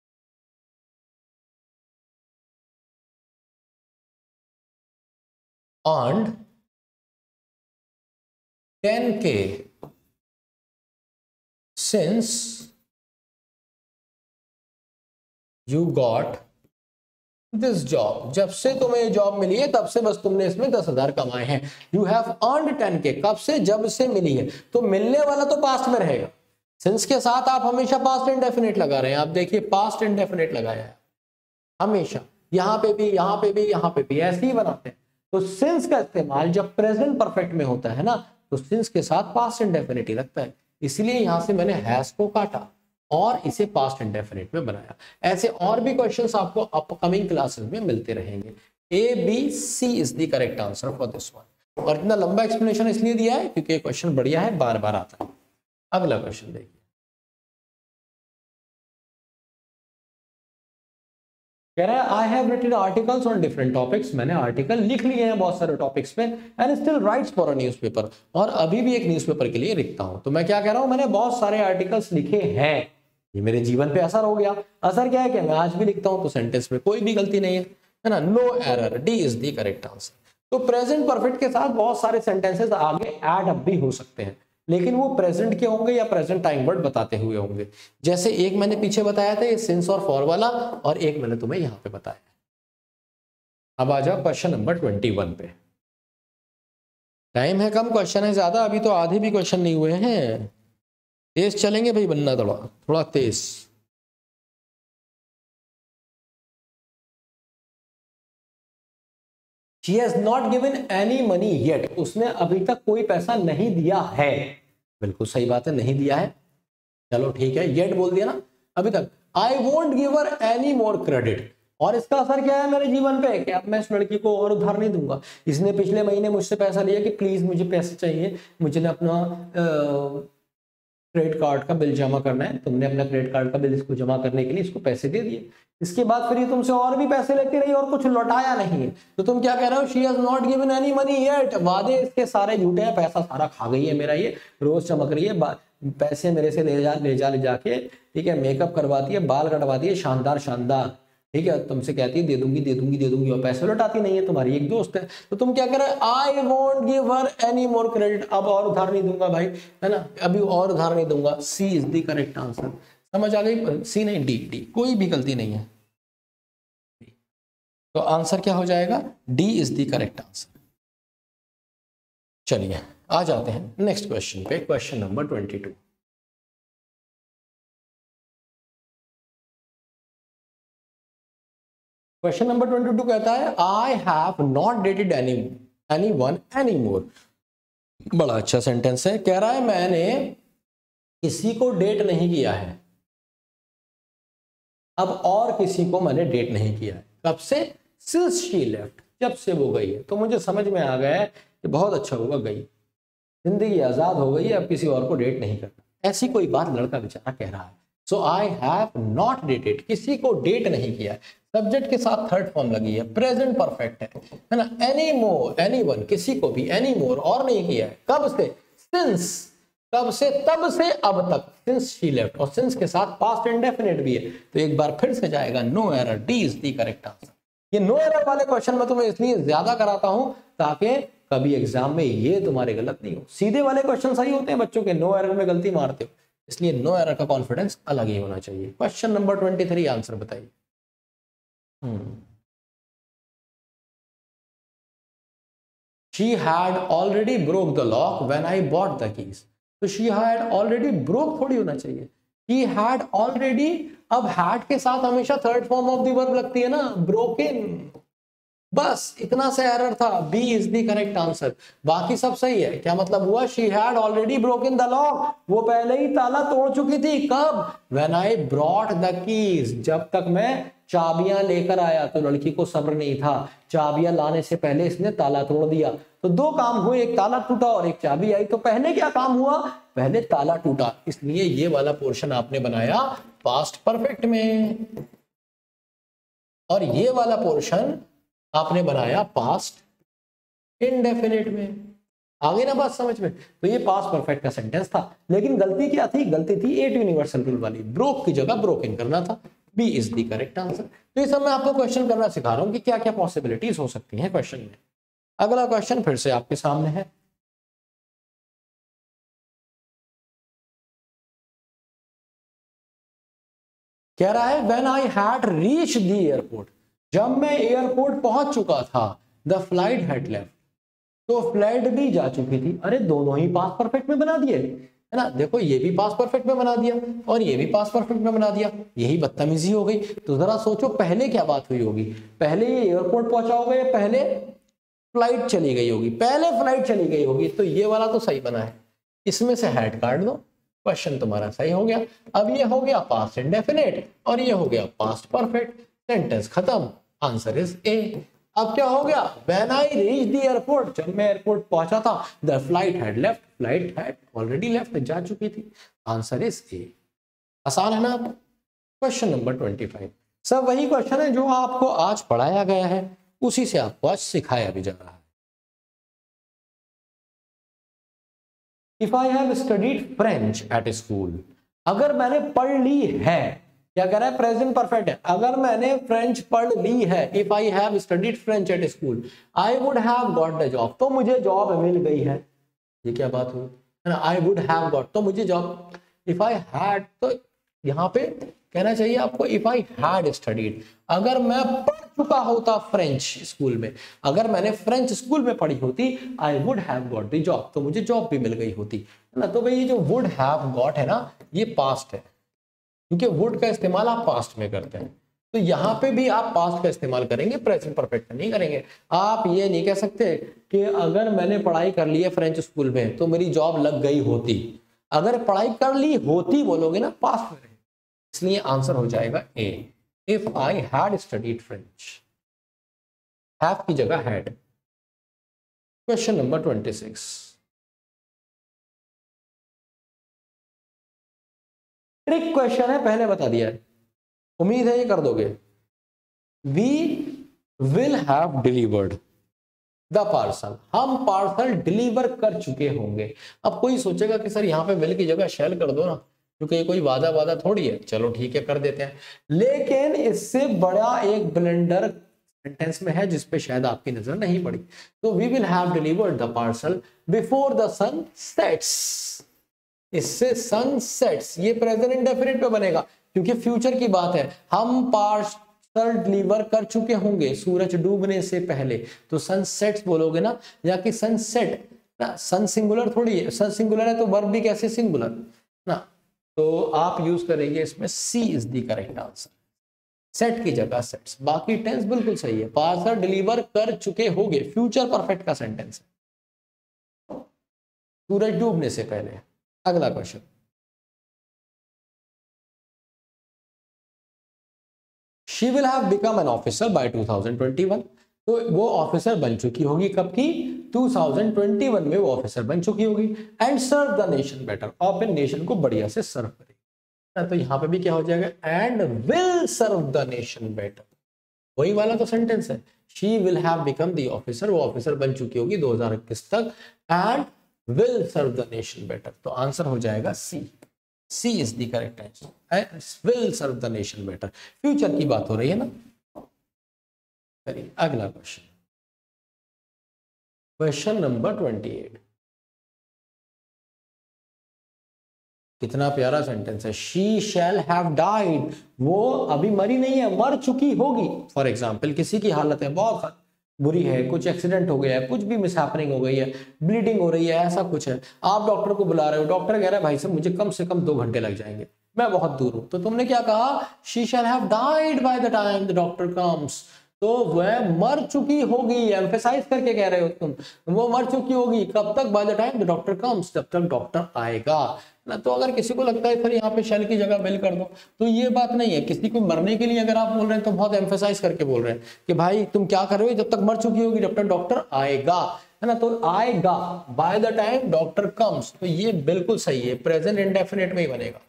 Speaker 1: earned ten K since you got this job, जब से तुम्हें ये जॉब मिली है तब से बस तुमने इसमें दस हजार कमाए हैं। यू हैव अर्नड टेन के, कब से, जब से मिली है, तो मिलने वाला तो पास्ट में रहेगा। सिंस के साथ आप हमेशा पास्ट इंडेफिनिट लगा रहे हैं, आप देखिए पास्ट इंडेफिनिट लगाया है हमेशा, यहां पे भी, यहां पे भी, यहां पे भी, ऐसे ही बनाते हैं। तो सिंस का इस्तेमाल जब प्रेजेंट परफेक्ट में होता है ना, तो सिंस के साथ पास्ट इंडेफिनिट लगता है, इसलिए यहां से मैंने हैज को काटा और इसे पास्ट इंडेफिनिट में बनाया। ऐसे और भी क्वेश्चंस आपको अपकमिंग क्लासेस में मिलते रहेंगे। A B C is the correct answer for this one. और इतना लंबा एक्सप्लेनेशन इसलिए दिया है क्योंकि ये क्वेश्चन बढ़िया है, बार बार आता है। अगला क्वेश्चन देखिए, कह रहा है I have written articles on different topics, मैंने आर्टिकल लिख लिए हैं बहुत सारे टॉपिक्स पे, and still writes for a newspaper, और अभी भी एक न्यूज़पेपर के लिए लिखता हूं। तो मैं क्या कह रहा हूं, मैंने बहुत सारे आर्टिकल्स लिखे हैं, ये मेरे जीवन पे असर हो गया। असर क्या है कि मैं आज भी लिखता हूं, तो सेंटेंस में कोई भी गलती नहीं है, है ना। No error, D is the correct answer. तो प्रेजेंट परफेक्ट के साथ बहुत सारे सेंटेंसेस आगे ऐड अप भी हो सकते हैं, लेकिन वो प्रेजेंट के होंगे या प्रेजेंट टाइम वर्ड बताते हुए होंगे। जैसे एक मैंने पीछे बताया था ये सिंस और फॉर वाला, और एक मैंने तुम्हें यहां पे बताया। अब आ जाओ क्वेश्चन नंबर ट्वेंटी वन पे। टाइम है कम, क्वेश्चन है ज्यादा, अभी तो आधे भी क्वेश्चन नहीं हुए हैं। तेज चलेंगे भाई, बनना थोड़ा थोड़ा तेज। She has not given any money yet, उसने अभी तक कोई पैसा नहीं दिया है। बिल्कुल सही बात है, नहीं दिया है, चलो ठीक है, येट बोल दिया ना अभी तक। I won't give her any more credit, और इसका असर क्या है मेरे जीवन पे कि अब मैं इस लड़की को और उधार नहीं दूंगा। इसने पिछले महीने मुझसे पैसा लिया कि प्लीज मुझे पैसे चाहिए, मुझे ना अपना क्रेडिट कार्ड का बिल जमा करना है। तुमने अपना क्रेडिट कार्ड का बिल इसको जमा करने के लिए इसको पैसे दे दिए, इसके बाद फिर ये तुमसे और भी पैसे लेती रही और कुछ लौटाया नहीं है, तो तुम क्या कह रहे हो, she has not given any money yet. वादे इसके सारे झूठे हैं, पैसा सारा खा गई है मेरा, ये रोज चमक रही है, पैसे मेरे से ले जा ले जा ले जाके, ठीक है, मेकअप करवाती है, बाल कटवाती है, शानदार शानदार, ठीक है, तुमसे कहती है दे दूंगी दे दूंगी दे दूंगी, और पैसे लौटाती नहीं है, तुम्हारी एक दोस्त है। तो तुम क्या कर रहे हो, I won't give her any more credit, अब और उधार नहीं दूंगा भाई, है ना, अभी और उधार नहीं दूंगा। C is the correct answer. समझ आ गई, सी नहीं डी, डी कोई भी गलती नहीं है। तो आंसर क्या हो जाएगा, D is the correct answer. चलिए आ जाते हैं नेक्स्ट क्वेश्चन पे, question number twenty two. Question number twenty two कहता है I have not dated any any one any more. बड़ा अच्छा सेंटेंस है। कह रहा है मैंने किसी को डेट नहीं किया है, अब और किसी को मैंने डेट नहीं किया है। कब से? सिंस शी लेफ्ट, जब से वो गई है। तो मुझे समझ में आ गया है कि बहुत अच्छा होगा, गई, जिंदगी आजाद हो गई है, अब किसी और को डेट नहीं करना। ऐसी कोई बात लड़का बेचारा कह रहा है। So I have not dated, किसी को डेट नहीं किया है। सब्जेक्ट के साथ थर्ड फॉर्म लगी है, प्रेजेंट परफेक्ट है, है ना। एनी मोर, एनी वन, किसी को भी, एनी मोर, और नहीं किया है। कब से? सिंस, कब से? तब से अब तक, सिंस शी लेफ्ट। और सिंस के साथ पास्ट इंडेफिनिट भी है, तो एक बार फिर से जाएगा no error, D is the correct answer. ये नो एरर वाले क्वेश्चन में तुम्हें इसलिए ज्यादा कराता हूं ताकि कभी एग्जाम में ये तुम्हारे गलत नहीं हो। सीधे वाले क्वेश्चन सही होते हैं बच्चों के, नो एरर में गलती मारते हो, इसलिए नो एरर का कॉन्फिडेंस अलग ही होना चाहिए। Question number twenty three answer बताइए। She had already broke the lock when I bought the keys. तो शी हैड ऑलरेडी ब्रोक थोड़ी होना चाहिए, शी हैड ऑलरेडी। अब हैड के साथ हमेशा third form of the verb लगती है ना, ब्रोकन। बस इतना सा एरर था, B is the correct answer. बाकी सब सही है। क्या मतलब हुआ? She had already broken the lock, वो पहले ही ताला तोड़ चुकी थी। कब? When I brought the keys, जब तक मैं चाबियां लेकर आया। तो लड़की को सब्र नहीं था, चाबियां लाने से पहले इसने ताला तोड़ दिया। तो दो काम हुए, एक ताला टूटा और एक चाबी आई। तो पहले क्या काम हुआ? पहले ताला टूटा, इसलिए ये वाला पोर्शन आपने बनाया पास्ट परफेक्ट में, और ये वाला पोर्शन आपने बनाया पास्ट इंडेफिनिट में। आगे ना बात समझ में? तो ये पास्ट परफेक्ट का सेंटेंस था, लेकिन गलती क्या थी? गलती थी एट यूनिवर्सल रूल वाली, ब्रोक की जगह ब्रोकन करना था। B is the correct answer. तो ये सब मैं आपको क्वेश्चन करना सिखा रहा हूं कि क्या क्या पॉसिबिलिटीज हो सकती हैं क्वेश्चन में। अगला क्वेश्चन फिर से आपके सामने है। कह रहा है when I had reach the airport, जब मैं एयरपोर्ट पहुंच चुका था, द फ्लाइट हैड लेफ्ट, तो फ्लाइट भी जा चुकी थी। अरे दोनों ही पास्ट परफेक्ट में बना दिए, है ना। देखो ये भी पास्ट परफेक्ट में बना दिया और ये भी पास्ट परफेक्ट में बना दिया, यही बदतमीजी हो गई। तो जरा सोचो पहले क्या बात हुई होगी? पहले ये एयरपोर्ट पहुंचा होगा या पहले फ्लाइट चली गई होगी? पहले फ्लाइट चली गई होगी। तो ये वाला तो सही बना है, इसमें से हेड काट दो, क्वेश्चन तुम्हारा सही हो गया। अब ये हो गया पास्ट इंडेफिनिट और ये हो गया पास्ट परफेक्ट, सेंटेंस खत्म, आंसर इज ए। अब क्या हो गया? When I reach the airport, जब मैं एयरपोर्ट पहुंचा था, the flight had left, flight had already left, जा चुकी थी, आंसर इज ए। आसान है ना? क्वेश्चन नंबर ट्वेंटी फाइव, सब वही क्वेश्चन है जो आपको आज पढ़ाया गया है, उसी से आपको आज सिखाया भी जा रहा है। If I have studied French at school, अगर मैंने पढ़ ली है, क्या कह रहा है? प्रेजेंट परफेक्ट है। अगर मैंने फ्रेंच पढ़ ली है, if I have studied French at school, I would have got the job, तो मुझे जॉब मिल गई है। ये क्या बात हुई, है ना? आई वुड हैव गॉट, तो मुझे जॉब। इफ आई हैड, तो यहाँ पे कहना चाहिए आपको इफ आई हैड स्टडीड, अगर मैं पढ़ चुका होता फ्रेंच स्कूल में, अगर मैंने फ्रेंच स्कूल में पढ़ी होती, I would have got the job, तो मुझे जॉब भी मिल गई होती, है ना। तो भाई ये जो वुड हैव गॉट है ना, ये पास्ट है, क्योंकि वुड का इस्तेमाल आप पास्ट में करते हैं। तो यहाँ पे भी आप पास्ट का इस्तेमाल करेंगे, प्रेजेंट परफेक्ट नहीं करेंगे। आप ये नहीं कह सकते कि अगर मैंने पढ़ाई कर ली है फ्रेंच स्कूल में तो मेरी जॉब लग गई होती। अगर पढ़ाई कर ली होती बोलोगे ना, पास्ट में, इसलिए आंसर हो जाएगा A. If I had studied French, have की जगह had. Question number twenty six, trick question है, पहले बता दिया है, उम्मीद है ये कर दोगे। We will have delivered the parcel, हम पार्सल डिलीवर कर चुके होंगे। अब कोई सोचेगा कि सर यहाँ पे विल की जगह शैल कर दो ना, क्योंकि ये कोई वादा वादा थोड़ी है। चलो ठीक है, कर देते हैं, लेकिन इससे बड़ा एक ब्लेंडर सेंटेंस में है जिसपे शायद आपकी नजर नहीं पड़ी। तो we will have delivered the parcel before the sun sets, इससे सन सेट्स, ये प्रेजेंट इंडेफिनिट पे बनेगा क्योंकि फ्यूचर की बात है। हम पार्सल डिलीवर कर चुके होंगे सूरज डूबने से पहले, तो सनसेट्स बोलोगे ना, या कि सनसेट ना, सन सिंगुलर थोड़ी है, सन सिंगुलर है तो वर्ब भी कैसे सिंगुलर ना, तो आप यूज करेंगे इसमें C is the correct answer, set की जगह सेट्स। बाकी टेंस बिल्कुल सही है, पार्सल डिलीवर कर चुके होंगे, फ्यूचर परफेक्ट का सेंटेंस है। सूरज डूबने से पहले। अगला question, she will have become an officer by two thousand twenty one. तो वो ऑफिसर बन चुकी होगी, कब की? टू थाउजेंड ट्वेंटी वन में वो ऑफिसर बन चुकी होगी। And serve the nation better, और फिर नेशन को बढ़िया से सर्व करेगी। तो यहां पे भी क्या हो जाएगा? And will serve the nation better, वही वाला तो सेंटेंस है। She will have become the officer, वो ऑफिसर बन चुकी होगी दो हज़ार इक्कीस तक। And will serve the nation better, तो आंसर हो जाएगा C. C is the correct answer, will serve the nation better. Future की बात हो रही है ना। चलिए अगला question, question number twenty eight. कितना प्यारा सेंटेंस है, शी शैल हैव डाइड, वो अभी मरी नहीं है, मर चुकी होगी। फॉर एग्जाम्पल किसी की हालत है बहुत बुरी है, कुछ एक्सीडेंट हो गया है, कुछ भी मिसहैपनिंग हो गई है, ब्लीडिंग हो रही है, ऐसा कुछ है, आप डॉक्टर को बुला रहे हो, डॉक्टर कह रहा है भाई साहब मुझे कम से कम दो घंटे लग जाएंगे, मैं बहुत दूर हूं। तो तुमने क्या कहा? She shall have died by the time the doctor comes, तो वह मर चुकी होगी, एम्फेसाइज करके कह रहे हो तुम, वो मर चुकी होगी कब तक? By the time the doctor comes, जब तक डॉक्टर आएगा ना। तो अगर किसी को लगता है सर यहाँ पे शैल की जगह विल कर दो, तो ये बात नहीं है। किसी को मरने के लिए अगर आप बोल रहे हैं तो बहुत एम्फेसाइज करके बोल रहे हैं कि भाई तुम क्या कर रहे हो, जब तक मर चुकी होगी, जब तक डॉक्टर आएगा, है ना। तो आएगा by the time doctor comes, तो ये बिल्कुल सही है, प्रेजेंट इंडेफिनिट में ही बनेगा।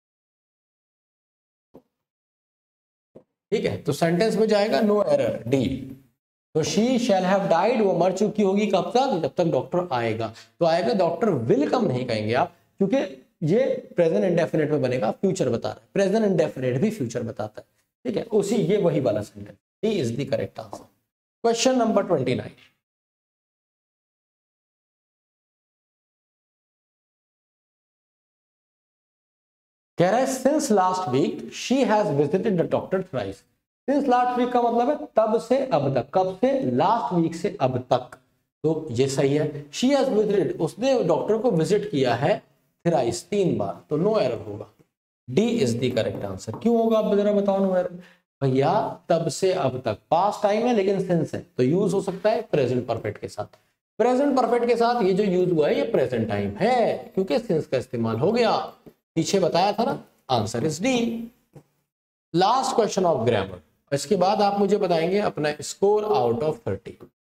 Speaker 1: ठीक है, तो सेंटेंस में जाएगा नो एरर, डी। तो शी शैल हैव डाइड, वो मर चुकी होगी कब तक? जब तक डॉक्टर आएगा। तो आएगा डॉक्टर विल कम नहीं कहेंगे आप, क्योंकि ये प्रेजेंट इंडेफिनिट में बनेगा, फ्यूचर बता रहा है। प्रेजेंट इंडेफिनिट भी फ्यूचर बताता है। ठीक है, उसी ये वही वाला sentence, D is the correct answer. Question number twenty nine, कह रहा है since last week she has visited the doctor thrice. Since last week का मतलब है तब से अब तक, कब से? लास्ट वीक से अब तक, तो ये सही है। शी हैज विजिटेड, उसने डॉक्टर को विजिट किया है थ्राइस, तीन बार, तो नो एरर होगा, D is the correct answer. क्यों होगा आप जरा बताओ नो एरर? भैया तब से अब तक पास्ट टाइम है लेकिन सिंस है, तो यूज हो सकता है प्रेजेंट परफेक्ट के साथ। प्रेजेंट परफेक्ट के साथ ये जो यूज हुआ है ये प्रेजेंट टाइम है, क्योंकि सिंस का इस्तेमाल हो गया, पीछे बताया था ना। Answer is D. Last question of grammar, इसके बाद आप मुझे बताएंगे अपना स्कोर आउट ऑफ थर्टी।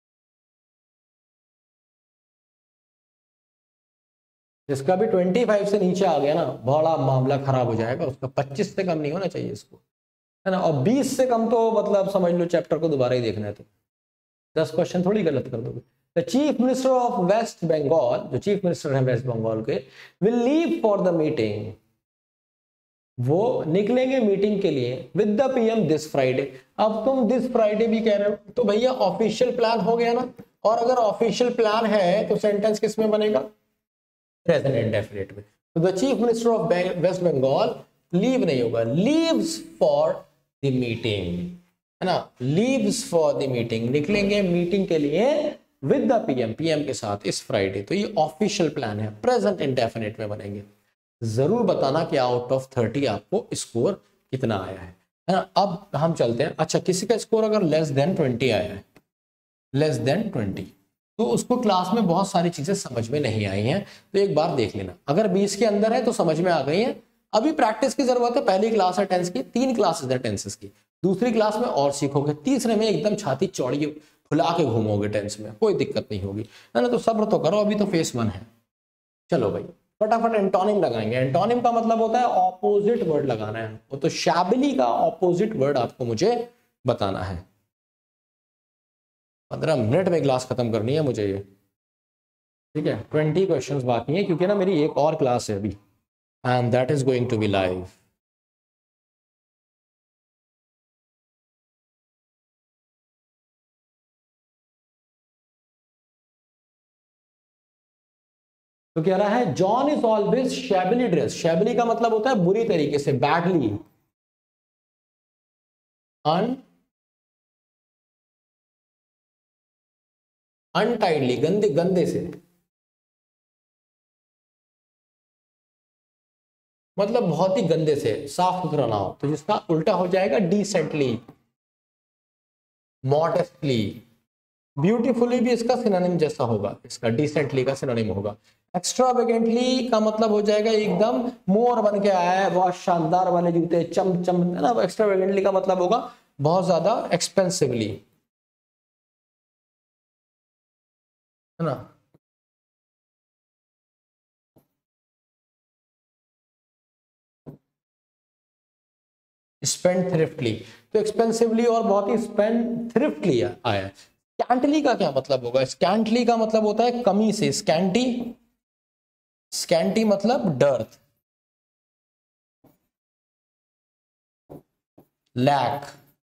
Speaker 1: जिसका भी पच्चीस से नीचे आ गया ना, बड़ा मामला खराब हो जाएगा, उसका पच्चीस से कम नहीं होना चाहिए इसको, है ना। और बीस से कम तो मतलब समझ लो चैप्टर को दोबारा ही देखना है, तो दस क्वेश्चन थोड़ी गलत कर दोगे। The chief minister of West Bengal, जो चीफ मिनिस्टर है वेस्ट बंगाल के, will leave for the meeting, वो निकलेंगे मीटिंग के लिए with the PM this Friday. अब तुम दिस फ्राइडे भी कह रहे हो, तो भैया ऑफिशियल प्लान हो गया ना, और अगर ऑफिशियल प्लान है तो सेंटेंस किस में बनेगा? प्रेजेंट इंडेफिनिट में। तो the chief minister of West Bengal, leave नहीं होगा, लीव्स फॉर द मीटिंग, है ना, लीव्स फॉर द मीटिंग, निकलेंगे मीटिंग के लिए विद द पीएम, पीएम के साथ इस फ्राइडे। तो ये ऑफिशियल प्लान है, प्रेजेंट इंडेफिनिट में बनेंगे। जरूर बताना कि आउट ऑफ थर्टी आपको स्कोर कितना आया है, है ना। अब हम चलते हैं, अच्छा किसी का स्कोर अगर लेस देन ट्वेंटी आया है, लेस देन ट्वेंटी, तो उसको क्लास में बहुत सारी चीजें समझ में नहीं आई हैं, तो एक बार देख लेना। अगर बीस के अंदर है तो समझ में आ गई है, अभी प्रैक्टिस की जरूरत है। पहली क्लास है टेंस की, तीन क्लासेस है टेंसेस की, दूसरी क्लास में और सीखोगे, तीसरे में एकदम छाती चौड़ी फुला के घूमोगे टेंस में, कोई दिक्कत नहीं होगी, है ना। तो सब्र तो करो, अभी तो फेस वन है। चलो भाई फटाफट एंटोनिम लगाएंगे। एंटोनिम का मतलब होता है ऑपोजिट वर्ड लगाना है, वो तो शैबली का ऑपोजिट वर्ड आपको मुझे बताना है। पंद्रह मिनट में क्लास खत्म करनी है मुझे ये, ठीक है। ट्वेंटी क्वेश्चंस बाकी हैं, क्योंकि ना मेरी एक और क्लास है अभी, and that is going to be live. तो कह रहा है John is always shabbily dress. Shabbily का मतलब होता है बुरी तरीके से, बैडली, अन अनटाइडली, गंदे गंदे से, मतलब बहुत ही गंदे से, साफ सुथरा ना हो, तो जिसका उल्टा हो जाएगा डिसेंटली, मॉडेस्टली, ब्यूटीफुली भी इसका सिनोनिम जैसा होगा, इसका डिसेंटली का सिनोनिम होगा। एक्स्ट्रावेगेंटली का मतलब हो जाएगा एकदम मोर बन के आया है, बहुत शानदार वाले जूते, चम चम, है ना। एक्स्ट्रावेगेंटली का मतलब होगा बहुत ज्यादा एक्सपेंसिवली, है ना। स्पेंड थ्रिफ्टली, तो एक्सपेंसिवली और बहुत ही स्पेंड थ्रिफ्टली आया है। स्कैंटली का क्या मतलब होगा? स्कैंटली का मतलब होता है कमी से, स्कैंटी, स्कैंटी मतलब डर्थ, लैक,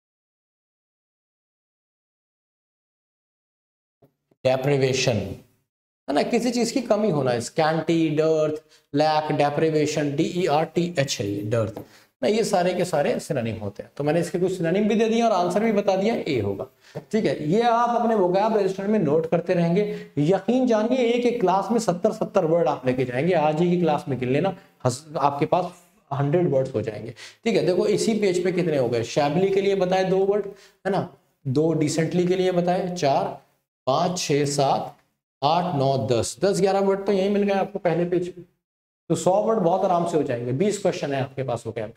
Speaker 1: डेप्रिवेशन, है ना, किसी चीज की कमी होना। Scanty, dearth, lack, deprivation, D E R T H है डर्थ ना, ये सारे के सारे सिनोनिम होते हैं। तो मैंने इसके कुछ सिनोनिम भी दे दिए और आंसर भी बता दिया, ए होगा। ठीक है, ये आप अपने वोकैब रजिस्टर में नोट करते रहेंगे। यकीन जानिए एक एक क्लास में सत्तर सत्तर वर्ड आप लेके जाएंगे, आज ही की क्लास में गिन लेना, आपके पास हंड्रेड वर्ड्स हो जाएंगे। ठीक है, देखो इसी पेज पे कितने हो गए। शैबली के लिए बताए दो वर्ड, है ना, दो डिसेंटली के लिए बताए चार, पांच, छह, सात, आठ, नौ, दस, दस ग्यारह वर्ड तो यही मिल गए आपको पहले पेज पे। तो सौ वर्ड बहुत आराम से हो जाएंगे। बीस क्वेश्चन है आपके पास वोकैब,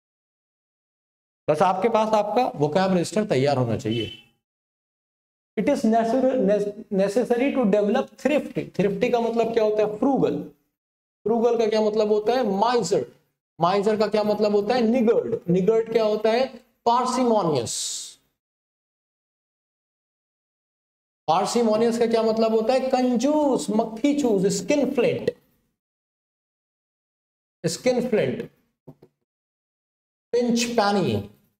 Speaker 1: बस आपके पास आपका वोकैब रजिस्टर तैयार होना चाहिए। It is necessary to develop thrifty. Thrifty का मतलब क्या होता है? फ्रूगल। फ्रूगल का क्या मतलब होता है? माइजर। माइजर का क्या मतलब होता है? निगर्ड। निगर्ड क्या होता है? पार्सिमोनियस। पार्सिमोनियस का क्या मतलब होता है? कंजूस, मक्खी चूस, skinflint, skinflint, pinchpenny,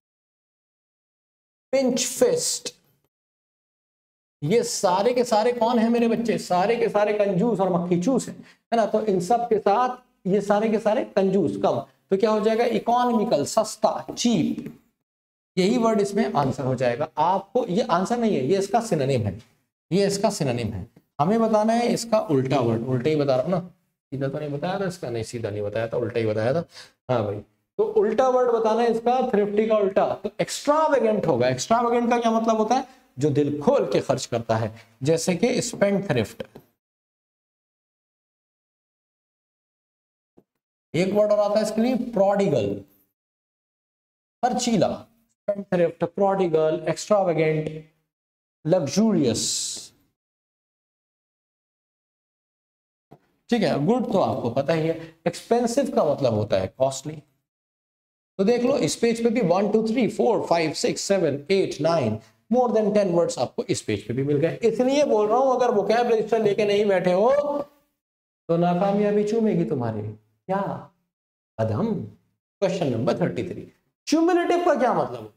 Speaker 1: pinchfist. ये सारे के सारे कौन है मेरे बच्चे? सारे के सारे कंजूस और मक्खी चूस है, है ना। तो इन सब के साथ ये सारे के सारे कंजूस, कम, तो क्या हो जाएगा? इकोनॉमिकल, सस्ता, चीप। यही वर्ड इसमें आंसर हो जाएगा। आपको ये आंसर नहीं है, ये इसका सिनोनिम है, ये इसका सिनोनिम है। हमें बताना है इसका उल्टा वर्ड। उल्टा ही बता रहा हूं ना, सीधा तो नहीं बताया था इसका, नहीं सीधा नहीं बताया था, उल्टा ही बताया था। हाँ भाई, तो उल्टा वर्ड बताना है इसका, थ्रिफ्टी का उल्टा तो एक्स्ट्रावेगेंट होगा। एक्स्ट्रावेगेंट का क्या मतलब होता है? जो दिल खोल के खर्च करता है, जैसे कि स्पेंड थ्रिफ्ट। एक वर्ड और आता है इसके लिए, प्रोडिगल, खर्चीला। Spendthrift, prodigal, extravagant, luxurious. ठीक है, गुड तो आपको पता ही है। एक्सपेंसिव का मतलब होता है कॉस्टली। तो देख लो इस पेज पे भी one two three four five six seven eight nine more than ten words आपको इस पेज पे भी मिल गए। इसलिए बोल रहा हूं, अगर वोकैब रजिस्टर लेके नहीं बैठे हो तो नाकामयाबी चूमेगी तुम्हारी। क्या कदम? Question number thirty three, cumulative का क्या मतलब?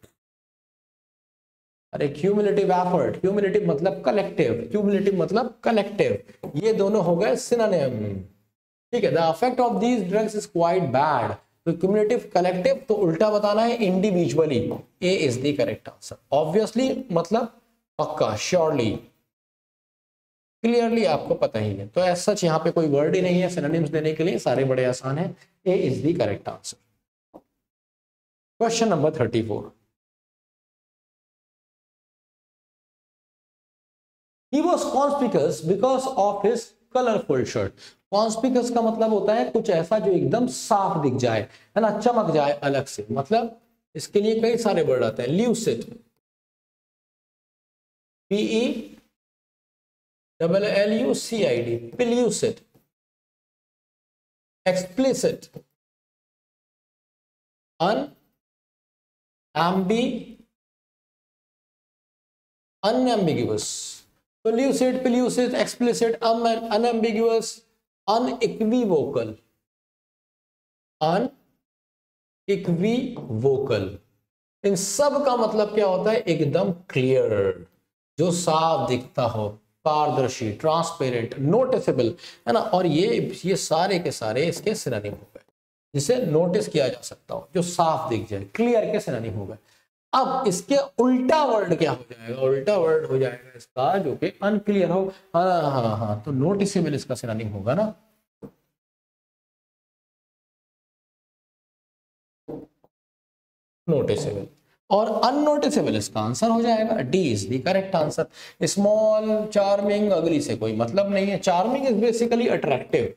Speaker 1: अरे क्यूमुलेटिव एफर्ट, क्यूमुलेटिव मतलब कलेक्टिव, क्यूमुलेटिव मतलब कलेक्टिव, ये दोनों हो गए सिनोनिम। ठीक है, the effect of these drugs is quite bad. तो क्यूमुलेटिव, कलेक्टिव, तो उल्टा बताना है individually. A is the correct answer. Obviously मतलब पक्का, श्योरली, क्लियरली आपको पता ही है। तो ऐसा सच यहाँ पे कोई वर्ड ही नहीं है सिनोनिम्स देने के लिए, सारे बड़े आसान है। A is the correct answer. Question number thirty four, He was conspicuous because of his colorful shirt. Conspicuous का मतलब होता है कुछ ऐसा जो एकदम साफ दिख जाए, है ना, चमक जाए अलग से। मतलब इसके लिए कई सारे वर्ड आते हैं। Lucid, P E double L U C I D, pellucid. Explicit, अन एम्बी अनएम्बिगुअस। तो lucid, pellucid, explicit, unambiguous, unequivocal, unequivocal. इन सब का मतलब क्या होता है? एकदम क्लियर, जो साफ दिखता हो, पारदर्शी, ट्रांसपेरेंट, नोटिसेबल, है ना। और ये ये सारे के सारे इसके सिनोनिम हो गए, जिसे नोटिस किया जा सकता हो, जो साफ दिख जाए, क्लियर के सिनोनिम हो गए। अब इसके उल्टा वर्ड क्या हो जाएगा? उल्टा वर्ड हो जाएगा इसका जो कि अनक्लियर हो। हाँ हाँ हाँ, तो नोटिसेबल इसका सिनोनिम होगा ना। नोटिसेबल। और अननोटिसेबल इसका आंसर हो जाएगा। D is the correct answer. Small, charming, ugly से कोई मतलब नहीं है। Charming is basically attractive,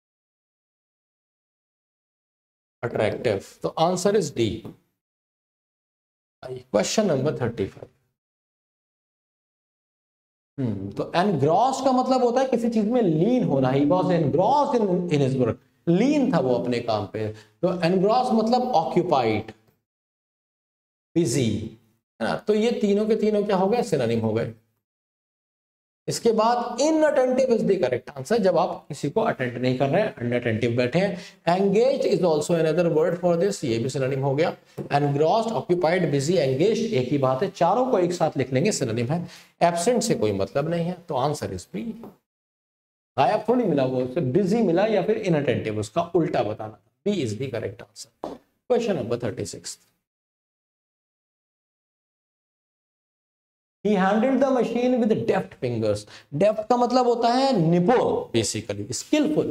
Speaker 1: attractive, तो answer is D. Question number thirty five. Hmm तो एनग्रॉस का मतलब होता है किसी चीज में लीन होना। He was engrossed in in his work, लीन था वो अपने काम पे। तो एनग्रॉस मतलब ऑक्यूपाइड, बिजी, है ना। तो ये तीनों के तीनों क्या हो गए, सिनोनिम हो गए। इसके बाद inattentive is the correct answer, जब आप किसी को अटेंड नहीं कर रहे हैं, अनअटेंटिव बैठे हैं। Engaged is also another word for this, ये भी सिनोनिम हो गया। एनग्रॉस्ड, ऑक्यूपाइड, बिजी, एंगेज्ड एक ही बात है, चारों को एक साथ लिख लेंगे, सिनोनिम है। एब्सेंट से कोई मतलब नहीं है, तो आंसर इज बी। गायब थोड़ी मिला वो, उसे बिजी मिला या फिर इनअटेंटिव, उसका उल्टा बताना था। B is the correct answer. Question number thirty six. He handled the machine with deft fingers. Deft का मतलब होता है निपुण, basically skilful,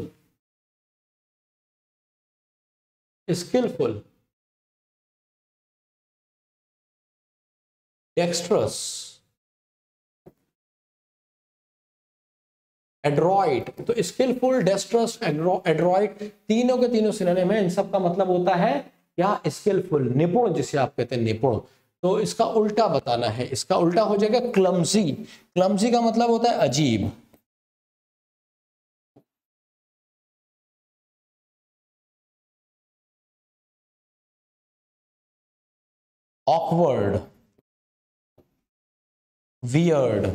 Speaker 1: skilful, dexterous, adroit. तो स्किलफुल, डेक्स्ट्रस, एड्रॉइड तीनों के तीनों सिनोनिम है। इन सब का मतलब होता है क्या, स्किलफुल, निपुण, जिसे आप कहते हैं निपुण। तो इसका उल्टा बताना है, इसका उल्टा हो जाएगा क्लमजी। क्लमजी का मतलब होता है अजीब, ऑकवर्ड, वियर्ड,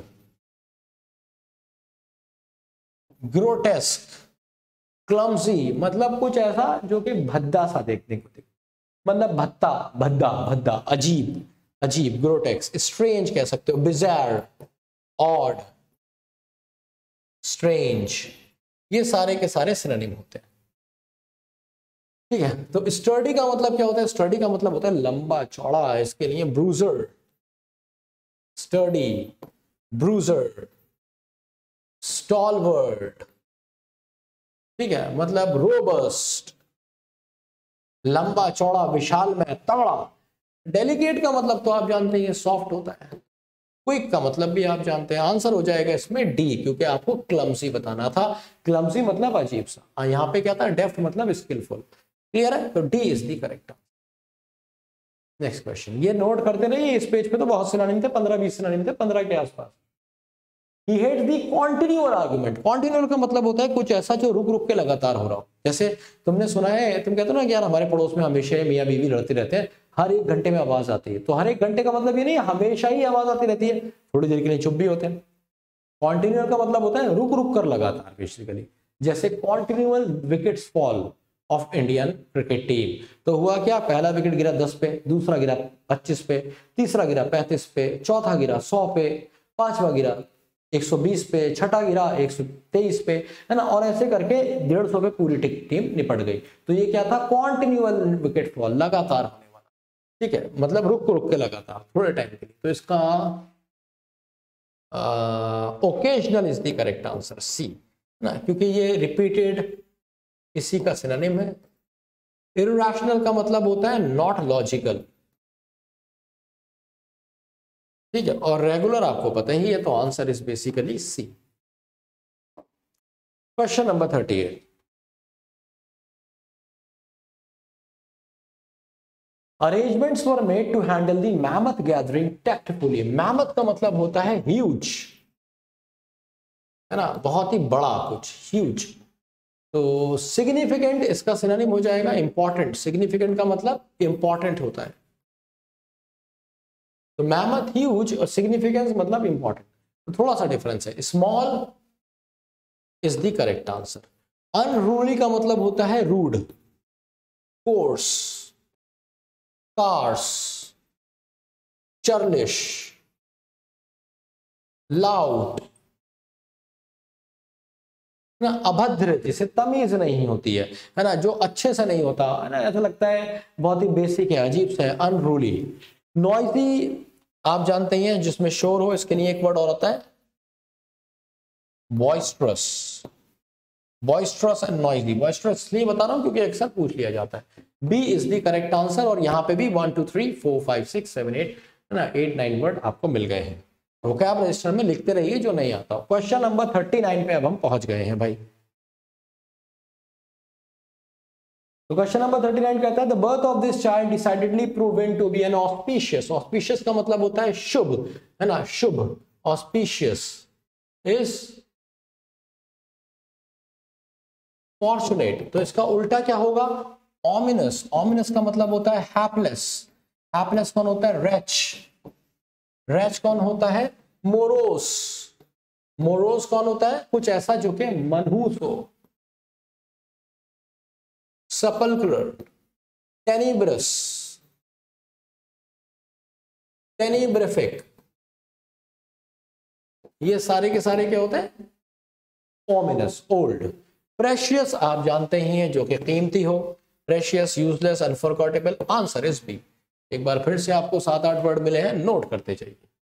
Speaker 1: ग्रोटेस्क। क्लमजी मतलब कुछ ऐसा जो कि भद्दा सा देखने को दिखे, मतलब भत्ता, भद्दा, भद्दा, अजीब, अजीब, ग्रोटेक्स। स्ट्रेंज कह सकते हो, बिजार, ऑड, स्ट्रेंज, ये सारे के सारे सिनोनिम होते हैं। ठीक है, तो स्टर्डी का मतलब क्या होता है, स्टर्डी का मतलब होता है लंबा चौड़ा। इसके लिए ब्रूजर, स्टर्डी, ब्रूजर, स्टॉलवर्ड, ठीक है, मतलब रोबस्ट, लंबा चौड़ा, विशाल में, तगड़ा। डेलिकेट का मतलब तो आप जानते हैं सॉफ्ट होता है। क्विक का मतलब भी आप जानते हैं। आंसर हो जाएगा इसमें डी, क्योंकि आपको क्लमसी बताना था। क्लमसी मतलब अजीब सा, यहाँ पे क्या था, डेफ्ट मतलब स्किलफुल। क्लियर है, तो D is the correct. Next question, ये नोट करते रहिए, इस पेज पे तो बहुत सिनोनिम थे, पंद्रह बीस सिनोनिम थे, पंद्रह के आसपास। He hates the continual argument. Continual का मतलब होता है कुछ ऐसा जो रुक रुक के लगातार हो रहा हो। जैसे तुमने सुना है, तुम कहते हो ना कि यार हमारे पड़ोस में हमेशा मियाँ बीवी लड़ते रहते हैं, हर एक घंटे में आवाज आती है। तो हर एक घंटे का मतलब ये नहीं है हमेशा ही आवाज आती रहती है, थोड़ी देर के लिए चुप भी होते हैं। कॉन्टिन्यूअल का मतलब होता है रुक रुक कर लगातार, बेसिकली। जैसे continual wickets fall of Indian cricket team, तो हुआ क्या, पहला विकेट गिरा दस पे, दूसरा गिरा पच्चीस पे, तीसरा गिरा पैंतीस पे, चौथा गिरा सौ पे, पांचवा गिरा एक सौ बीस पे, छठा गिरा एक सौ तेईस पे, है ना। और ऐसे करके डेढ़ सौ पे पूरी टीम निपट गई। तो ये क्या था, कॉन्टिन्यूअल विकेट फॉल, लगातार होने वाला। ठीक है, मतलब रुक रुक के लगातार थोड़े टाइम के लिए। तो इसका occasional is the correct answer, C ना, क्योंकि ये रिपीटेड इसी का सिनोनिम है। इरैशनल का मतलब होता है नॉट लॉजिकल, ठीक है, और रेगुलर आपको पता ही है, तो answer is basically C. Question number thirty eight. Arrangements were made to handle the mammoth gathering tactfully. Mammoth का मतलब होता है ह्यूज, है ना, बहुत ही बड़ा कुछ, ह्यूज। तो सिग्निफिकेंट इसका सिनोनिम हो जाएगा इंपॉर्टेंट। सिग्निफिकेंट का मतलब इंपॉर्टेंट होता है। तो मैमथ ह्यूज और सिग्निफिकेंस मतलब इंपॉर्टेंट, तो थोड़ा सा डिफरेंस है। Small is the correct answer. Unruly का मतलब होता है rude, coarse, crass, churlish, loud ना, अभद्र, जिसे तमीज नहीं होती है, है ना, जो अच्छे से नहीं होता, है ना, ऐसा लगता है बहुत ही बेसिक है, अजीब सा है, अनरूली। नॉइजी आप जानते हैं, जिसमें शोर हो, इसके लिए एक वर्ड और होता है boisterous. Boisterous and noisy. Boisterous इसलिए बता रहा हूं क्योंकि अक्सर पूछ लिया जाता है। B is the correct answer. और यहाँ पे भी one two three four five six seven eight है ना, एट नाइन वर्ड आपको मिल गए हैं। ओके, आप रजिस्टर में लिखते रहिए जो नहीं आता। क्वेश्चन नंबर थर्टी नाइन पे अब हम पहुंच गए हैं भाई। तो क्वेश्चन नंबर थर्टी नाइन कहता है the birth of this child decidedly proven to be an auspicious. Auspicious का मतलब होता है शुभ, है ना, शुभ। Auspicious is fortunate. तो इसका उल्टा क्या होगा? ऑमिनस। ऑमिनस का मतलब होता है हैपलेस। हैपलेस कौन होता है? रेच। रेच कौन होता है? मोरोस। मोरोस कौन होता है? कुछ ऐसा जो कि मनहूस हो। sepulchral, tenebrous, tenebrific, ये सारे के सारे क्या होते हैं? ominous, old। precious आप जानते ही हैं जो कि कीमती हो। precious, useless, unforgettable। Answer is B. एक बार फिर से आपको सात आठ वर्ड मिले हैं, नोट करते जाइए।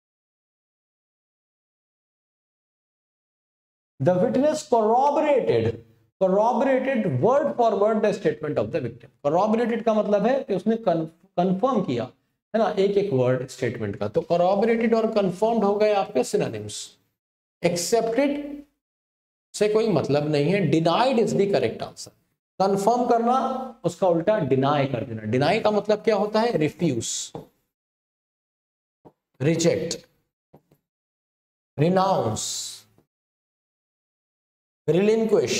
Speaker 1: The witness corroborated corroborated word for word the statement of the victim। corroborated का मतलब है कि उसने कंफर्म किया, है ना, एक एक वर्ड स्टेटमेंट का। तो corroborated और confirmed हो गए आपके synonyms। accepted से कोई मतलब नहीं है। denied is the correct answer। Confirm करना, उसका उल्टा डिनाई कर देना। डिनाई का मतलब क्या होता है? Refuse, reject, renounce, relinquish,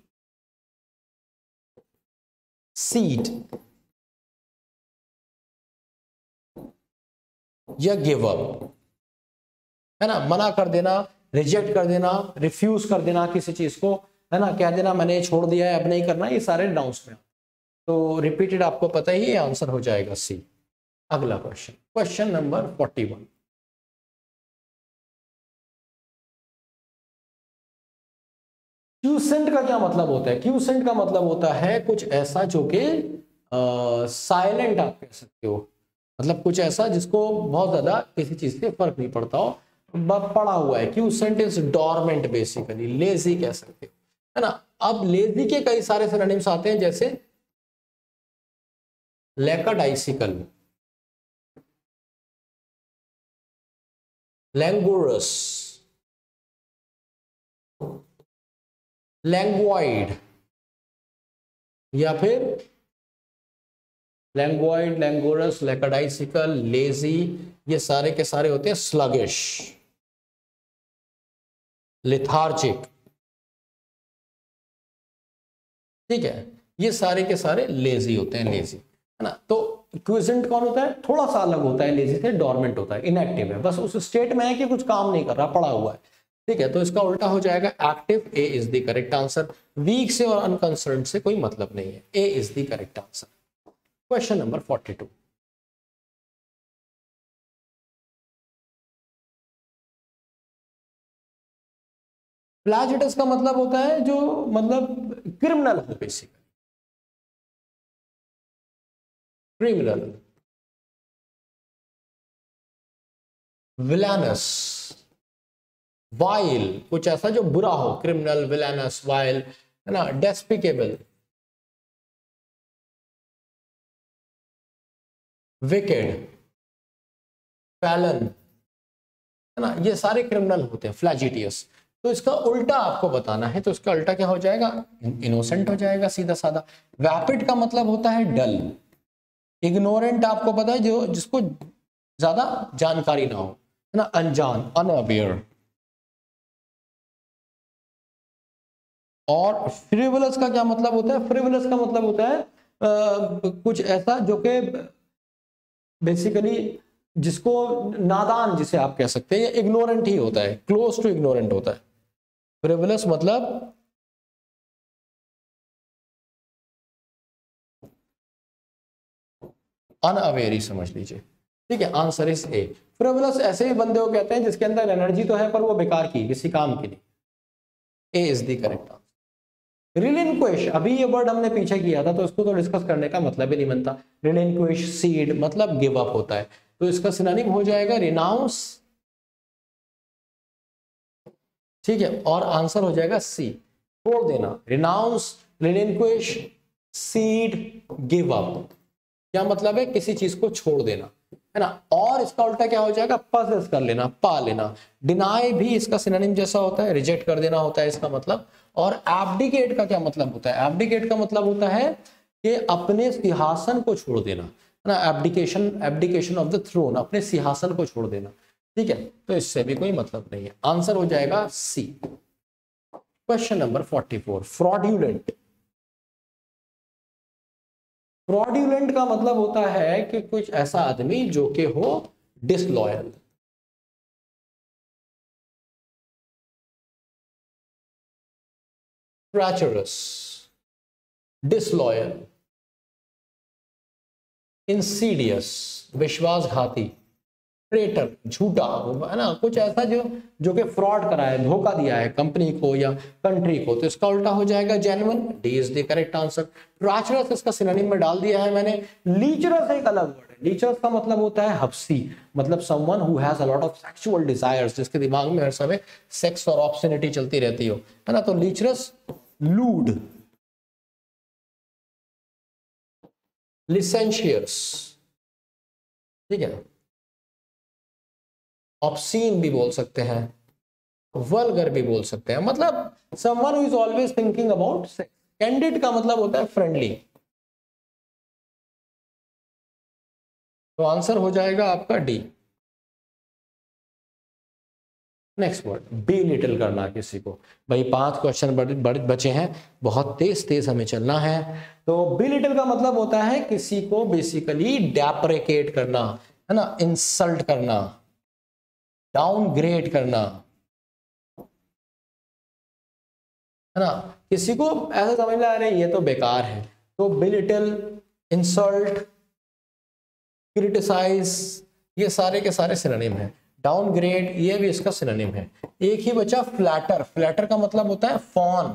Speaker 1: cede या गिव अप, है ना, मना कर देना, रिजेक्ट कर देना, रिफ्यूज कर देना किसी चीज को, है ना, कह देना मैंने छोड़ दिया है अब नहीं करना, ये सारे नाउंस में। तो रिपीटेड आपको पता ही है, आंसर हो जाएगा सी। अगला question, question number forty one. Quiescent का क्या मतलब होता है? क्यूसेंट का मतलब होता है कुछ ऐसा जो कि साइलेंट आप कह सकते हो, मतलब कुछ ऐसा जिसको बहुत ज्यादा किसी चीज से फर्क नहीं पड़ता हो, पड़ा हुआ है। Quiescent is dormant, basically lazy कह सकते हो, है ना। अब लेजी के कई सारे सिनोनिम्स आते हैं, जैसे लैकाडाइसिकल, लैंगोरस, लैंग्वाइड, या फिर लैंग्वाइड, लैंगोरस, लैकाडाइसिकल, लेजी, ये सारे के सारे होते हैं स्लगिश, लिथार्जिक। ठीक है, ये सारे के सारे लेजी होते हैं, लेजी, है ना। तो क्विजेंट कौन होता है? थोड़ा सा अलग होता है लेजी से, डोरमेंट होता है, इनएक्टिव है, बस उस स्टेट में है कि कुछ काम नहीं कर रहा, पड़ा हुआ है। ठीक है, तो इसका उल्टा हो जाएगा active. A is the correct answer. Weak से और अनकंसर्न से कोई मतलब नहीं है, A is the correct answer. Question number forty two. Flagitious का मतलब होता है जो मतलब क्रिमिनल हो, बेसिकली क्रिमिनल, विलानस, वाइल, कुछ ऐसा जो बुरा हो, क्रिमिनल, विलानस, वाइल, है ना, डेस्पिकेबल, विकेड, फैलन, है ना, ये सारे क्रिमिनल होते हैं, फ्लैजिटियस। तो इसका उल्टा आपको बताना है, तो इसका उल्टा क्या हो जाएगा? इनोसेंट हो जाएगा, सीधा साधा। वैपिड का मतलब होता है डल। इग्नोरेंट आपको पता है जो जिसको ज्यादा जानकारी ना हो, है ना, अनजान, अनअवेयर। और फ्रिवलस का क्या मतलब होता है? फ्रिवलस का मतलब होता है आ, कुछ ऐसा जो कि बेसिकली जिसको नादान, जिसे आप कह सकते हैं, या इग्नोरेंट ही होता है, क्लोज टू इग्नोरेंट होता है। फ्रिवलस मतलब अनअवेयर ही समझ लीजिए। ठीक है, आंसर इज ए। फ्रिवलस ऐसे ही बंदे को कहते हैं जिसके अंदर एनर्जी तो है पर वो बेकार की, किसी काम की नहीं। A is the correct answer. Relinquish, अभी ये वर्ड हमने पीछे किया था तो इसको तो डिस्कस करने का मतलब ही नहीं बनता। रिलिंक्विश, सीड मतलब गिव अप होता है, तो इसका सिनोनिम हो जाएगा रिनाउंस। ठीक है, और आंसर हो जाएगा सी, छोड़ देना। Renounce, relinquish, cede, give up, क्या मतलब है, किसी चीज को छोड़ देना, है ना। और इसका उल्टा क्या हो जाएगा, पसेस कर लेना, पा लेना। डिनाई भी इसका सिनोनिम जैसा होता है, रिजेक्ट कर देना होता है इसका मतलब। और एब्डिकेट का क्या मतलब होता है, एब्डिकेट का मतलब होता है कि अपने सिंहासन को छोड़ देना, है ना। Abdication, abdication of the throne, अपने सिंहासन को छोड़ देना, ठीक है। तो इससे भी कोई मतलब नहीं है, आंसर हो जाएगा C. Question number forty four, fraudulent. Fraudulent का मतलब होता है कि कुछ ऐसा आदमी जो कि हो डिसलॉयल। ट्रैचरस, डिसलॉयल, इंसीडियस, विश्वासघाती, ट्रेटर, झूठा, है ना, कुछ ऐसा जो जो कि फ्रॉड करा है, धोखा दिया है कंपनी को या कंट्री को, तो इसका उल्टा हो जाएगा genuine. D is the correct answer. Treacherous इसका सिनोनिम में डाल दिया है मैंने। लीचरस एक अलग वर्ड है। लीचरस का मतलब होता है हफ्सी, मतलब someone who has a lot of sexual desires, जिसके दिमाग में हर समय सेक्स और ऑब्सेनिटी चलती रहती हो, है ना। तो लीचरस, लूड, लिसेंशियस, ठीक है, ऑब्सीन भी बोल सकते हैं, वल्गर भी बोल सकते हैं, मतलब someone who is always thinking about sex. Candid का मतलब होता है फ्रेंडली। तो आंसर हो जाएगा आपका D. Next word, belittle करना किसी को। भाई पांच क्वेश्चन बचे हैं, बहुत तेज तेज हमें चलना है। तो बी लिटिल का मतलब होता है किसी को बेसिकली डेप्रिकेट करना, है ना, इंसल्ट करना, डाउनग्रेड करना, है ना। किसी को ऐसा समझ में आ रहा है ये तो बेकार है, तो बिलिटल, इंसल्ट, क्रिटिसाइज, ये सारे के सारे सिनोनिम है। डाउनग्रेड ये भी इसका सिनोनिम है। एक ही बचा फ्लैटर। फ्लैटर का मतलब होता है फॉन,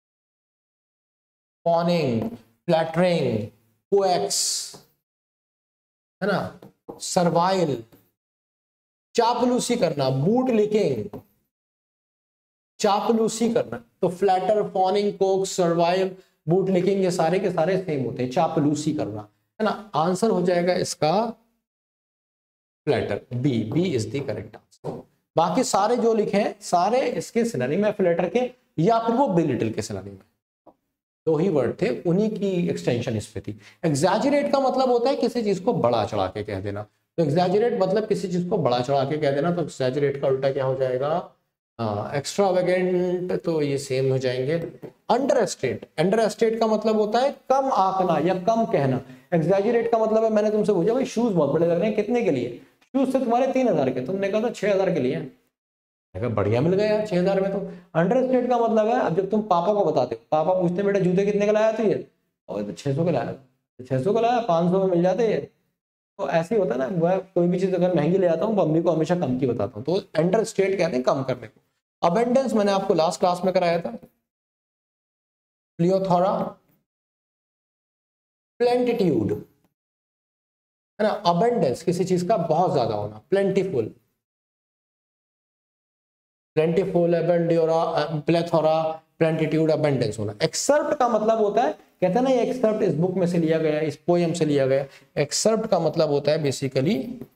Speaker 1: फॉनिंग, फ्लैटरिंग, कोएक्स, है ना, सर्वाइल, चापलूसी करना, बूट लिकिंग, चापलूसी करना। तो flatter, fawning, coax, servile, boot licking, ये सारे के सारे सेम होते हैं, चापलूसी करना, है ना। आंसर हो जाएगा इसका flatter, B. B is the correct answer. बाकी सारे जो लिखे हैं सारे इसके सिनोनिम है फ्लैटर के, या फिर वो बिलिटिल के सिनोनिम है। दो ही वर्ड थे, उन्हीं की एक्सटेंशन इस पे थी। एग्जैजरेट का मतलब होता है किसी चीज को बड़ा चढ़ा के कह देना। तो एग्जैजरेट मतलब किसी चीज को बड़ा चढ़ा के कह देना। तो एग्जैजरेट का उल्टा क्या हो जाएगा, एक्स्ट्रावेगेंट, तो ये सेम हो जाएंगे। अंडर एस्टेट, अंडर एस्टेट का मतलब होता है कम आंकना या कम कहना। एग्जैजरेट का मतलब है, मैंने तुमसे पूछा भाई शूज बहुत बड़े लग रहे हैं, कितने के लिए, शूज से तुम्हारे तीन हजार के, तुमने कहा था छह हजार के लिए, बढ़िया मिल गया छह हजार में। तो अंडर एस्टेट का मतलब है, अब जब तुम पापा को बताते हो, पापा पूछते बेटा जूते कितने का लाया, तो ये और छह सौ का लाया, छह सौ का लाया, पाँच सौ में मिल जाते हैं। तो ऐसे ही होता है ना, मैं कोई भी चीज अगर महंगी ले आता हूँ मम्मी को हमेशा कम की बताता हूँ। तो अंडर एस्टेट कहते हैं कम करने को। अबेंडेंस मैंने आपको लास्ट क्लास में कराया था। प्लियोथोरा, प्लेंटिट्यूड, है ना। अबेंडेंस किसी चीज का बहुत ज्यादा होना, प्लेंटीफुल, प्लेंटीफुल, अबेंडियोरा, प्लेथोरा, प्लेंटिट्यूड, अबेंडेंस होना। एक्सर्प्ट का मतलब होता है, कहते हैं ना ये एक्सर्प्ट इस बुक में से लिया गया, इस पोएम से लिया गया। एक्सर्प्ट का मतलब होता है बेसिकली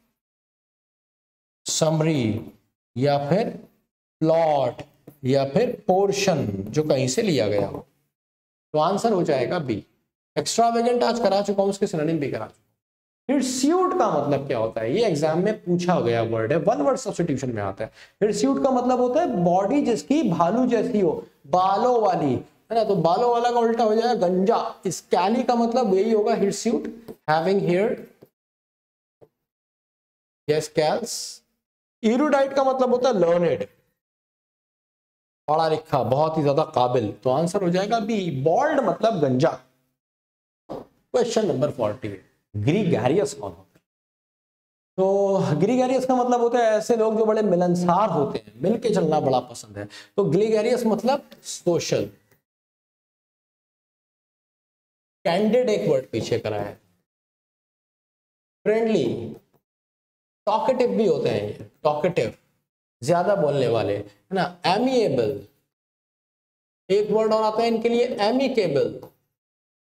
Speaker 1: समरी या फिर प्लॉट या फिर पोर्शन जो कहीं से लिया गया हो। तो आंसर हो जाएगा बी। एक्स्ट्रावेगेंट आज करा चुका हूं, उसके सिनोनिम भी करा चुका हूं। हिरस्यूट का मतलब क्या होता है, ये एग्जाम में पूछा गया वर्ड है, वन वर्ड सब्स्टिट्यूशन में आता है। हिरस्यूट का मतलब होता है बॉडी जिसकी भालू जैसी हो, बालों वाली, है ना। तो बालों वाला का उल्टा हो जाएगा गंजा। स्कैली का मतलब यही होगा, हिरस्यूट, हैविंग हेयर या स्कैल्स। इरुडाइट का मतलब होता है लर्नेड, पढ़ा लिखा, बहुत ही ज्यादा काबिल। तो आंसर हो जाएगा बी। बॉल्ड मतलब गंजा। क्वेश्चन नंबर फोर्टी, ग्रीगैरियस कौन होता है? तो ग्रीगैरियस का मतलब होता है ऐसे लोग जो बड़े मिलनसार होते हैं, मिलके चलना बड़ा पसंद है। तो ग्रीगैरियस मतलब सोशल। कैंडिड एक वर्ड पीछे करा है, फ्रेंडली, टॉकेटिव भी होते हैं ये, टॉकेटिव ज्यादा बोलने वाले, है ना। एमिएबल, एक वर्ड और आता है इनके लिए, एमिकेबल,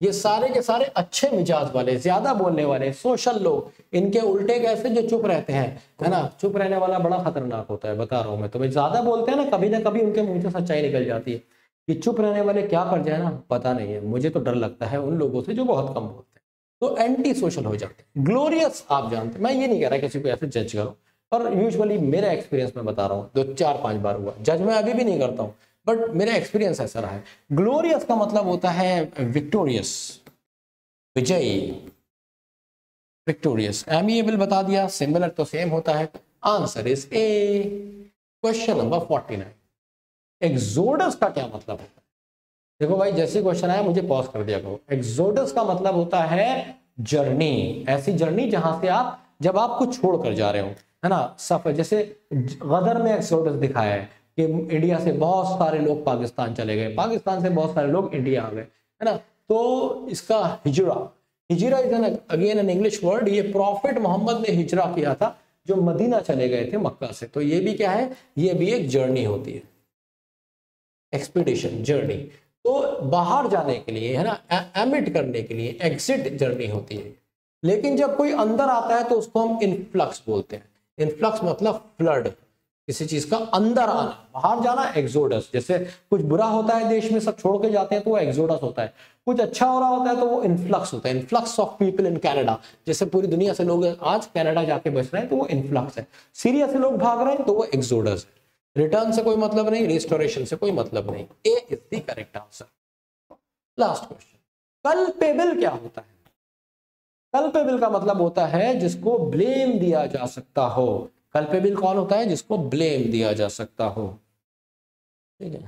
Speaker 1: ये सारे के सारे अच्छे मिजाज वाले, ज्यादा बोलने वाले, सोशल लोग। इनके उल्टे कैसे जो चुप रहते हैं, है ना, चुप रहने वाला बड़ा खतरनाक होता है, बता रहा हूं मैं तो। भाई ज्यादा बोलते हैं ना, कभी ना कभी उनके मुंह से सच्चाई निकल जाती है। कि चुप रहने वाले क्या कर जाए ना, पता नहीं है, मुझे तो डर लगता है उन लोगों से जो बहुत कम बोलते हैं, तो एंटी सोशल हो जाते हैं। ग्लोरियस आप जानते, मैं ये नहीं कह रहा किसी को ऐसे जज करो, पर यूजुअली मेरा एक्सपीरियंस मैं बता रहा हूँ, दो चार पांच बार हुआ, जज मैं अभी भी नहीं करता हूँ, बट मेरा एक्सपीरियंस ऐसा रहा है। ग्लोरियस का मतलब होता है विक्टोरियस, विजयी, विक्टोरियस। एमिएबल बता दिया, सिमिलर तो सेम होता है। Answer is A. Question number forty nine, exodus का क्या मतलब है? देखो भाई, जैसे क्वेश्चन आया मुझे पॉज कर दिया करो। एक्सोडस का मतलब होता है जर्नी, ऐसी जर्नी जहां से आप, जब आप कुछ छोड़ कर जा रहे हो, है ना, सफर। जैसे गदर में एक्सोडस दिखाया है कि इंडिया से बहुत सारे लोग पाकिस्तान चले गए, पाकिस्तान से बहुत सारे लोग इंडिया आ गए, है ना। तो इसका हिजरा, हिजरा is an again an English word. ये प्रॉफिट मोहम्मद ने हिजरा किया था, जो मदीना चले गए थे मक्का से। तो ये भी क्या है, ये भी एक जर्नी होती है, एक्सपीडिशन, जर्नी। तो बाहर जाने के लिए, है ना, एमिट करने के लिए एग्जिट जर्नी होती है। लेकिन जब कोई अंदर आता है तो उसको हम इनफ्लक्स बोलते हैं। इनफ्लक्स मतलब फ्लड, किसी चीज का अंदर आना, बाहर जाना एक्सोडस। जैसे कुछ बुरा होता है देश में, सब छोड़ के जाते हैं तो वो एक्सोडस होता है। कुछ अच्छा हो रहा होता है तो वो इनफ्लक्स होता है, influx of people in Canada. जैसे पूरी दुनिया से लोग आज कनाडा जाके बस रहे हैं तो वो इनफ्लक्स है। सीरिया से लोग भाग रहे हैं तो वो एक्सोडस है। रिटर्न से कोई मतलब नहीं, रिस्टोरेशन से कोई मतलब नहीं। A is the correct answer. Last question, culpable क्या होता है? कल्पेबल का मतलब होता है जिसको ब्लेम दिया जा सकता हो। कल्पेबल कौन होता है? जिसको ब्लेम दिया जा सकता हो, ठीक है।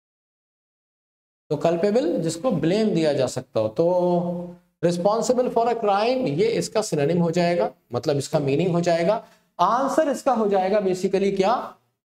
Speaker 1: तो कल्पेबल जिसको ब्लेम दिया जा सकता हो। तो रिस्पॉन्सिबल फॉर अ क्राइम, ये इसका सिनोनिम हो जाएगा, मतलब इसका मीनिंग हो जाएगा। आंसर इसका हो जाएगा बेसिकली क्या?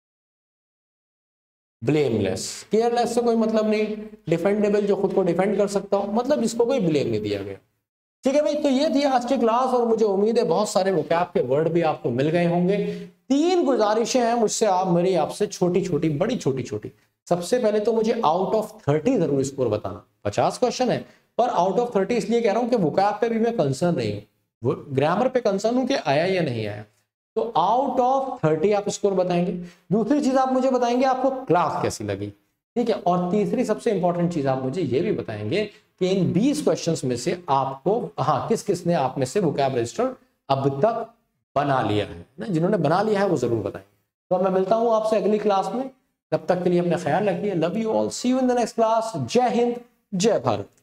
Speaker 1: ब्लेमलेस। केयरलेस से कोई मतलब नहीं, डिफेंडेबल जो खुद को डिफेंड कर सकता हो, मतलब जिसको कोई ब्लेम नहीं दिया गया। ठीक है भाई, तो ये थी आज की क्लास, और मुझे उम्मीद है बहुत सारे वोकैब के वर्ड भी आपको मिल गए होंगे। तीन गुजारिशें हैं मुझसे, आप मेरी आपसे, छोटी छोटी, बड़ी छोटी छोटी। सबसे पहले तो मुझे आउट ऑफ थर्टी जरूर स्कोर बताना। पचास क्वेश्चन है, पर आउट ऑफ थर्टी इसलिए कह रहा हूं कि वोकैब पे भी मैं कंसर्न नहीं हूं, ग्रामर पे कंसर्न हूं कि आया या नहीं आया। तो आउट ऑफ थर्टी आप स्कोर बताएंगे। दूसरी चीज आप मुझे बताएंगे आपको क्लास कैसी लगी, ठीक है। और तीसरी सबसे इंपॉर्टेंट चीज आप मुझे ये भी बताएंगे कि इन बीस क्वेश्चंस में से आपको, हाँ, किस किस ने आप में से वोकैब रजिस्टर अब तक बना लिया है ना, जिन्होंने बना लिया है वो जरूर बताएंगे। तो मैं मिलता हूं आपसे अगली क्लास में, तब तक के लिए अपना ख्याल रखिए। Love you all, see you in the next class. जय हिंद, जय भारत।